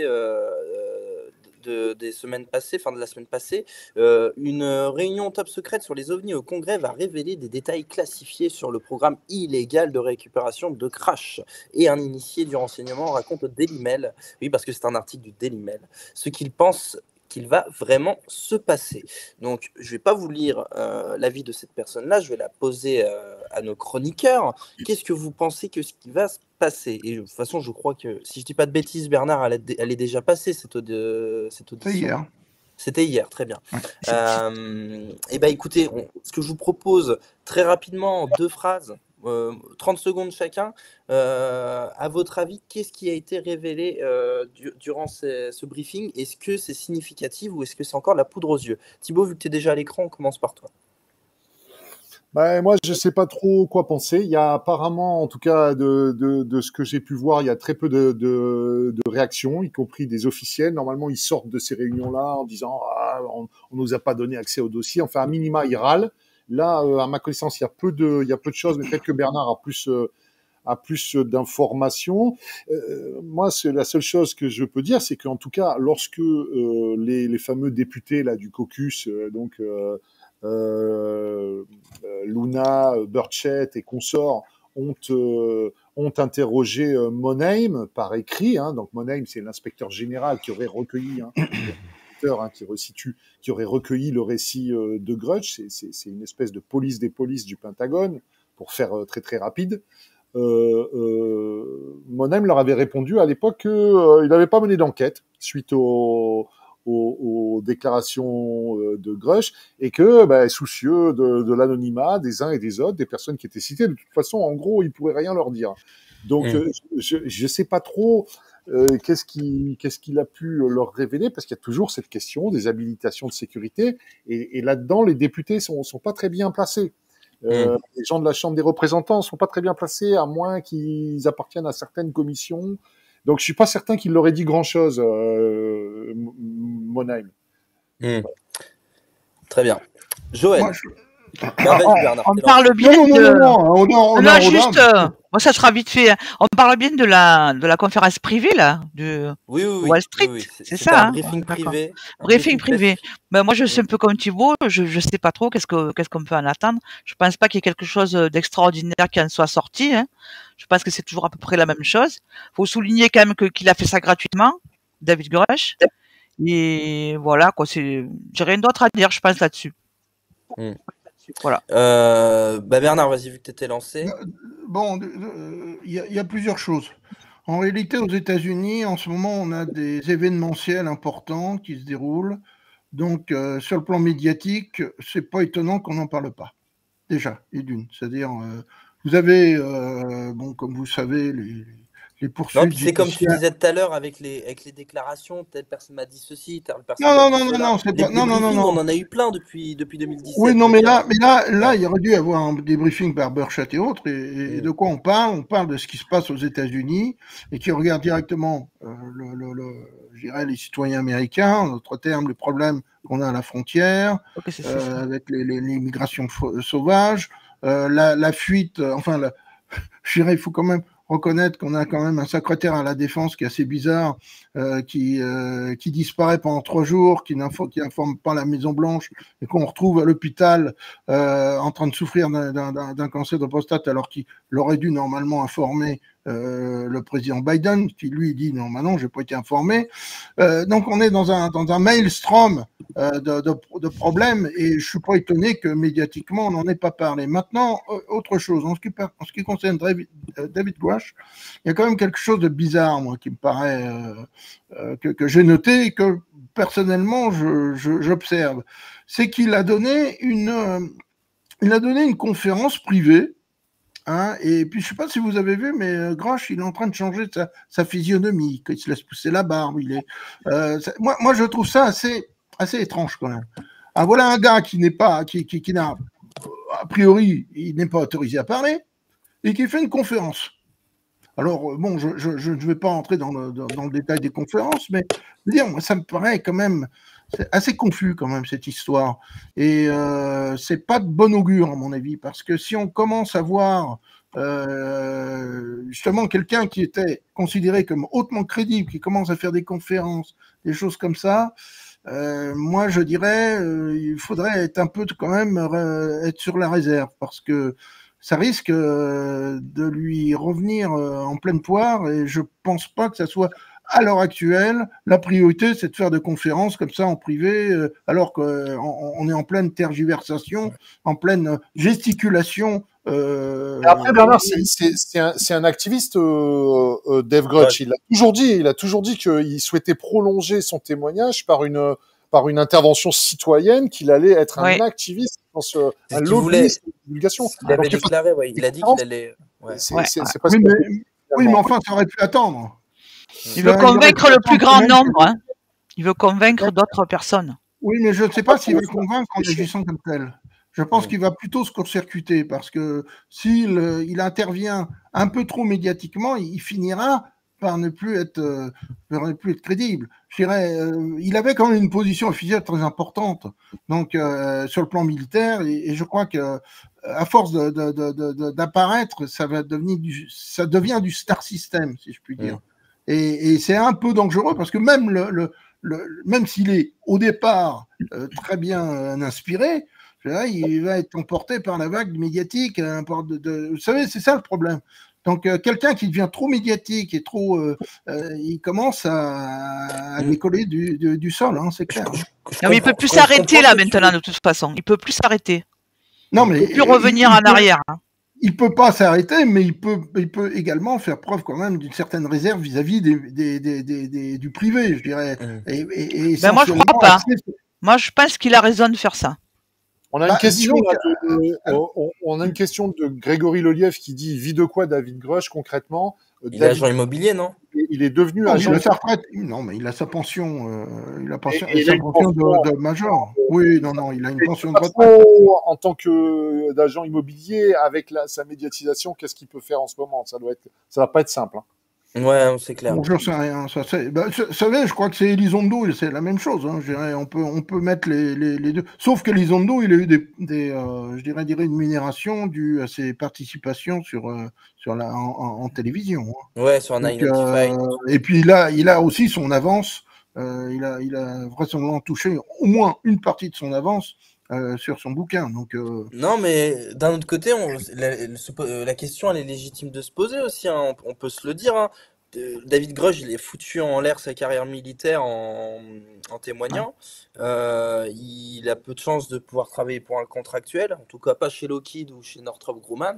des semaines passées, de la semaine passée. Une réunion top secrète sur les ovnis au Congrès va révéler des détails classifiés sur le programme illégal de récupération de crash. Et un initié du renseignement raconte au Daily Mail, oui, parce que c'est un article du Daily Mail, ce qu'il pense qu'il va vraiment se passer. Donc, je ne vais pas vous lire l'avis de cette personne-là, je vais la poser à nos chroniqueurs. Qu'est-ce que vous pensez que ce qui va se passer? Et de toute façon, je crois que, si je ne dis pas de bêtises, Bernard, elle est déjà passée, cette audition. C'était hier. C'était hier, très bien. Ouais. Et bien, écoutez, ce que je vous propose, très rapidement, en 2 phrases, 30 secondes chacun. À votre avis, qu'est-ce qui a été révélé durant ce briefing? Est-ce que c'est significatif ou est-ce que c'est encore la poudre aux yeux? Thibaut, vu que tu es déjà à l'écran, on commence par toi. Moi, je sais pas trop quoi penser. Il y a apparemment, en tout cas, de ce que j'ai pu voir, il y a très peu de réactions, y compris des officiels. Normalement, ils sortent de ces réunions-là en disant on nous a pas donné accès au dossier. Enfin, à minima, ils râlent. Là, à ma connaissance, il y a peu de choses, mais peut-être que Bernard a plus d'informations. Moi, c'est la seule chose que je peux dire, c'est qu'en tout cas, lorsque les fameux députés là du caucus, Luna, Burchett et consorts ont interrogé Monheim par écrit. Donc Monheim, c'est l'inspecteur général qui aurait recueilli qui aurait recueilli le récit de Grudge. C'est une espèce de police des polices du Pentagone, pour faire très très rapide. Monheim leur avait répondu à l'époque qu'il n'avait pas mené d'enquête suite aux déclarations de Grush, et que, soucieux de l'anonymat des uns et des autres, des personnes qui étaient citées, de toute façon, en gros, ils ne pourraient rien leur dire. Donc, je ne sais pas trop qu'est-ce qu'il a pu leur révéler, parce qu'il y a toujours cette question des habilitations de sécurité, et là-dedans, les députés sont pas très bien placés. Les gens de la Chambre des représentants sont pas très bien placés, à moins qu'ils appartiennent à certaines commissions. Donc, je suis pas certain qu'il leur ait dit grand-chose, Monheim. Très bien. Joël. On parle bien moi ça sera vite fait. On parle bien de la conférence privée là, de Wall Street. Oui. C'est ça. Un briefing privé. Briefing privé. Moi je suis un peu comme Thibaut, je sais pas trop qu'est-ce qu'on peut en attendre. Je pense pas qu'il y ait quelque chose d'extraordinaire qui en soit sorti. Je pense que c'est toujours à peu près la même chose. Faut souligner quand même qu'il a fait ça gratuitement, David Grush. Et voilà quoi, j'ai rien d'autre à dire, je pense là-dessus. Voilà. Bernard, vas-y, vu que tu étais lancé. Bon, il y a plusieurs choses. En réalité, aux États-Unis, en ce moment, on a des événementiels importants qui se déroulent. Donc, sur le plan médiatique, c'est pas étonnant qu'on n'en parle pas. Déjà, et d'une. C'est-à-dire, vous avez, bon, comme vous savez, les Non, poursuites puis c'est comme tu judiciaires. disais tout à l'heure avec les déclarations, telle personne m'a dit ceci, telle personne Non, m'a non, dit non, non, cela. non, c'est Les pas. Non, non, non, briefings, on non. en a eu plein depuis Oui, 2017, non, je veux mais dire. là, Ouais. il aurait dû y avoir des briefings par Burchat et autres. Et de quoi on parle? On parle de ce qui se passe aux États-Unis et qui regarde directement, je dirais, les citoyens américains, en d'autres termes, les problèmes qu'on a à la frontière, Ok, c'est ça. avec les migrations sauvages, la fuite, je dirais, il faut quand même reconnaître qu'on a quand même un secrétaire à la défense qui est assez bizarre, qui disparaît pendant 3 jours, qui n'informe pas la Maison Blanche et qu'on retrouve à l'hôpital en train de souffrir d'un cancer de prostate alors qu'il aurait dû normalement informer le président Biden, qui lui dit non, maintenant j'ai pas été informé. Donc on est dans un maelstrom de problèmes et je suis pas étonné que médiatiquement on n'en ait pas parlé. Maintenant, autre chose, en ce qui concerne David Grush, il y a quand même quelque chose de bizarre, moi, qui me paraît que j'ai noté et que personnellement j'observe. C'est qu'il a donné une conférence privée. Hein, et puis, je ne sais pas si vous avez vu, mais Grush, il est en train de changer sa physionomie, qu'il se laisse pousser la barbe. Moi, je trouve ça assez étrange quand même. Ah, voilà un gars qui n'a, a priori, il n'est pas autorisé à parler et qui fait une conférence. Alors, bon, je ne vais pas entrer dans le détail des conférences, mais dire, moi, ça me paraît quand même assez confus quand même cette histoire. Et c'est pas de bon augure à mon avis, parce que si on commence à voir justement quelqu'un qui était considéré comme hautement crédible, qui commence à faire des conférences, des choses comme ça, moi je dirais il faudrait être un peu quand même être sur la réserve, parce que ça risque de lui revenir en pleine poire, et je pense pas que ça soit à l'heure actuelle, la priorité, c'est de faire des conférences comme ça en privé, alors qu'on est en pleine tergiversation, en pleine gesticulation. Après, Bernard, c'est un activiste, Dave Grush. Ouais. Il a toujours dit qu'il souhaitait prolonger son témoignage par une intervention citoyenne, qu'il allait être un activiste, un lobbyiste de divulgation. Il avait déclaré, ouais, il a dit qu'il allait. Ouais. C'est pas oui, mais enfin, ça aurait pu attendre. Il veut convaincre le plus grand nombre. Hein. Il veut convaincre d'autres personnes. Oui, mais je ne sais pas s'il va convaincre en agissant comme tel. Je pense qu'il va plutôt se court-circuiter, parce que s'il intervient un peu trop médiatiquement, il finira par ne plus être crédible. Je dirais, il avait quand même une position officielle très importante, donc sur le plan militaire, et je crois que à force d'apparaître, ça devient du star system, si je puis dire. Et c'est un peu dangereux, parce que même même s'il est au départ très bien inspiré, il va être emporté par la vague médiatique. Vous savez, c'est ça le problème. Donc, quelqu'un qui devient trop médiatique et trop, il commence à décoller du sol, hein, c'est clair. Non, mais il peut plus s'arrêter là maintenant, de toute façon. Il peut plus s'arrêter. Non, mais il peut plus revenir en arrière. Hein. Il peut pas s'arrêter, mais il peut également faire preuve quand même d'une certaine réserve vis-à-vis du privé, je dirais. Et ben moi, je crois pas. Moi, je pense qu'il a raison de faire ça. On a une question de Grégory Leliev qui dit: vit de quoi David Grush concrètement? Il est agent immobilier, non? Il est devenu agent. Il a sa retraite. Non, mais il a sa pension. Il a sa pension de major. Oui, non, il a une pension de retraite. En tant d'agent immobilier, avec sa médiatisation, qu'est-ce qu'il peut faire en ce moment? Ça va pas être simple. Hein. Ouais, c'est clair. Bon, je sais rien. Vous savez, je crois que c'est Elizondo, c'est la même chose. Hein, je dirais, on peut mettre les deux. Sauf que Elizondo, il a eu je dirais, des rémunérations dues à ses participations en télévision. Hein. Ouais, sur un Identified. Et puis il a aussi son avance. Il a vraisemblablement touché au moins une partie de son avance sur son bouquin. Donc, non, mais d'un autre côté, la question, elle est légitime de se poser aussi. Hein, on peut se le dire. Hein. David Grush, il est foutu en l'air sa carrière militaire en témoignant. Il a peu de chances de pouvoir travailler pour un contractuel, en tout cas pas chez Lockheed ou chez Northrop Grumman.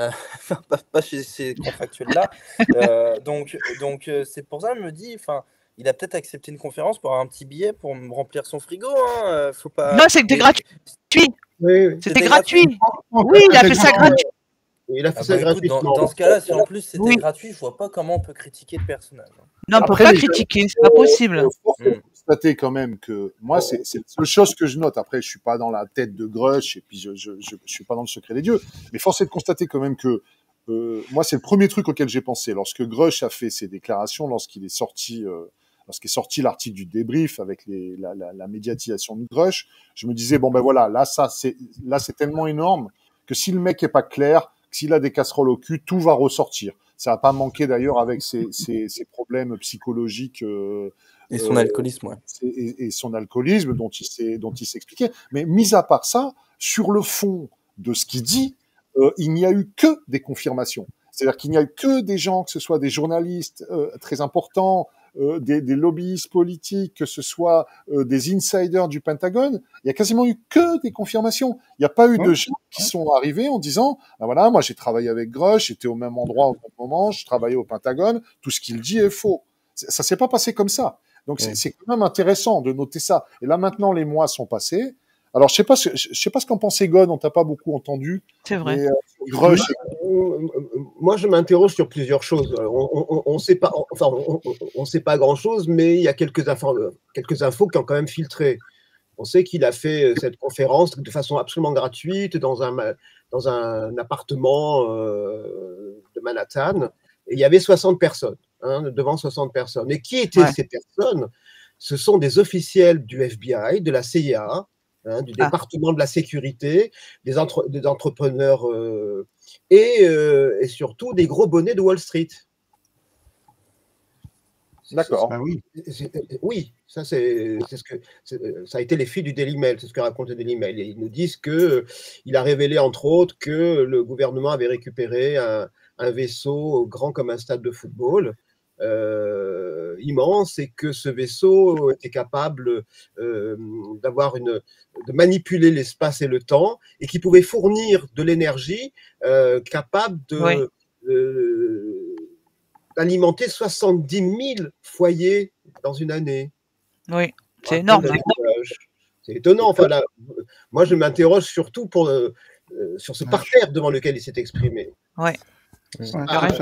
Pas chez ces contractuels-là. Donc c'est pour ça que je me dis, il a peut-être accepté une conférence pour avoir un petit billet pour me remplir son frigo. Hein. Faut pas... Non, c'était gratuit. Oui, C'était gratuit. Oui, il a fait ça gratuit. il a fait Ah ça bah, écoute, gratuitement. dans ce cas-là, si en plus c'était Oui. gratuit, je vois pas comment on peut critiquer le personnage. Non, on peut Après, pas les- critiquer, c'est pas possible. Force est de constater quand même que moi, c'est la seule chose que je note. Après, je suis pas dans la tête de Grush et puis je suis pas dans le secret des dieux. Mais force est de constater quand même que moi, c'est le premier truc auquel j'ai pensé lorsque Grush a fait ses déclarations, lorsqu'il est sorti l'article du débrief avec la médiatisation de Grush. Je me disais bon ben voilà, là c'est tellement énorme que si le mec est pas clair, s'il a des casseroles au cul, tout va ressortir. Ça n'a pas manqué d'ailleurs avec ses problèmes psychologiques Et son alcoolisme, ouais. et son alcoolisme dont il s'expliquait. Mais mis à part ça, sur le fond de ce qu'il dit, il n'y a eu que des confirmations. C'est-à-dire qu'il n'y a eu que des gens, que ce soit des journalistes très importants, des lobbyistes politiques, que ce soit des insiders du Pentagone, il y a quasiment eu que des confirmations. Il n'y a pas eu de gens qui sont arrivés en disant ah, voilà, moi j'ai travaillé avec Grush, j'étais au même endroit au même moment, je travaillais au Pentagone, tout ce qu'il dit est faux. Ça s'est pas passé comme ça. Donc c'est quand même intéressant de noter ça. Et là maintenant les mois sont passés. Alors je sais pas ce qu'en pensait God, on t'a pas beaucoup entendu. C'est vrai. Mais, Grush, Moi, je m'interroge sur plusieurs choses. On sait pas, enfin, on sait pas grand-chose, mais il y a quelques infos qui ont quand même filtré. On sait qu'il a fait cette conférence de façon absolument gratuite dans un appartement de Manhattan. Et il y avait 60 personnes, devant 60 personnes. Et qui étaient ces personnes? Ce sont des officiels du FBI, de la CIA, du département de la sécurité, des entrepreneurs et surtout des gros bonnets de Wall Street. D'accord. Ah oui. Oui, ça ça a été les filles du Daily Mail, c'est ce que raconte le Daily Mail. Et ils nous disent que il a révélé entre autres que le gouvernement avait récupéré un vaisseau grand comme un stade de football. Immense, et que ce vaisseau était capable de manipuler l'espace et le temps, et qui pouvait fournir de l'énergie capable d'alimenter 70 000 foyers dans une année. Oui, c'est énorme. C'est étonnant. Enfin, là, moi, je m'interroge surtout sur ce parterre devant lequel il s'est exprimé. Oui. C'est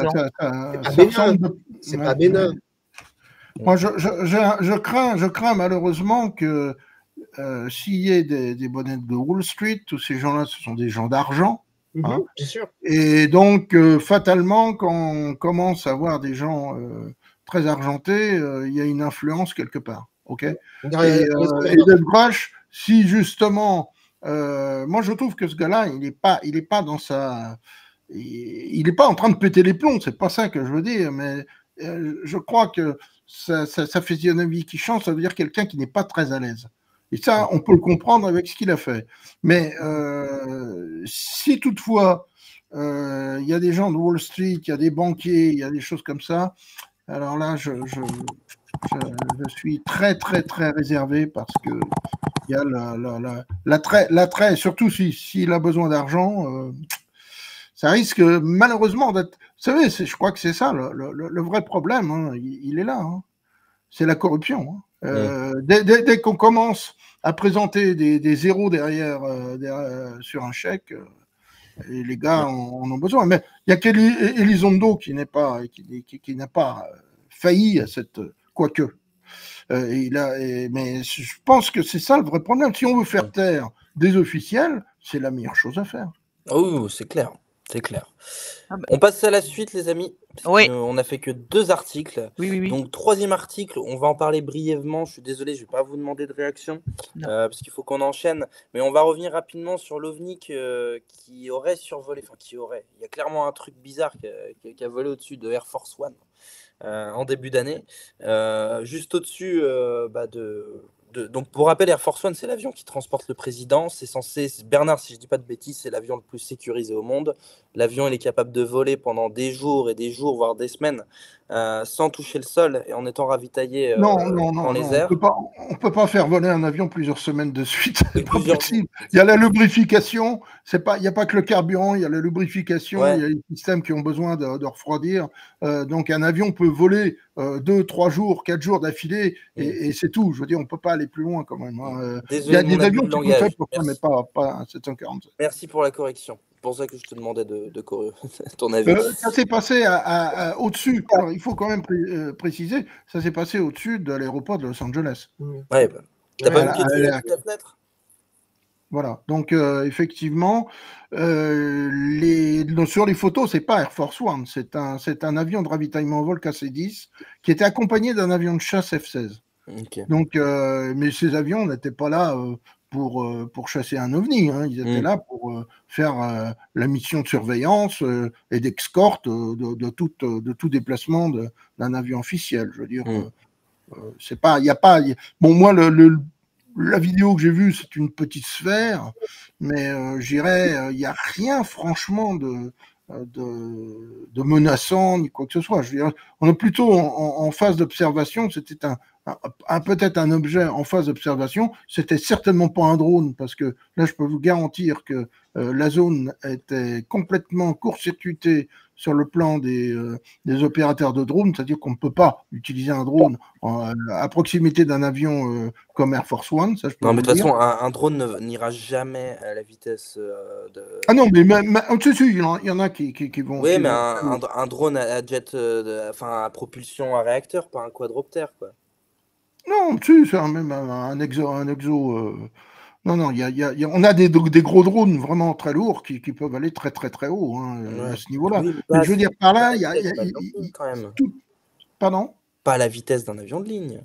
pas bénin. Moi, je crains malheureusement que s'il y ait des bonnets de Wall Street, tous ces gens-là, ce sont des gens d'argent. Bien sûr. Et donc, fatalement, quand on commence à voir des gens très argentés, il y a une influence quelque part. Okay, et de Grush, si justement, moi je trouve que ce gars-là, il est pas dans sa... Il n'est pas en train de péter les plombs, c'est pas ça que je veux dire, mais je crois que sa physionomie qui change, ça veut dire quelqu'un qui n'est pas très à l'aise. Et ça, on peut le comprendre avec ce qu'il a fait. Mais si toutefois, il y a des gens de Wall Street, il y a des banquiers, il y a des choses comme ça, alors là, je suis très, très, très réservé parce que il y a l'attrait, surtout s'il a besoin d'argent, ça risque malheureusement d'être... Vous savez, je crois que c'est ça, le vrai problème, hein, il est là. Hein. C'est la corruption. Hein. Dès qu'on commence à présenter des zéros derrière sur un chèque, et les gars en ont besoin. Mais il n'y a qu'Elizondo qui n'a pas failli à cette... Quoique. Mais je pense que c'est ça le vrai problème. Si on veut faire taire des officiels, c'est la meilleure chose à faire. Oh, c'est clair. C'est clair. On passe à la suite, les amis. Oui. On a fait que 2 articles. Oui. Donc, 3e article, on va en parler brièvement. Je suis désolé, je ne vais pas vous demander de réaction parce qu'il faut qu'on enchaîne. Mais on va revenir rapidement sur l'OVNI qui aurait survolé. Enfin, qui aurait. Il y a clairement un truc bizarre qui a volé au-dessus de Air Force One en début d'année. Juste au-dessus donc, pour rappel, Air Force One, c'est l'avion qui transporte le président. Bernard, si je ne dis pas de bêtises, c'est l'avion le plus sécurisé au monde. L'avion, il est capable de voler pendant des jours et des jours, voire des semaines, sans toucher le sol et en étant ravitaillé dans les airs. On peut pas faire voler un avion plusieurs semaines de suite. Et C'est pas possible. Il y a la lubrification. Il n'y a pas que le carburant. Il y a la lubrification. Il y a les systèmes qui ont besoin de refroidir. Donc un avion peut voler 2, 3 jours, 4 jours d'affilée et c'est tout. Je veux dire, on peut pas aller plus loin quand même. Il y a des avions qui sont faits pour ça, mais pas un 747. Merci pour la correction. C'est pour ça que je te demandais de ton avis. Ça s'est passé au-dessus. Alors, il faut quand même préciser, ça s'est passé au-dessus de l'aéroport de Los Angeles. Ouais, t'as pas vu qu'il était à la fenêtre ? Voilà. Donc effectivement, sur les photos, c'est pas Air Force One, c'est un avion de ravitaillement au vol KC-10 qui était accompagné d'un avion de chasse F-16. Okay. Donc, mais ces avions n'étaient pas là pour chasser un ovni, hein. Ils étaient là pour faire la mission de surveillance et d'escorte de tout déplacement d'un avion officiel. Je veux dire, c'est pas, il y a pas. Bon, moi, la vidéo que j'ai vue, c'est une petite sphère, mais j'irais, il n'y a rien franchement de menaçant ni quoi que ce soit. Je veux dire, on est plutôt en phase d'observation. C'était peut-être un objet en phase d'observation. C'était certainement pas un drone parce que là, je peux vous garantir que la zone était complètement court-circuitée sur le plan des opérateurs de drones, c'est-à-dire qu'on ne peut pas utiliser un drone à proximité d'un avion comme Air Force One. Ça, je peux non, mais de toute façon, dire. un drone n'ira jamais à la vitesse de... Ah non, mais il y en a qui vont... Oui, mais un drone à jet, à propulsion à réacteur, pas un quadroptère, quoi. Non, c'est même un exo. Non, on a des gros drones vraiment très lourds qui peuvent aller très très très haut à ce niveau-là. Oui, mais je veux dire, par là, il y a quand même. Pardon ? Pas à la vitesse d'un avion de ligne.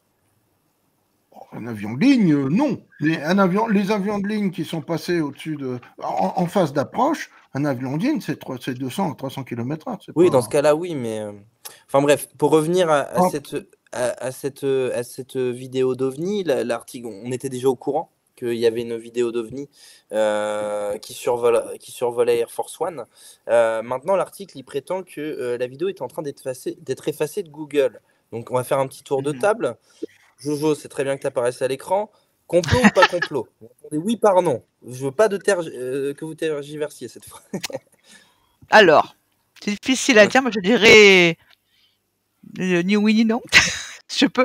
Un avion de ligne, non. Les avions de ligne qui sont passés au-dessus en phase d'approche, un avion de ligne, c'est 200 à 300 km/h. Oui, dans ce cas-là, oui, mais... Enfin bref, pour revenir à cette vidéo d'OVNI, l'article, on était déjà au courant qu'il y avait une vidéo d'OVNI qui survolait Air Force One. Maintenant, l'article, il prétend que la vidéo est en train d'être effacée de Google. Donc, on va faire un petit tour de table. Jojo, c'est très bien que tu apparaisses à l'écran. Complot ou pas complot ? Vous répondez oui par non. Je veux pas que vous tergiversiez cette fois. Alors, c'est difficile à dire. Moi, je dirais ni oui ni non. Je peux.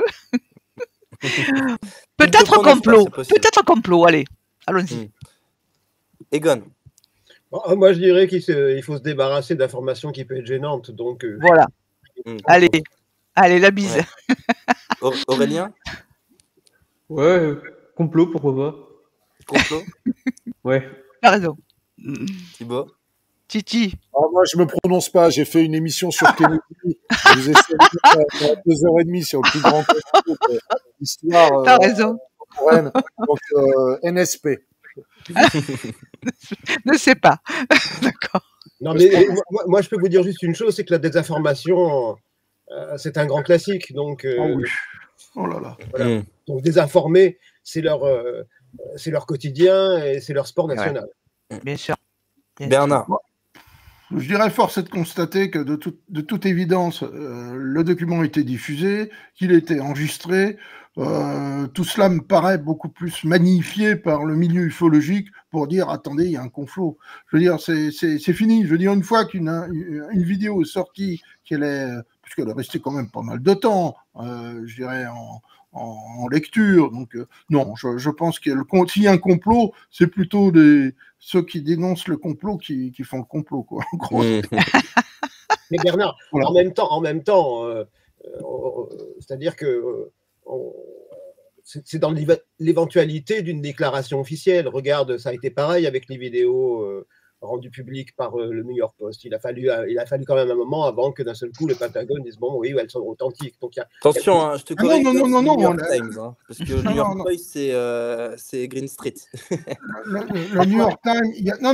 Peut-être complot. Peut-être complot. Allez, allons-y. Egon. Moi, je dirais qu'il faut se débarrasser d'informations qui peuvent être gênantes. Donc, voilà. Allez, la bise. Ouais. Aurélien ? Ouais, complot, pourquoi pas. Complot ? Ouais. T'as raison. Thibaut ? Titi. Moi, je me prononce pas. J'ai fait une émission sur Kennedy. Je vous ai fait 2h30 sur le plus grand complot de l'histoire. T'as raison. Donc, NSP. Ne sais pas. D'accord. Non, mais moi, je peux vous dire juste une chose, c'est que la désinformation, c'est un grand classique. Donc, oui. Oh là là. Voilà. Donc, désinformer, c'est leur quotidien et c'est leur sport national. Ouais. Bien sûr. Bernard. Je dirais force est de constater que de toute évidence, le document a été diffusé, qu'il a été enregistré. Tout cela me paraît beaucoup plus magnifié par le milieu ufologique pour dire attendez, il y a un complot. Je veux dire, c'est fini. Je veux dire, une fois qu'une vidéo est sortie, puisqu'elle est restée quand même pas mal de temps, je dirais en lecture. Donc non, je pense qu'il s'il y a un complot, c'est plutôt ceux qui dénoncent le complot qui font le complot, quoi. En gros. Mais Bernard, voilà. en même temps, c'est-à-dire que c'est dans l'éventualité d'une déclaration officielle. Regarde, ça a été pareil avec les vidéos rendues publiques par le New York Post. Il a fallu quand même un moment avant que d'un seul coup le Pentagone dise bon, oui, elles sont authentiques. Donc, attention, je te corrige. Non, New York Times, parce que le New York Post c'est Green Street. Le New York Times, non.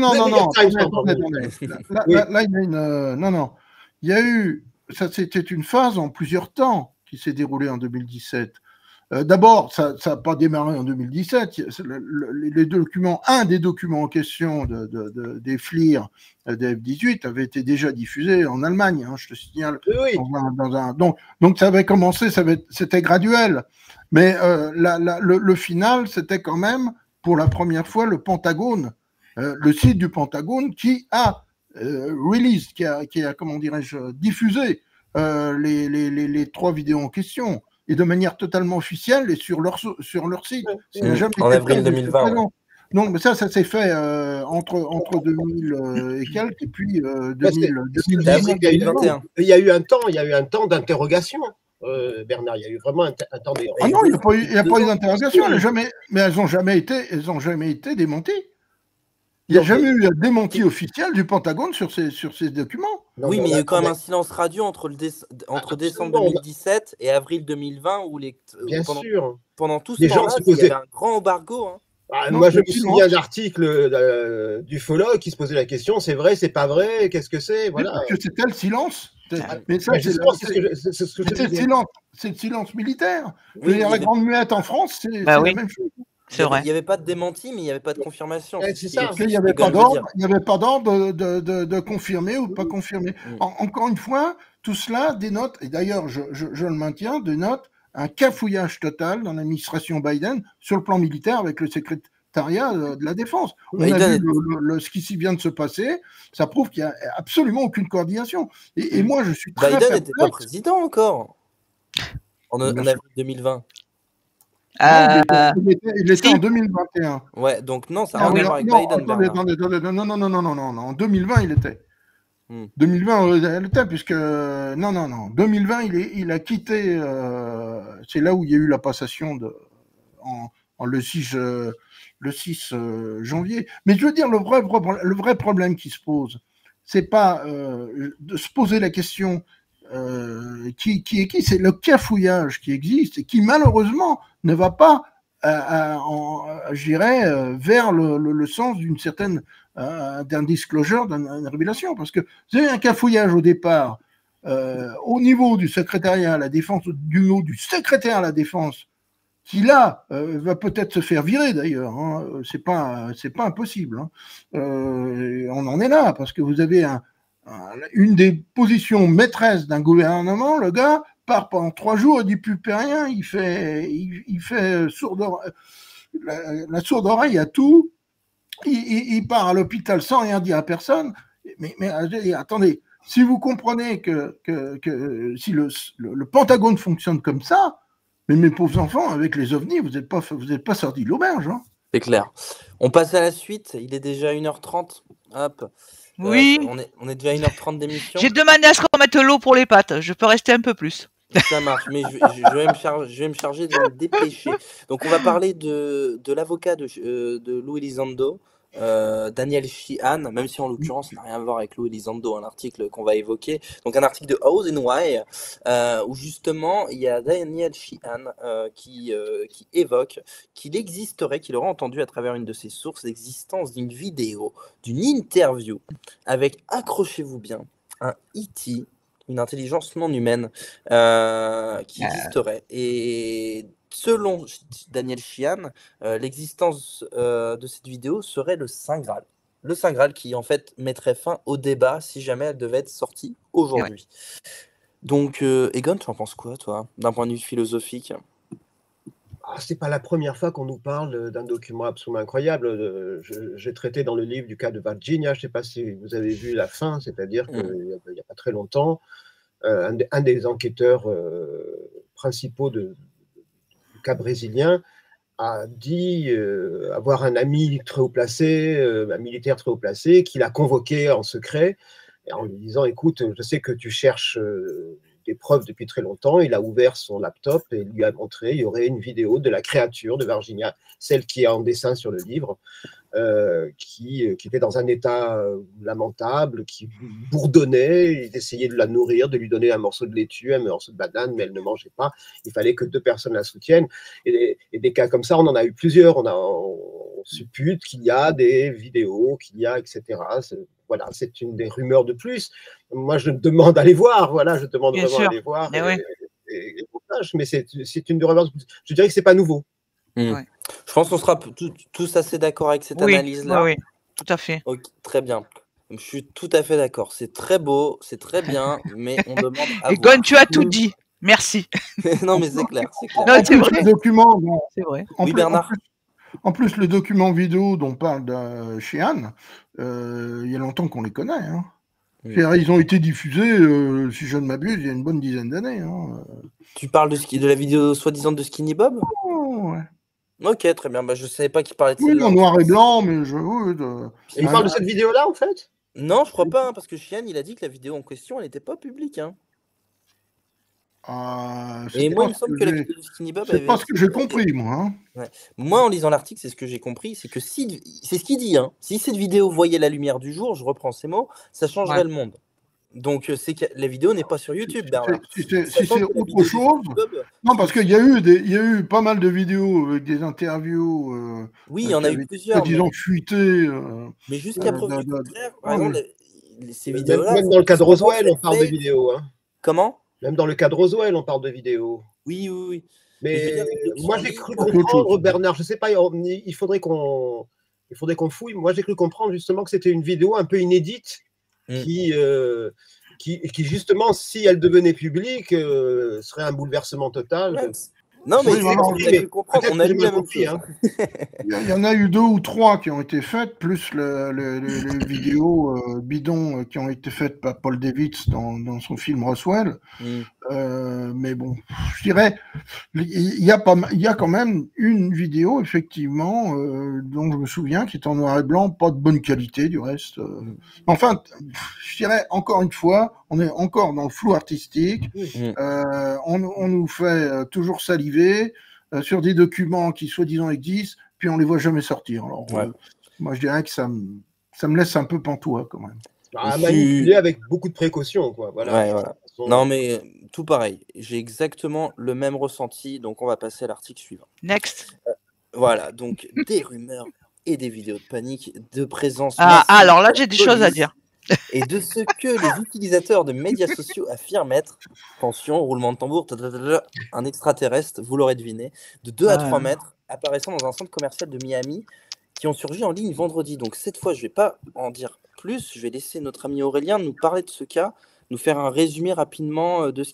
Là, il y a une non. Il y a eu, ça c'était une phase en plusieurs temps qui s'est déroulée en 2017. D'abord, ça n'a pas démarré en 2017. Les documents, un des documents en question des FLIR des F-18 avait été déjà diffusé en Allemagne, hein, je te signale. Oui. Donc ça avait commencé, c'était graduel. Mais le final, c'était quand même, pour la première fois, le Pentagone, le site du Pentagone qui a release, qui a comment dirais-je, diffusé les 3 vidéos en question. Et de manière totalement officielle et sur leur site. En avril 2020. Ouais. Donc, mais ça s'est fait entre 2000 et quelques et puis 2021. Il y a eu un temps d'interrogation, Bernard. Il y a eu vraiment un temps d'interrogation. Ah non, il n'y a pas eu d'interrogation, mais elles n'ont jamais été démenties. Il n'y a jamais eu un démenti officiel du Pentagone sur ces documents. Oui, mais il y a eu quand même un silence radio entre décembre 2017 et avril 2020 où pendant tout ce temps-là, il y avait un grand embargo. Hein. Moi, je me souviens d'articles d'ufologues qui se posaient la question, c'est vrai, c'est pas vrai, qu'est-ce que c'est, voilà. Parce que c'était le silence. Mais ça, c'est le silence militaire. Oui, la grande muette en France, c'est la même chose. Il n'y avait pas de démenti, mais il n'y avait pas de confirmation. C'est ça. Il n'y avait pas d'ordre de confirmer ou de pas confirmer. Encore une fois, tout cela dénote, et d'ailleurs je le maintiens, dénote un cafouillage total dans l'administration Biden sur le plan militaire avec le secrétariat de la Défense. On a vu ce qui s'y vient de se passer, ça prouve qu'il n'y a absolument aucune coordination. Et moi, je suis très Biden n'était pas président encore en avril 2020. Il était en 2021. Ouais, donc non, ça n'a rien à voir avec Biden. Non, en 2020, il était. 2020, il était, puisque. Non. 2020, il a quitté. C'est là où il y a eu la passation le 6 janvier. Mais je veux dire, le vrai problème qui se pose, c'est pas de se poser la question. C'est le cafouillage qui existe et qui malheureusement ne va pas, je dirais, vers le sens d'une certaine d'un disclosure, d'une révélation, parce que vous avez un cafouillage au départ au niveau du secrétariat à la défense, du secrétaire à la défense, qui là va peut-être se faire virer d'ailleurs. Hein, c'est pas impossible. Hein. On en est là parce que vous avez une des positions maîtresses d'un gouvernement, le gars part pendant 3 jours, il dit plus rien, il fait la sourde oreille à tout, il part à l'hôpital sans rien dire à personne. Mais attendez, si vous comprenez que si le Pentagone fonctionne comme ça, mais mes pauvres enfants, avec les ovnis, vous n'êtes pas sortis de l'auberge. Hein. C'est clair. On passe à la suite, il est déjà 1h30. Hop. Oui. On est déjà à 1h30 d'émission. J'ai demandé à ce qu'on mette l'eau pour les pâtes. Je peux rester un peu plus. Ça marche, mais je vais me charger de me dépêcher. Donc, on va parler de l'avocat de Lou Elizondo, Daniel Sheehan, même si en l'occurrence, ça n'a rien à voir avec Lou Elizondo, un article qu'on va évoquer. Donc, un article de House & Wire, où justement, il y a Daniel Sheehan qui évoque qu'il existerait, qu'il aurait entendu à travers une de ses sources, l'existence d'une vidéo, d'une interview avec, accrochez-vous bien, un E.T., une intelligence non humaine qui existerait. Et selon Daniel Sheehan, l'existence de cette vidéo serait le Saint Graal. Le Saint Graal qui, en fait, mettrait fin au débat si jamais elle devait être sortie aujourd'hui. Ouais. Donc, Egon, tu en penses quoi, toi, d'un point de vue philosophique ? C'est pas la première fois qu'on nous parle d'un document absolument incroyable. J'ai traité dans le livre du cas de Virginia. Je ne sais pas si vous avez vu la fin, c'est-à-dire qu'il n'y a pas très longtemps, un des enquêteurs principaux du cas brésilien a dit avoir un ami très haut placé, un militaire très haut placé, qu'il a convoqué en secret en lui disant « Écoute, je sais que tu cherches des preuves depuis très longtemps ». Il a ouvert son laptop et lui a montré il y aurait une vidéo de la créature de Virginia, celle qui est en dessin sur le livre, qui était dans un état lamentable, qui bourdonnait. Il essayait de la nourrir, de lui donner un morceau de laitue, un morceau de banane, mais elle ne mangeait pas. Il fallait que 2 personnes la soutiennent. Et des cas comme ça, on en a eu plusieurs. On suppute qu'il y a des vidéos, qu'il y a, etc. Voilà, c'est une des rumeurs de plus. Moi, je demande à les voir. Voilà, je demande vraiment à les voir. et montage, mais c'est une rumeur. Je dirais que c'est pas nouveau. Ouais. Je pense qu'on sera tous assez d'accord avec cette Oui, analyse-là. oui, tout à fait. Ok, très bien. Je suis tout à fait d'accord. C'est très beau, c'est très bien, mais on demande à Et voir. Gon, tu as tout dit. Merci. Non, mais c'est clair, c'est clair. Non, En c'est plus, vrai. le document, C'est vrai. Oui, Bernard. En plus, le document vidéo dont parle chez Anne, il y a longtemps qu'on les connaît. Hein. C'est-à-dire, ils ont été diffusés, si je ne m'abuse, il y a une bonne dizaine d'années. Hein. Tu parles de la vidéo soi-disant de Skinny Bob? Oh, ouais. Ok, très bien. Bah, je savais pas qu'il parlait de Oui, celle-là. en noir et blanc, mais Et il parle de cette vidéo-là, en fait? Non, je crois pas, hein, parce que Chian, il a dit que la vidéo en question, elle n'était pas publique. Hein. Et moi, il me semble que la vidéo de Skinny Bob c'est avait... pas ce que j'ai compris, moi. Hein. Ouais. Moi, en lisant l'article, c'est ce que j'ai compris, c'est que si, c'est ce qu'il dit, hein, si cette vidéo voyait la lumière du jour, je reprends ces mots, ça changerait le monde. Donc, c'est que la vidéo n'est pas sur YouTube, Bernard. Si c'est autre chose... Non, parce qu'il y a eu pas mal de vidéos avec des interviews... oui, il y en a eu plusieurs. Disons fuitées... mais jusqu'à preuve du contraire, par exemple, ces Même vidéos-là... dans le cas de Roswell, on parle de vidéos. Hein. Comment? Même dans le cas de Roswell, on parle de vidéos. Oui, oui, oui. Mais moi, j'ai cru comprendre, Bernard, je sais pas, il faudrait qu'on fouille. Moi, j'ai cru comprendre justement que c'était une vidéo un peu inédite qui justement, si elle devenait publique, serait un bouleversement total. Ouais. Non, mais on a lu la même chose. Hein. Il y en a eu 2 ou 3 qui ont été faites, plus les vidéos bidons qui ont été faites par Paul Davids dans son film Roswell. Mais bon, je dirais, il y a quand même une vidéo, effectivement, dont je me souviens, qui est en noir et blanc, pas de bonne qualité du reste. Enfin, je dirais, encore une fois, on est encore dans le flou artistique. On nous fait toujours saliver sur des documents qui soi-disant existent, puis on les voit jamais sortir. Alors, moi, je dirais que ça me laisse un peu pantois quand même. À manipuler avec beaucoup de précautions, quoi. Voilà. Non, mais tout pareil. J'ai exactement le même ressenti, donc on va passer à l'article suivant. Next. Voilà, donc des rumeurs et des vidéos de panique, de présence. Alors là, j'ai des choses à dire. Et de ce que les utilisateurs de médias sociaux affirment être, attention, roulement de tambour, un extraterrestre, vous l'aurez deviné, de 2 à 3 mètres, apparaissant dans un centre commercial de Miami, qui ont surgi en ligne vendredi. Donc cette fois, je ne vais pas en dire plus, je vais laisser notre ami Aurélien nous parler de ce cas, nous faire un résumé rapidement de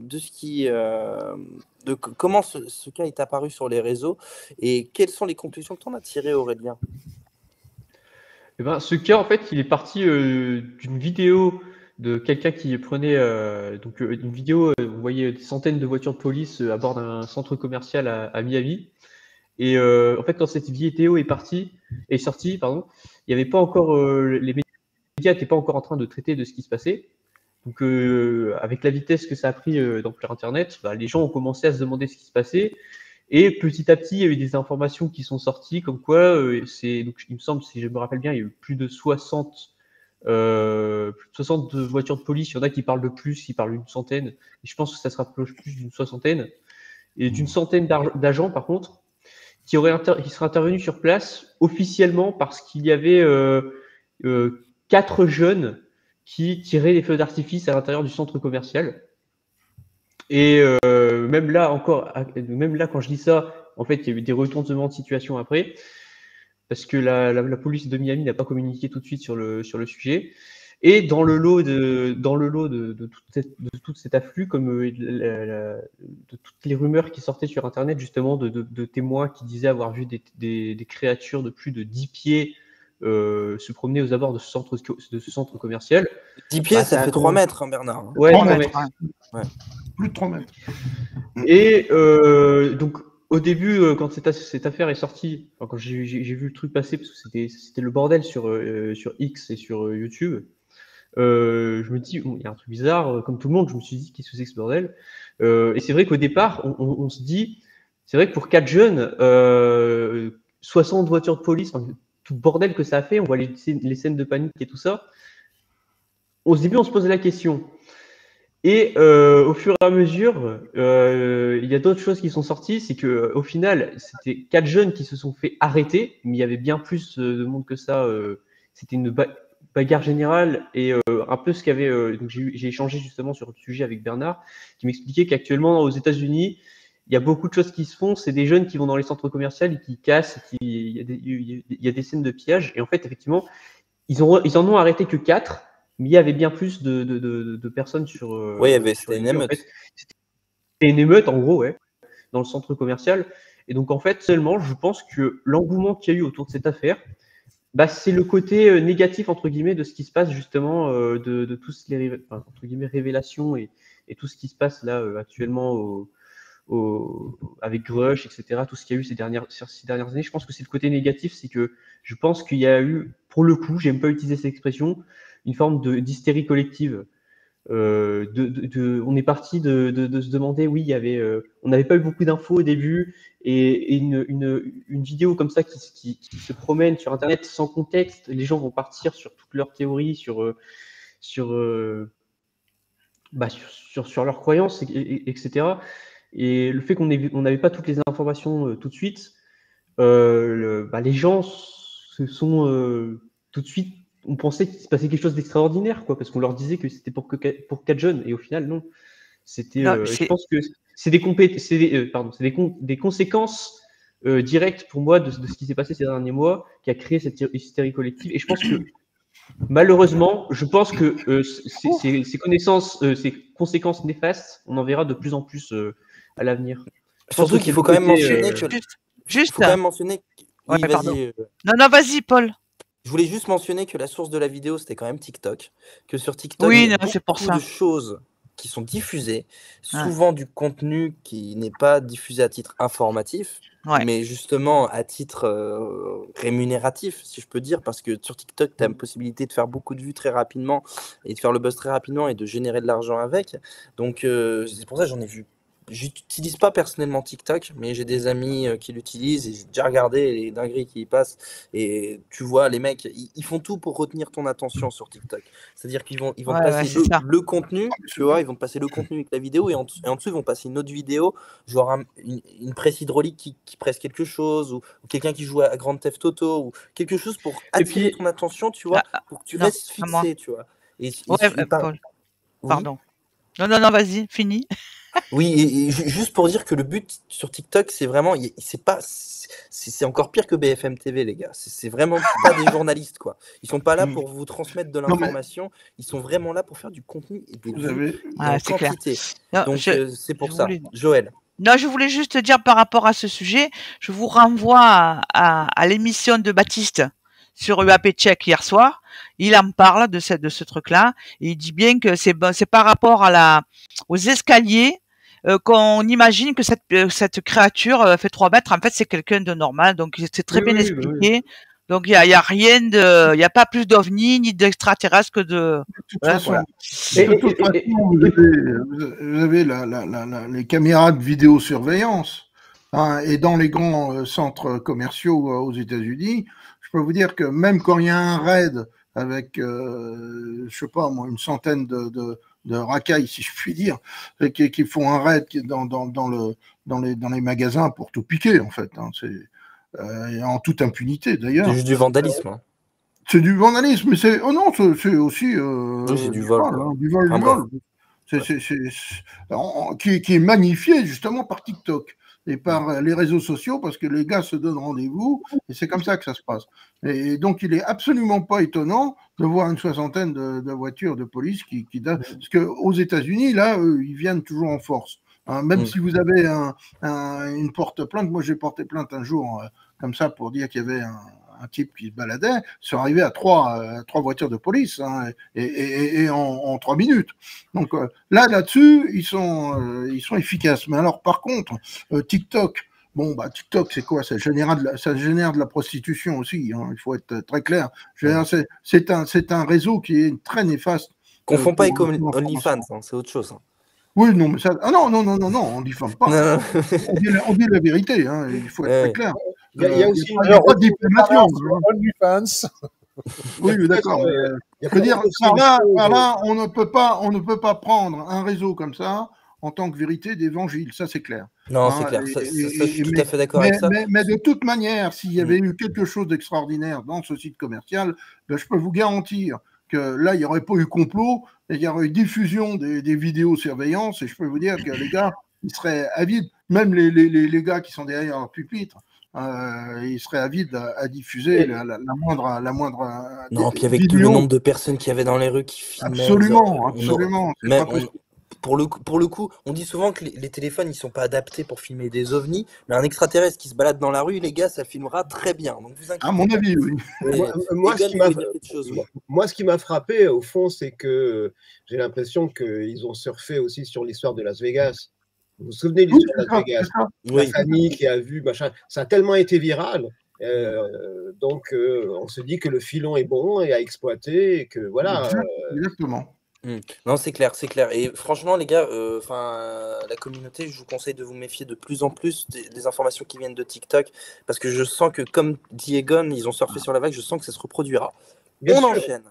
comment ce cas est apparu sur les réseaux et quelles sont les conclusions que tu en as tirées, Aurélien. Eh ben, ce cas, en fait, il est parti d'une vidéo de quelqu'un qui prenait une vidéo, vous voyez des centaines de voitures de police à bord d'un centre commercial à Miami. Et en fait, quand cette vidéo est sortie, il n'y avait pas encore les médias n'étaient pas encore en train de traiter de ce qui se passait. Donc, avec la vitesse que ça a pris d'ampleur Internet, les gens ont commencé à se demander ce qui se passait. Et petit à petit, il y a eu des informations qui sont sorties, comme quoi, donc, il me semble, si je me rappelle bien, il y a eu plus de 60 voitures de police. Il y en a qui parlent de plus, qui parlent d'une centaine. Et je pense que ça se rapproche plus d'une soixantaine. Et d'une centaine d'agents, par contre, qui seraient intervenus sur place officiellement parce qu'il y avait 4 jeunes qui tiraient des feux d'artifice à l'intérieur du centre commercial. Et même là, quand je dis ça, en fait, il y a eu des retournements de situation après, parce que la police de Miami n'a pas communiqué tout de suite sur le sujet. Et dans le lot de tout cet afflux, comme de toutes les rumeurs qui sortaient sur Internet, justement, de témoins qui disaient avoir vu des créatures de plus de 10 pieds se promener aux abords de ce centre commercial. 10 pieds, ça fait 3 mètres, hein, Bernard. Ouais, 3 mètres. Ouais. Plus de 3 mètres. Et donc, au début, quand cette affaire est sortie, quand j'ai vu le truc passer, parce que c'était le bordel sur X et sur YouTube, je me dis, il y a un truc bizarre, comme tout le monde, je me suis dit, qu'est-ce que c'est que ce bordel? Et c'est vrai qu'au départ, on se dit, c'est vrai que pour 4 jeunes, 60 voitures de police, tout le bordel que ça a fait, on voit les scènes de panique et tout ça. Au début, on se pose la question. Et au fur et à mesure, il y a d'autres choses qui sont sorties. C'est que au final, c'était 4 jeunes qui se sont fait arrêter, mais il y avait bien plus de monde que ça. C'était bagarre générale et un peu ce qu'avait. Donc j'ai échangé justement sur le sujet avec Bernard, qui m'expliquait qu'actuellement aux États-Unis, il y a beaucoup de choses qui se font. C'est des jeunes qui vont dans les centres commerciaux et qui cassent. Il y a des scènes de pillage. Et en fait, effectivement, ils en ont arrêté que 4, mais il y avait bien plus de personnes sur. Oui, c'était une émeute. En fait, c'était une émeute, en gros, ouais, dans le centre commercial. Et donc, en fait, seulement, je pense que l'engouement qu'il y a eu autour de cette affaire, bah, c'est le côté négatif, entre guillemets, de ce qui se passe, justement, de tous les entre guillemets, révélations et tout ce qui se passe là actuellement avec Grush, etc., tout ce qu'il y a eu ces dernières années. Je pense que c'est le côté négatif, c'est que je pense qu'il y a eu, pour le coup, j'aime pas utiliser cette expression, une forme d'hystérie collective. On est parti de se demander, oui, il y avait, on n'avait pas eu beaucoup d'infos au début, et une vidéo comme ça qui se promène sur Internet sans contexte, les gens vont partir sur toutes leurs théories, sur leurs croyances, etc. Et le fait qu'on n'avait pas toutes les informations tout de suite, les gens se sont tout de suite, on pensait qu'il se passait quelque chose d'extraordinaire, quoi, parce qu'on leur disait que c'était pour 4 jeunes, et au final, non. C'était, je pense que c'est des conséquences directes pour moi de ce qui s'est passé ces derniers mois, qui a créé cette hystérie collective. Et je pense que, malheureusement, je pense que ces conséquences néfastes, on en verra de plus en plus à l'avenir. Surtout qu'il faut quand même mentionner que. Juste. Faut quand même mentionner. Oui, Ouais, vas-y. Non, vas-y, Paul. Je voulais juste mentionner que la source de la vidéo, c'était quand même TikTok. Que sur TikTok, Oui, il y a c'est pour beaucoup ça. de choses qui sont diffusées, souvent du contenu qui n'est pas diffusé à titre informatif, mais justement à titre rémunératif, si je peux dire, parce que sur TikTok, tu as la possibilité de faire beaucoup de vues très rapidement et de faire le buzz très rapidement et de générer de l'argent avec. Donc, c'est pour ça que j'en ai vu. J'utilise pas personnellement TikTok, mais j'ai des amis qui l'utilisent et j'ai déjà regardé les dingueries qui y passent. Et tu vois, les mecs, ils font tout pour retenir ton attention sur TikTok. C'est-à-dire qu'ils vont te passer le contenu, tu vois, ils vont te passer le contenu avec la vidéo et en dessous, ils vont passer une autre vidéo, genre une presse hydraulique qui presse quelque chose ou quelqu'un qui joue à Grand Theft Auto ou quelque chose pour attirer ton attention, tu vois, pour que tu restes fixé, tu vois. Paul. Pardon. Non, vas-y, fini. Oui, et juste pour dire que le but sur TikTok, c'est vraiment, c'est encore pire que BFM TV, les gars. C'est vraiment pas des journalistes, quoi. Ils sont pas là pour vous transmettre de l'information. Ils sont vraiment là pour faire du contenu et des vues en quantité. Donc c'est pour ça. Joël. Non, je voulais juste dire par rapport à ce sujet, je vous renvoie à l'émission de Baptiste sur UAP Tchèque hier soir. Il en parle de ce truc-là. Et il dit bien que c'est par rapport aux escaliers qu'on imagine que cette créature fait 3 mètres. En fait, c'est quelqu'un de normal. Donc, c'est très bien expliqué. Oui. Donc, il y a rien il n'y a pas plus d'ovnis ni d'extraterrestres que de. De toute façon, vous avez les caméras de vidéosurveillance. Et dans les grands centres commerciaux aux États-Unis, je peux vous dire que même quand il y a un raid avec, je sais pas moi, une centaine de racailles, si je puis dire, qui font un raid dans les magasins pour tout piquer, en fait. En toute impunité, d'ailleurs. C'est juste du vandalisme. C'est du vandalisme, mais c'est aussi c'est du vol. Du vol. Qui est magnifié justement par TikTok et par les réseaux sociaux, parce que les gars se donnent rendez-vous, et c'est comme ça que ça se passe. Et donc, il est absolument pas étonnant de voir une soixantaine de voitures de police qui parce qu'aux États-Unis, là, ils viennent toujours en force. Même si vous avez une porte-plainte, moi j'ai porté plainte un jour comme ça pour dire qu'il y avait un type qui se baladait, sont arrivés à trois voitures de police et en 3 minutes. Donc là-dessus, ils sont efficaces. Mais alors par contre, TikTok, TikTok, c'est quoi? Ça génère de la prostitution aussi. Il faut être très clair. C'est un réseau qui est très néfaste. Confond pas avec OnlyFans, c'est autre chose. Oui, non, mais ça. Ah non, on ne diffame pas. On dit la vérité, il faut être très clair. Il y a aussi une diffamation. OnlyFans. Oui, d'accord. Je veux dire, par là, on ne peut pas prendre un réseau comme ça en tant que vérité d'évangile, ça c'est clair. Non, c'est clair, ça, je suis tout à fait d'accord avec ça. Mais de toute manière, s'il y avait eu quelque chose d'extraordinaire dans ce site commercial, ben, je peux vous garantir que là, il n'y aurait pas eu complot, et il y aurait eu diffusion des vidéos surveillance, et je peux vous dire que les gars, ils seraient avides, même les gars qui sont derrière leur pupitre, ils seraient avides à diffuser la moindre non, puis avec tout le nombre de personnes qu'il y avait dans les rues qui filmaient. Absolument. Pour le coup, on dit souvent que les téléphones, ils sont pas adaptés pour filmer des ovnis, mais un extraterrestre qui se balade dans la rue, les gars, ça filmera très bien. Donc vous inquiétez à mon avis, oui. Moi, ce qui m'a frappé, au fond, c'est que j'ai l'impression qu'ils ont surfé aussi sur l'histoire de Las Vegas. Vous vous souvenez de l'histoire de Las Vegas? La famille qui a vu, machin, ça a tellement été viral. Donc, on se dit que le filon est bon et à exploiter, et que voilà. Exactement. Non, c'est clair. Et franchement, les gars, la communauté, je vous conseille de vous méfier de plus en plus des informations qui viennent de TikTok, parce que je sens que, comme dit Egon, ils ont surfé sur la vague, je sens que ça se reproduira. On enchaîne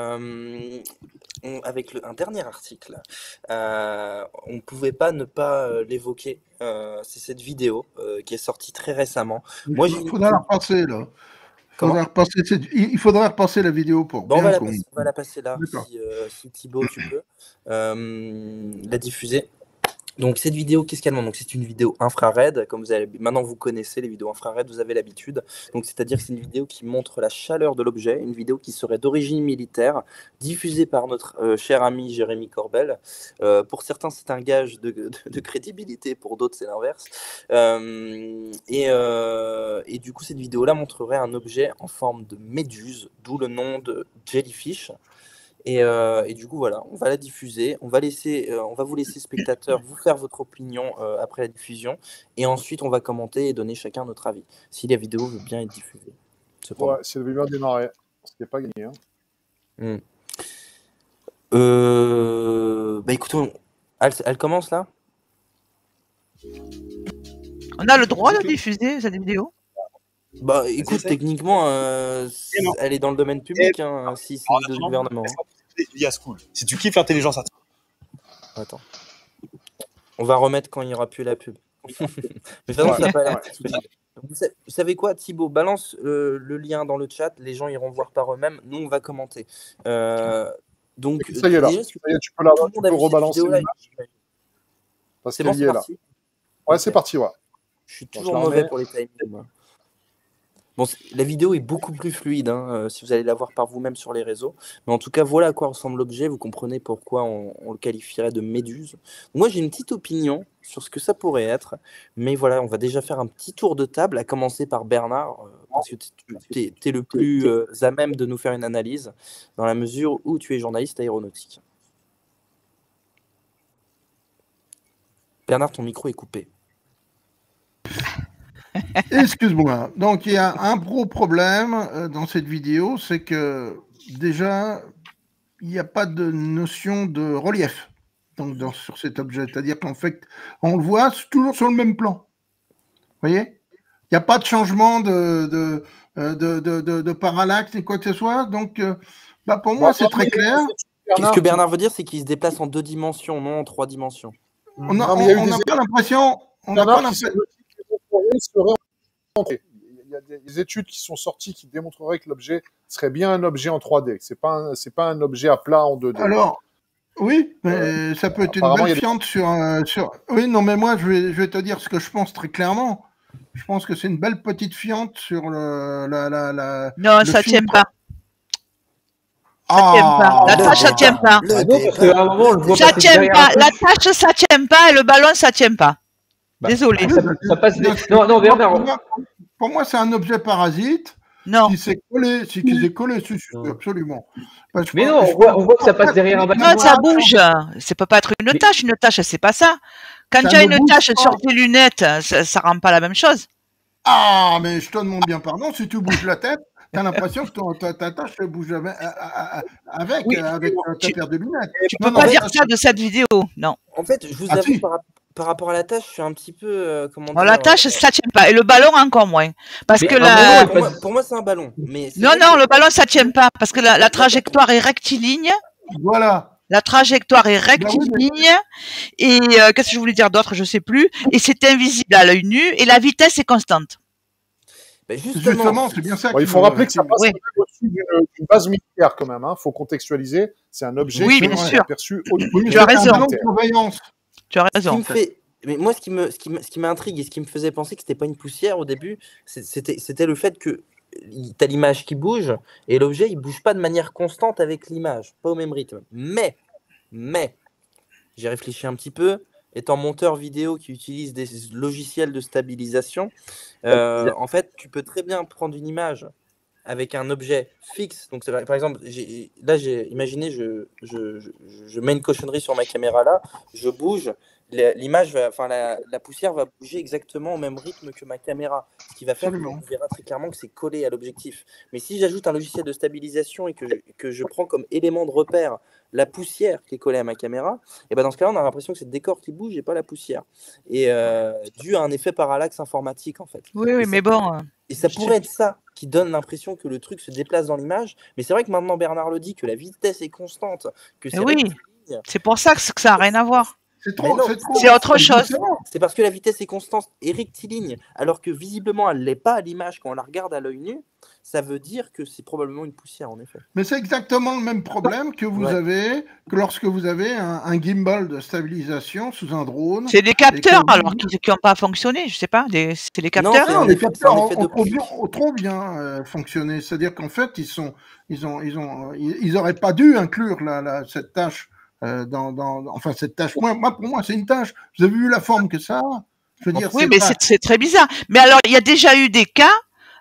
avec un dernier article. On ne pouvait pas ne pas l'évoquer. C'est cette vidéo qui est sortie très récemment. Il faudra la repasser là. Il faudra repasser la vidéo pour. Bon, on va la passer là, si Thibaut, tu peux la diffuser. Donc cette vidéo, qu'est-ce qu'elle montre? Donc c'est une vidéo infrared, comme maintenant vous connaissez les vidéos infrared, vous avez l'habitude. Donc c'est-à-dire que c'est une vidéo qui montre la chaleur de l'objet, une vidéo qui serait d'origine militaire, diffusée par notre cher ami Jérémy Corbel. Pour certains, c'est un gage de crédibilité, pour d'autres, c'est l'inverse. Et du coup, cette vidéo-là montrerait un objet en forme de méduse, d'où le nom de jellyfish. Et du coup, voilà, on va la diffuser. On va vous laisser, spectateurs, vous faire votre opinion après la diffusion. Et ensuite, on va commenter et donner chacun notre avis, si la vidéo veut bien être diffusée. Ouais, si elle veut bien démarrer. Ce qui n'est pas gagné. Bah écoutez, elle commence là? On a le droit de diffuser cette vidéo? Bah écoute, techniquement, elle est dans le domaine public, si c'est le gouvernement. Si tu kiffes l'intelligence artificielle. Attends. On va remettre quand il n'y aura plus la pub. Mais ça n'a pas l'air. Vous savez quoi, Thibaut, balance le lien dans le chat, les gens iront voir par eux-mêmes, nous on va commenter. Donc, ça y est là, tu peux rebalancer l'image. C'est bon, c'est parti. Ouais, c'est parti, ouais. Je suis toujours mauvais pour les timings, moi. Bon, la vidéo est beaucoup plus fluide, si vous allez la voir par vous-même sur les réseaux. Mais en tout cas, voilà à quoi ressemble l'objet. Vous comprenez pourquoi on le qualifierait de méduse. Moi, j'ai une petite opinion sur ce que ça pourrait être. Mais voilà, on va déjà faire un petit tour de table, à commencer par Bernard, parce que tu es le plus à même de nous faire une analyse, dans la mesure où tu es journaliste aéronautique. Bernard, ton micro est coupé. Excuse-moi. Donc, il y a un gros problème dans cette vidéo, c'est que déjà, il n'y a pas de notion de relief sur cet objet. C'est-à-dire qu'en fait, on le voit toujours sur le même plan. Vous voyez? Il n'y a pas de changement de parallaxe ni quoi que ce soit. Donc, pour moi, c'est très clair. Ce que Bernard veut dire, c'est qu'il se déplace en 2 dimensions, non en 3 dimensions. On n'a pas l'impression... Il y a des études qui sont sorties qui démontreraient que l'objet serait bien un objet en 3D. C'est pas un objet à plat en 2D. Alors, oui, mais ça peut être une belle fiente sur... Oui, non, mais moi, je vais te dire ce que je pense très clairement. Je pense que c'est une belle petite fiente sur Non, ça ne tient pas. Ça tient pas. La tâche, ça tient pas. Ça tient pas. La tâche, ça tient pas. Et le ballon, ça tient pas. Désolé. Ça passe Non, Bernard. Pour moi, c'est un objet parasite. Non. Qui s'est collé, absolument. Mais non, on voit que ça passe derrière un bâtiment. Non, ça bouge. Ça peut pas être une tâche. Une tâche, c'est pas ça. Quand tu as une tâche sur tes lunettes, ça rend pas la même chose. Ah, mais je te demande bien pardon. Si tu bouges la tête, tu as l'impression que ta tâche bouge avec ta paire de lunettes. Tu peux pas dire ça de cette vidéo, non. En fait, je vous avoue, par rapport à la tâche, je suis un petit peu... la tâche, ça tient pas. Et le ballon, encore moins. Parce que pour moi, c'est un ballon. Mais non, le ballon, ça tient pas. Parce que la trajectoire est rectiligne. Voilà. La trajectoire est Bah oui, mais rectiligne et qu'est-ce que je voulais dire d'autre? Je sais plus. Et c'est invisible à l'œil nu et la vitesse est constante. Ben justement, justement, c'est bien ça Bon, il qu'il faut rappeler que ça qu'il- passe Oui. quand même au-dessus d'une base militaire quand même. Il faut contextualiser. C'est un objet Oui, qui bien est sûr. aperçu au-dessus Oui, mais Tu as c'était un raison. ballon de surveillance. Tu as ce qui raison. me fait, mais moi, ce qui m'intrigue et ce qui me faisait penser que c'était pas une poussière au début, c'était le fait que tu as l'image qui bouge et l'objet il bouge pas de manière constante avec l'image, pas au même rythme. Mais, j'ai réfléchi un petit peu. Étant monteur vidéo qui utilise des logiciels de stabilisation, en fait, tu peux très bien prendre une image avec un objet fixe. Donc, par exemple, imaginez, je mets une cochonnerie sur ma caméra là, je bouge, l'image, enfin la poussière va bouger exactement au même rythme que ma caméra, ce qui va faire Absolument. qu'on verra très clairement que c'est collé à l'objectif. Mais si j'ajoute un logiciel de stabilisation et que je prends comme élément de repère la poussière qui est collée à ma caméra, et ben dans ce cas-là, on a l'impression que c'est le décor qui bouge et pas la poussière. Et dû à un effet parallaxe informatique en fait. Oui, oui, Et mais ça, bon. et ça pourrait être ça qui donne l'impression que le truc se déplace dans l'image. Mais c'est vrai que maintenant Bernard le dit, que la vitesse est constante, que c'est Oui, rectiligne. c'est pour ça que ça n'a rien à voir. C'est Mais trop, non, c'est trop. C'est autre chose. Justement. c'est parce que la vitesse est constante et rectiligne, alors que visiblement elle l'est pas à l'image quand on la regarde à l'œil nu. Ça veut dire que c'est probablement une poussière en effet. Mais c'est exactement le même problème que vous Ouais. avez que lorsque vous avez un gimbal de stabilisation sous un drone. C'est des Et que capteurs vous- alors qui n'ont pas fonctionné, je sais pas. C'est les Non, capteurs. c'est Non, un les effet, c'est capteurs un ont, effet ont trop bien, d'optique. ont trop bien fonctionné. C'est-à-dire qu'en fait, ils auraient pas dû inclure cette tâche enfin cette tâche. Pour moi, c'est une tâche. Vous avez vu la forme que ça a? Je veux dire, Oui, c'est mais pas. c'est très bizarre. Mais alors, il y a déjà eu des cas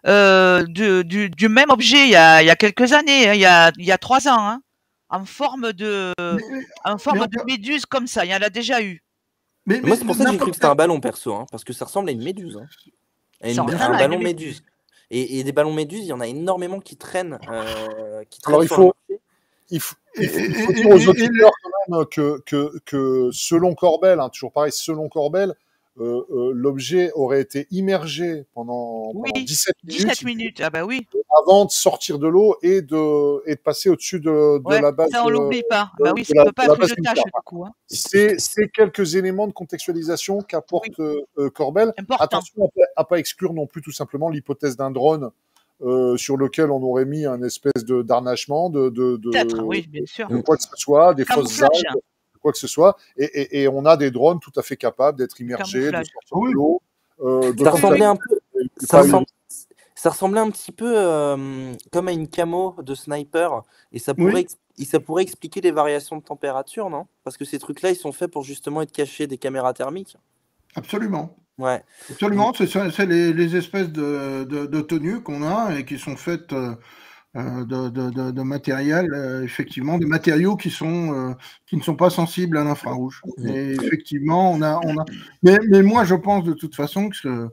du même objet il y a quelques années, hein, il y a 3 ans, hein, en forme de Mais méduse comme ça. Il y en a déjà eu. Moi, c'est pour ça que j'ai cru n'importe que c'était un ballon perso, hein, parce que ça ressemble à une méduse, hein, à Ça un ressemble à ballon une méduse. Et des ballons méduses, il y en a énormément qui traînent Alors, il sur le faut, marché. il faut Et- dire aux et- auditeurs quand même que selon Corbel, hein, toujours pareil, selon Corbel, l'objet aurait été immergé pendant Oui, 17 17 minutes minutes. Ah bah oui. avant de sortir de l'eau et de passer au-dessus de Ouais, la base. ça on l'oublie pas. de- Bah oui, de ça la- peut pas de la être base une militaire. tâche du coup. Hein. C'est quelques éléments de contextualisation qu'apporte Corbel. Important. Attention à pas exclure non plus tout simplement l'hypothèse d'un drone sur lequel on aurait mis un espèce d'harnachement, Peut-être, oui, bien sûr. de quoi que ce soit, des fausses Camouflage. algues, de quoi que ce soit. Et on a des drones tout à fait capables d'être immergés, de Camouflage. sortir Oui. de l'eau. Ça ressemblait un peu. C'est Ça pas ressemble- ça ressemblait un petit peu comme à une camo de sniper. Et ça Oui. pourrait expliquer les variations de température, non? Parce que ces trucs-là, ils sont faits pour justement être cachés des caméras thermiques. Absolument. Ouais. Absolument, c'est les espèces de tenues qu'on a et qui sont faites de matériel, effectivement, de matériaux qui ne sont pas sensibles à l'infrarouge. Et effectivement, on a. Mais moi, je pense de toute façon que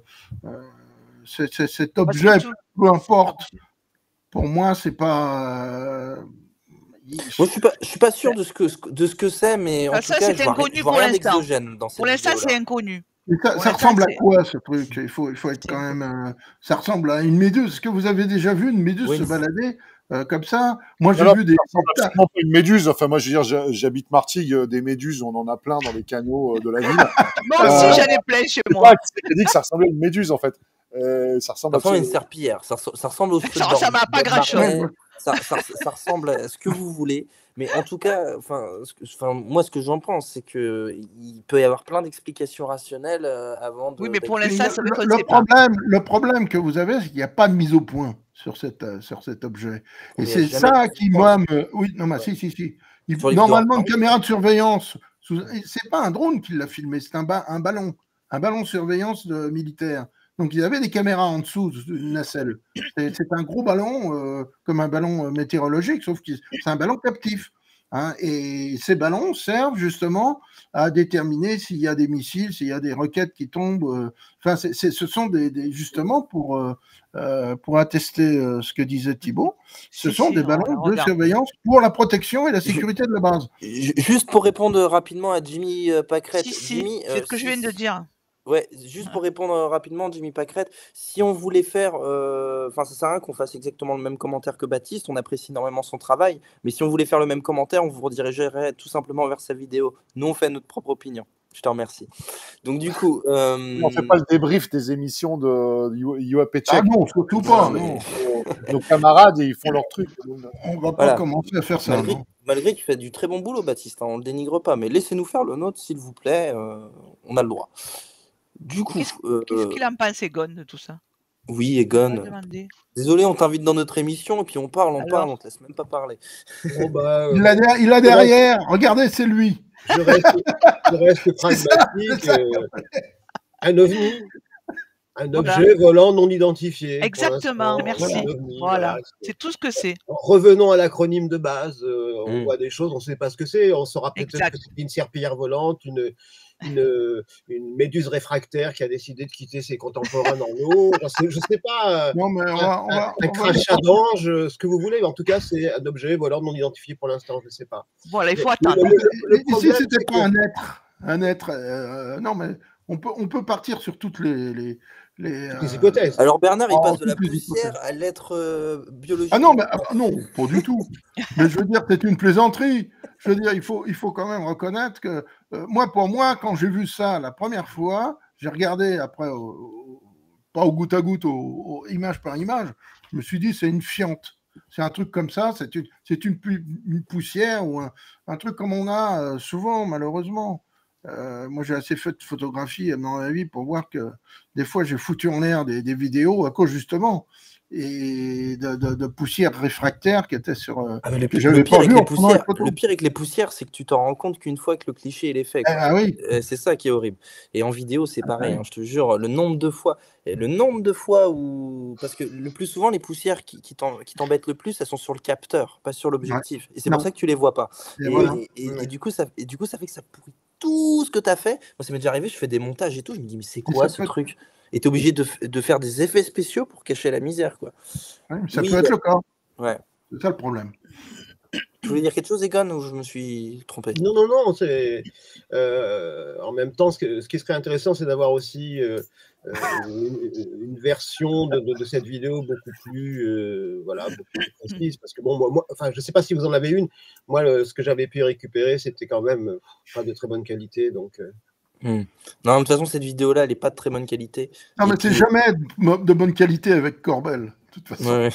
cet objet, peu importe, pour moi, c'est pas. Moi, je suis pas sûr de ce que c'est, mais en Ah, tout ça, cas, c'est je vois inconnu vois pour rien l'instant. d'exogène dans cette Pour l'instant, vidéo-là. c'est inconnu. Ça Pour l'instant, ressemble à c'est- quoi ce truc? Il faut être quand même. Ça ressemble à une méduse. Est-ce que vous avez déjà vu une méduse Oui, se mais- balader comme ça? Moi, j'ai Alors, vu des. ça ressemble absolument pas à une méduse. Enfin, moi, je veux dire, j'habite Martigues, des méduses, on en a plein dans les canaux de la ville. Moi aussi, j'en ai plein chez C'est moi. pas qui a dit que ça ressemblait à une méduse, en fait. Ça ressemble Ça ressemble à une absolument- serpillière. Ça ressemble au Ça ressemble à pas grand-chose. Ça ressemble à ce que vous voulez. Mais en tout cas, moi, ce que j'en pense, c'est qu'il peut y avoir plein d'explications rationnelles avant de. Oui, mais pour Mais l'instant, c'est vrai qu'on ne sait pas. le problème que vous avez, c'est qu'il n'y a pas de mise au point sur cet objet. Et Mais c'est jamais ça de qui, point. moi, me. Oui, non, mais Ouais. si. Sur les Normalement, vidéos, une caméra de surveillance, c'est pas un drone qui l'a filmé, c'est un ballon de surveillance militaire. Donc, il y avait des caméras en dessous d'une nacelle. C'est un gros ballon, comme un ballon météorologique, sauf que c'est un ballon captif. Hein, et ces ballons servent justement à déterminer s'il y a des missiles, s'il y a des roquettes qui tombent. Enfin, ce sont justement pour attester ce que disait Thibault, ce sont des ballons de surveillance pour la protection et la sécurité de la base. Juste pour répondre rapidement à Jimmy Pacrette. Si, Jimmy, c'est ce que je viens de dire. Ouais, juste pour répondre rapidement, Jimmy Pacrette, si on voulait faire, ça sert à rien qu'on fasse exactement le même commentaire que Baptiste, on apprécie énormément son travail, mais si on voulait faire le même commentaire, on vous redirigerait tout simplement vers sa vidéo. Nous, on fait notre propre opinion. Je te remercie. Donc du coup, On fait pas le débrief des émissions de UAP Check. Ah non, surtout pas. Non. Nos camarades, ils font leur truc. On va pas commencer à faire ça. Malgré que tu fais du très bon boulot, Baptiste, hein, on le dénigre pas, mais laissez-nous faire le nôtre, s'il vous plaît. On a le droit. Du coup, qu'est-ce qu'il en pense, Egon, de tout ça? Oui, Egon. Désolé, on t'invite dans notre émission et puis on parle, on te laisse même pas parler. Oh bah, il a derrière, regardez, c'est lui. Je reste pragmatique. Un ovni, un objet volant non identifié. Exactement, merci. Voilà, c'est tout ce que c'est. Revenons à l'acronyme de base. On voit des choses, on ne sait pas ce que c'est. On saura peut-être que c'est une serpillière volante, une méduse réfractaire qui a décidé de quitter ses contemporains dans l'eau. Je ne sais pas. Non, mais un crachat d'ange, ce que vous voulez. En tout cas, c'est un objet volant non identifié pour l'instant. Je ne sais pas. Voilà, il faut attendre. Ici, ce n'était pas un être. Non, mais on peut partir sur toutes les hypothèses. Alors Bernard, il passe de la poussière à l'être biologique. Ah non, non, pas du tout. Mais je veux dire, c'est une plaisanterie. Je veux dire, il faut quand même reconnaître que pour moi, quand j'ai vu ça la première fois, j'ai regardé après, pas au goutte à goutte, image par image, je me suis dit, c'est une fiente. C'est un truc comme ça, c'est une poussière ou un truc comme on a souvent, malheureusement. Moi, j'ai assez fait de photographies dans ma vie pour voir que des fois, j'ai foutu en l'air des vidéos à cause justement et de poussière réfractaire qui était sur. Le pire avec les poussières, c'est que tu t'en rends compte qu'une fois que le cliché il est fait. Oui. C'est ça qui est horrible. Et en vidéo, c'est pareil. Hein, je te jure, le nombre de fois où, parce que le plus souvent, les poussières qui t'embêtent le plus, elles sont sur le capteur, pas sur l'objectif. Ouais. Et c'est pour ça que tu les vois pas. Et du coup, ça fait que ça pourrit tout ce que tu as fait. Moi, ça m'est déjà arrivé, je fais des montages et tout, je me dis, mais c'est quoi ce truc? Et tu es obligé de faire des effets spéciaux pour cacher la misère, quoi. Ouais, ça peut être le cas. Ouais. C'est ça le problème. Tu voulais dire quelque chose, Egon, ou je me suis trompé? Non, c'est en même temps, ce qui serait intéressant, c'est d'avoir aussi une version de cette vidéo beaucoup plus précise, parce que moi, je ne sais pas si vous en avez une. Moi, ce que j'avais pu récupérer, c'était quand même pas de très bonne qualité, donc. Non, de toute façon, cette vidéo-là, elle n'est pas de très bonne qualité. Non, mais c'est jamais de bonne qualité avec Corbel, de toute façon. Ouais.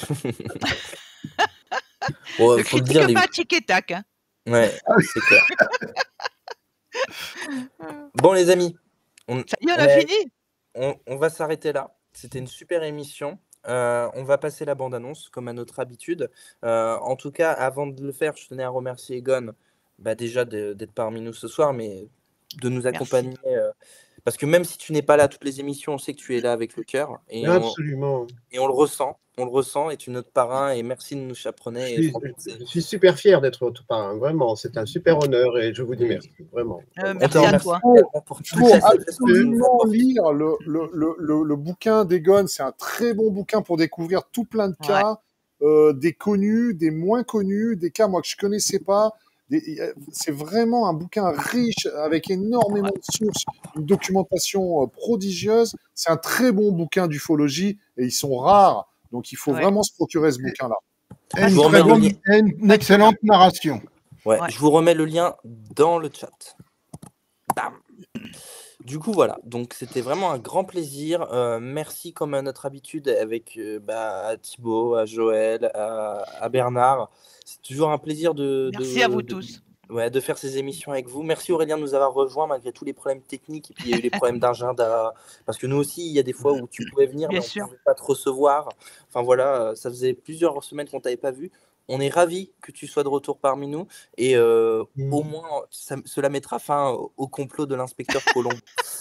Le faut dire, pas tic et tac. Hein. Ouais, c'est clair. Bon, les amis, on a fini. On va s'arrêter là. C'était une super émission. On va passer la bande-annonce, comme à notre habitude. En tout cas, avant de le faire, je tenais à remercier Egon déjà d'être parmi nous ce soir, mais de nous accompagner. Parce que même si tu n'es pas là à toutes les émissions, on sait que tu es là avec le cœur. Absolument. Et on le ressent. On le ressent, et tu es notre parrain, et merci de nous chaperonner. Je suis super fier d'être votre parrain, vraiment. C'est un super honneur, et je vous dis merci, vraiment. Merci à toi. Pour absolument lire le bouquin d'Egon, c'est un très bon bouquin pour découvrir tout plein de cas, des connus, des moins connus, des cas moi que je connaissais pas. C'est vraiment un bouquin riche avec énormément de sources, une documentation prodigieuse. C'est un très bon bouquin d'ufologie et ils sont rares, donc il faut vraiment se procurer ce bouquin-là. Une excellente narration. Ouais. Je vous remets le lien dans le chat. Bam. Du coup, voilà. Donc, c'était vraiment un grand plaisir. Merci, comme à notre habitude, avec à Thibaut, à Joël, à Bernard. C'est toujours un plaisir Merci à vous tous. De faire ces émissions avec vous. Merci Aurélien de nous avoir rejoints malgré tous les problèmes techniques. Et puis, il y a eu les problèmes d'agenda. Parce que nous aussi, il y a des fois où tu pouvais venir, mais on ne pouvait pas te recevoir. Enfin, voilà, ça faisait plusieurs semaines qu'on ne t'avait pas vu. On est ravis que tu sois de retour parmi nous et au moins cela mettra fin au complot de l'inspecteur Colombo.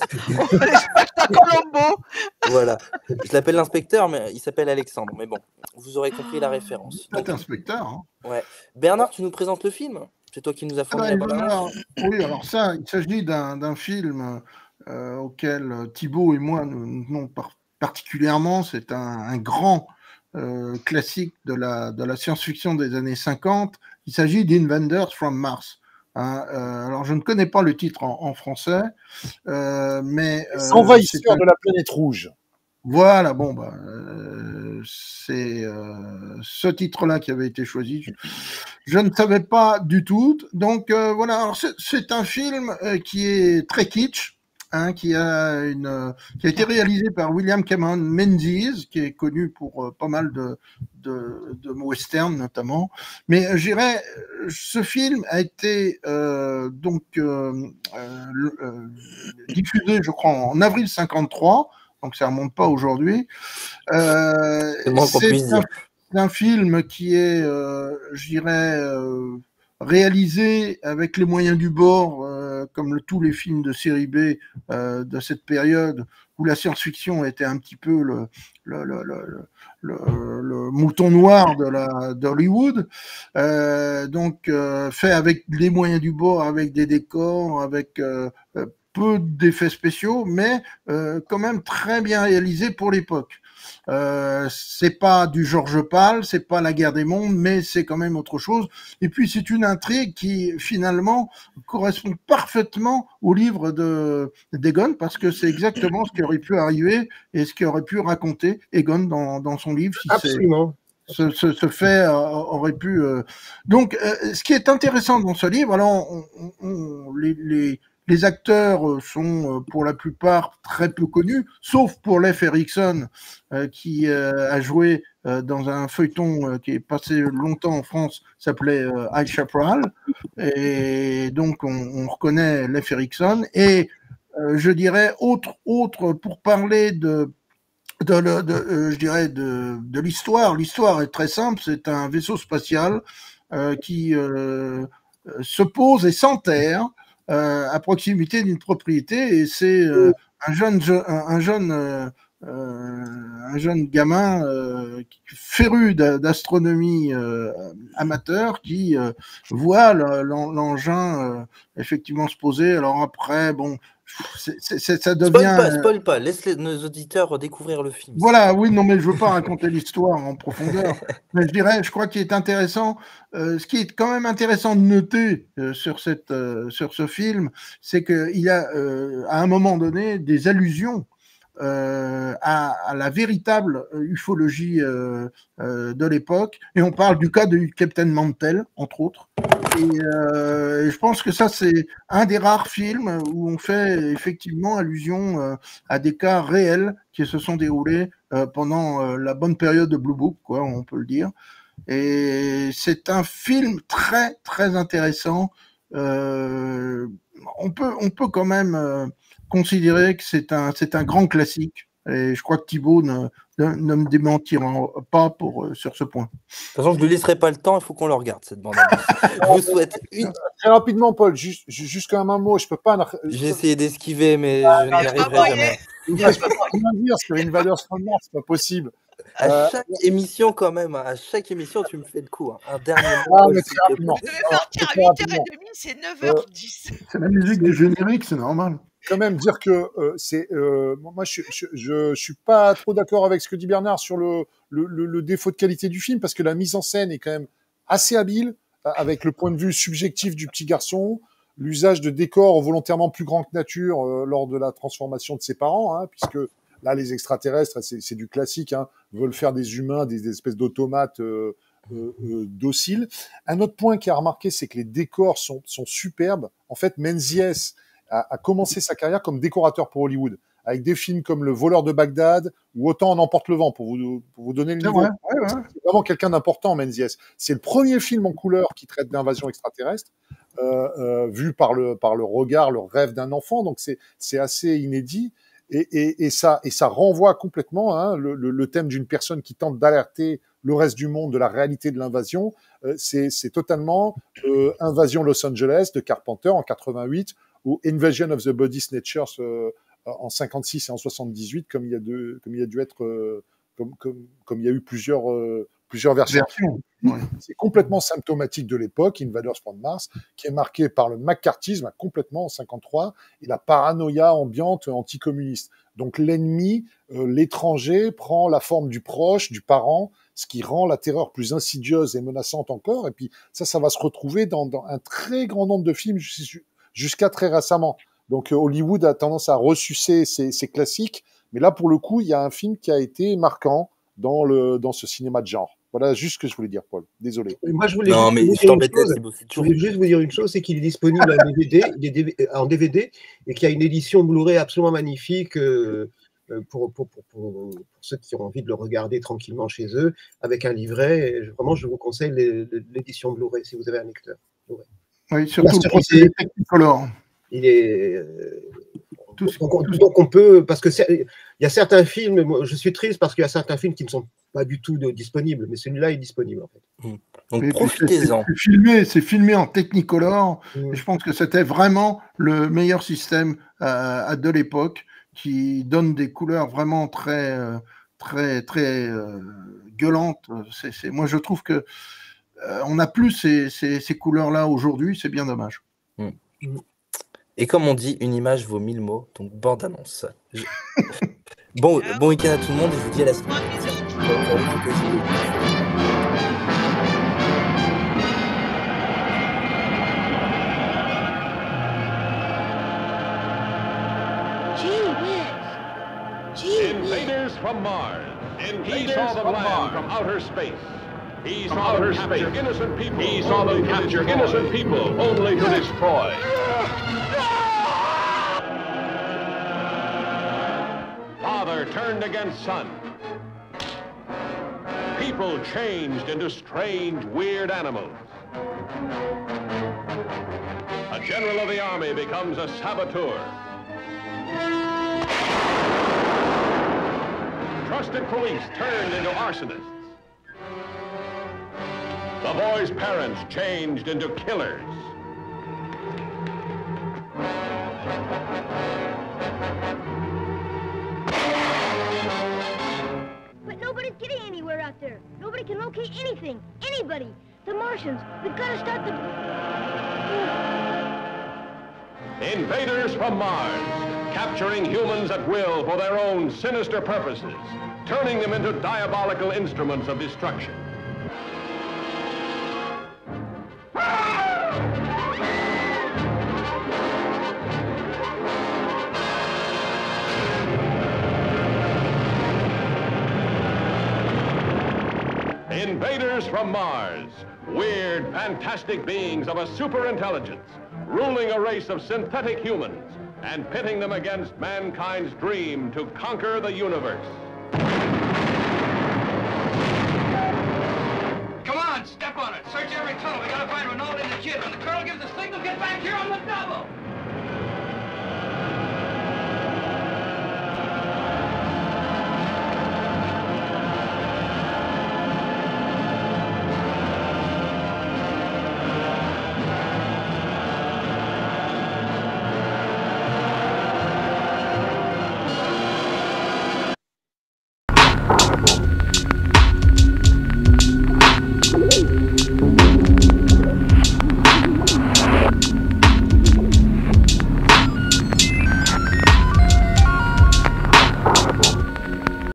Voilà, je l'appelle l'inspecteur, mais il s'appelle Alexandre. Mais bon, vous aurez compris la référence. Donc, inspecteur. Hein. Ouais. Bernard, tu nous présentes le film? C'est toi qui nous as fourni la bande-annonce. Oui, alors ça, il s'agit d'un film auquel Thibaut et moi nous tenons particulièrement. C'est un grand classique de la science-fiction des années 50. Il s'agit d'Invaders from Mars. Hein, alors, je ne connais pas le titre en français, mais Les envahisseurs de la planète rouge. Voilà, bon, c'est ce titre-là qui avait été choisi. Je ne savais pas du tout. Donc voilà, alors c'est un film qui est très kitsch, hein, qui a été réalisé par William Cameron Menzies, qui est connu pour pas mal de western notamment. Mais je dirais, ce film a été diffusé, je crois, en avril 53. Donc ça remonte pas aujourd'hui. C'est un film qui est, je dirais, réalisé avec les moyens du bord, comme tous les films de série B de cette période où la science-fiction était un petit peu le mouton noir d'Hollywood. Donc fait avec les moyens du bord, avec des décors, avec peu d'effets spéciaux, mais quand même très bien réalisé pour l'époque. C'est pas du George Pal, c'est pas la guerre des mondes, mais c'est quand même autre chose. Et puis c'est une intrigue qui finalement correspond parfaitement au livre d'Egon, parce que c'est exactement ce qui aurait pu arriver et ce qui aurait pu raconter Egon dans son livre. Si absolument. Ce fait aurait pu. Donc, ce qui est intéressant dans ce livre, alors les acteurs sont pour la plupart très peu connus, sauf pour Leif Erikson, qui a joué dans un feuilleton qui est passé longtemps en France, s'appelait High Chaparral, et donc on reconnaît Leif Erikson. Et je dirais autre pour parler je dirais de l'histoire. L'histoire est très simple. C'est un vaisseau spatial qui se pose et s'enterre à proximité d'une propriété, et c'est un jeune gamin féru d'astronomie amateur qui voit l'engin effectivement se poser. Alors après, bon, ça devient. Spoil pas, laisse nos auditeurs découvrir le film. Voilà, oui, non, mais je veux pas raconter l'histoire en profondeur. Mais je crois qu'il est intéressant. Ce qui est quand même intéressant de noter sur ce film, c'est qu'il y a à un moment donné des allusions à la véritable ufologie de l'époque, et on parle du cas du Captain Mantell, entre autres. Et je pense que ça, c'est un des rares films où on fait effectivement allusion à des cas réels qui se sont déroulés pendant la bonne période de Blue Book, quoi, on peut le dire. Et c'est un film très très intéressant. On peut quand même considérer que c'est un grand classique. Et je crois que Thibaut ne me démentira pas sur ce point. De toute façon, je ne lui laisserai pas le temps, il faut qu'on le regarde, cette bande. Je vous souhaite Très rapidement, Paul, juste quand même un mot, je peux pas... J'ai essayé d'esquiver, mais je n'y arriverai jamais. Je peux pas rien dire sur Invaders from Mars, c'est pas possible. À chaque émission, quand même, à chaque émission, tu me fais le coup. Hein. Un dernier mot. Je devais partir à 8h30, c'est 9h10. C'est la musique du générique, c'est normal. Quand même dire que moi je suis pas trop d'accord avec ce que dit Bernard sur le défaut de qualité du film, parce que la mise en scène est quand même assez habile, avec le point de vue subjectif du petit garçon, l'usage de décors volontairement plus grands que nature lors de la transformation de ses parents, hein, puisque là les extraterrestres, c'est du classique, hein, veulent faire des humains des espèces d'automates dociles. Un autre point qui a remarqué, c'est que les décors sont superbes. En fait, Menzies a commencé sa carrière comme décorateur pour Hollywood, avec des films comme Le Voleur de Bagdad ou Autant en emporte le vent, pour vous donner le niveau. Ouais. C'est vraiment quelqu'un d'important, Menzies. C'est le premier film en couleur qui traite d'invasion extraterrestre, vu par le regard, le rêve d'un enfant, donc c'est assez inédit. Et ça renvoie complètement le thème d'une personne qui tente d'alerter le reste du monde de la réalité de l'invasion. C'est totalement Invasion Los Angeles de Carpenter en 88, ou Invasion of the Body Snatchers en 56 et en 78, comme il y a eu plusieurs plusieurs versions. Ouais. C'est complètement symptomatique de l'époque, Invaders from Mars, qui est marqué par le macartisme complètement en 53 et la paranoïa ambiante anticommuniste. Donc l'ennemi, l'étranger, prend la forme du proche, du parent, ce qui rend la terreur plus insidieuse et menaçante encore. Et puis ça va se retrouver dans un très grand nombre de films jusqu'à très récemment. Donc Hollywood a tendance à ressucer ses classiques, mais là pour le coup, il y a un film qui a été marquant dans ce cinéma de genre. Voilà juste ce que je voulais dire, Paul. Désolé. Moi, je voulais juste vous dire une chose, c'est qu'il est disponible en DVD et qu'il y a une édition Blu-ray absolument magnifique pour ceux qui ont envie de le regarder tranquillement chez eux, avec un livret. Et vraiment, je vous conseille l'édition Blu-ray si vous avez un lecteur. Oui, surtout le procédé Technicolor. Il est... Donc on peut, parce que il y a certains films, moi, je suis triste parce qu'il y a certains films qui ne sont pas du tout disponibles, mais celui-là est disponible en fait. Donc profitez-en. C'est filmé en Technicolor, et je pense que c'était vraiment le meilleur système de l'époque, qui donne des couleurs vraiment très gueulantes. Moi je trouve que on n'a plus ces couleurs-là aujourd'hui, c'est bien dommage. Et comme on dit, une image vaut 1000 mots, donc bande-annonce. Bon week-end à tout le monde et je vous dis à la semaine prochaine. Invaders from Mars. He saw them land from outer space. He saw them capture innocent people. He saw them capture innocent people only to destroy. Father turned against son. People changed into strange, weird animals. A general of the army becomes a saboteur. Trusted police turned into arsonists. The boy's parents changed into killers. But nobody's getting anywhere out there. Nobody can locate anything, anybody. The Martians, we've got to start the... Invaders from Mars, capturing humans at will for their own sinister purposes, turning them into diabolical instruments of destruction. Invaders from Mars, weird, fantastic beings of a superintelligence, ruling a race of synthetic humans and pitting them against mankind's dream to conquer the universe. Come on, step on it. Search every tunnel. We gotta find Ronaldo and the kid. When the colonel gives the signal, get back here on the double.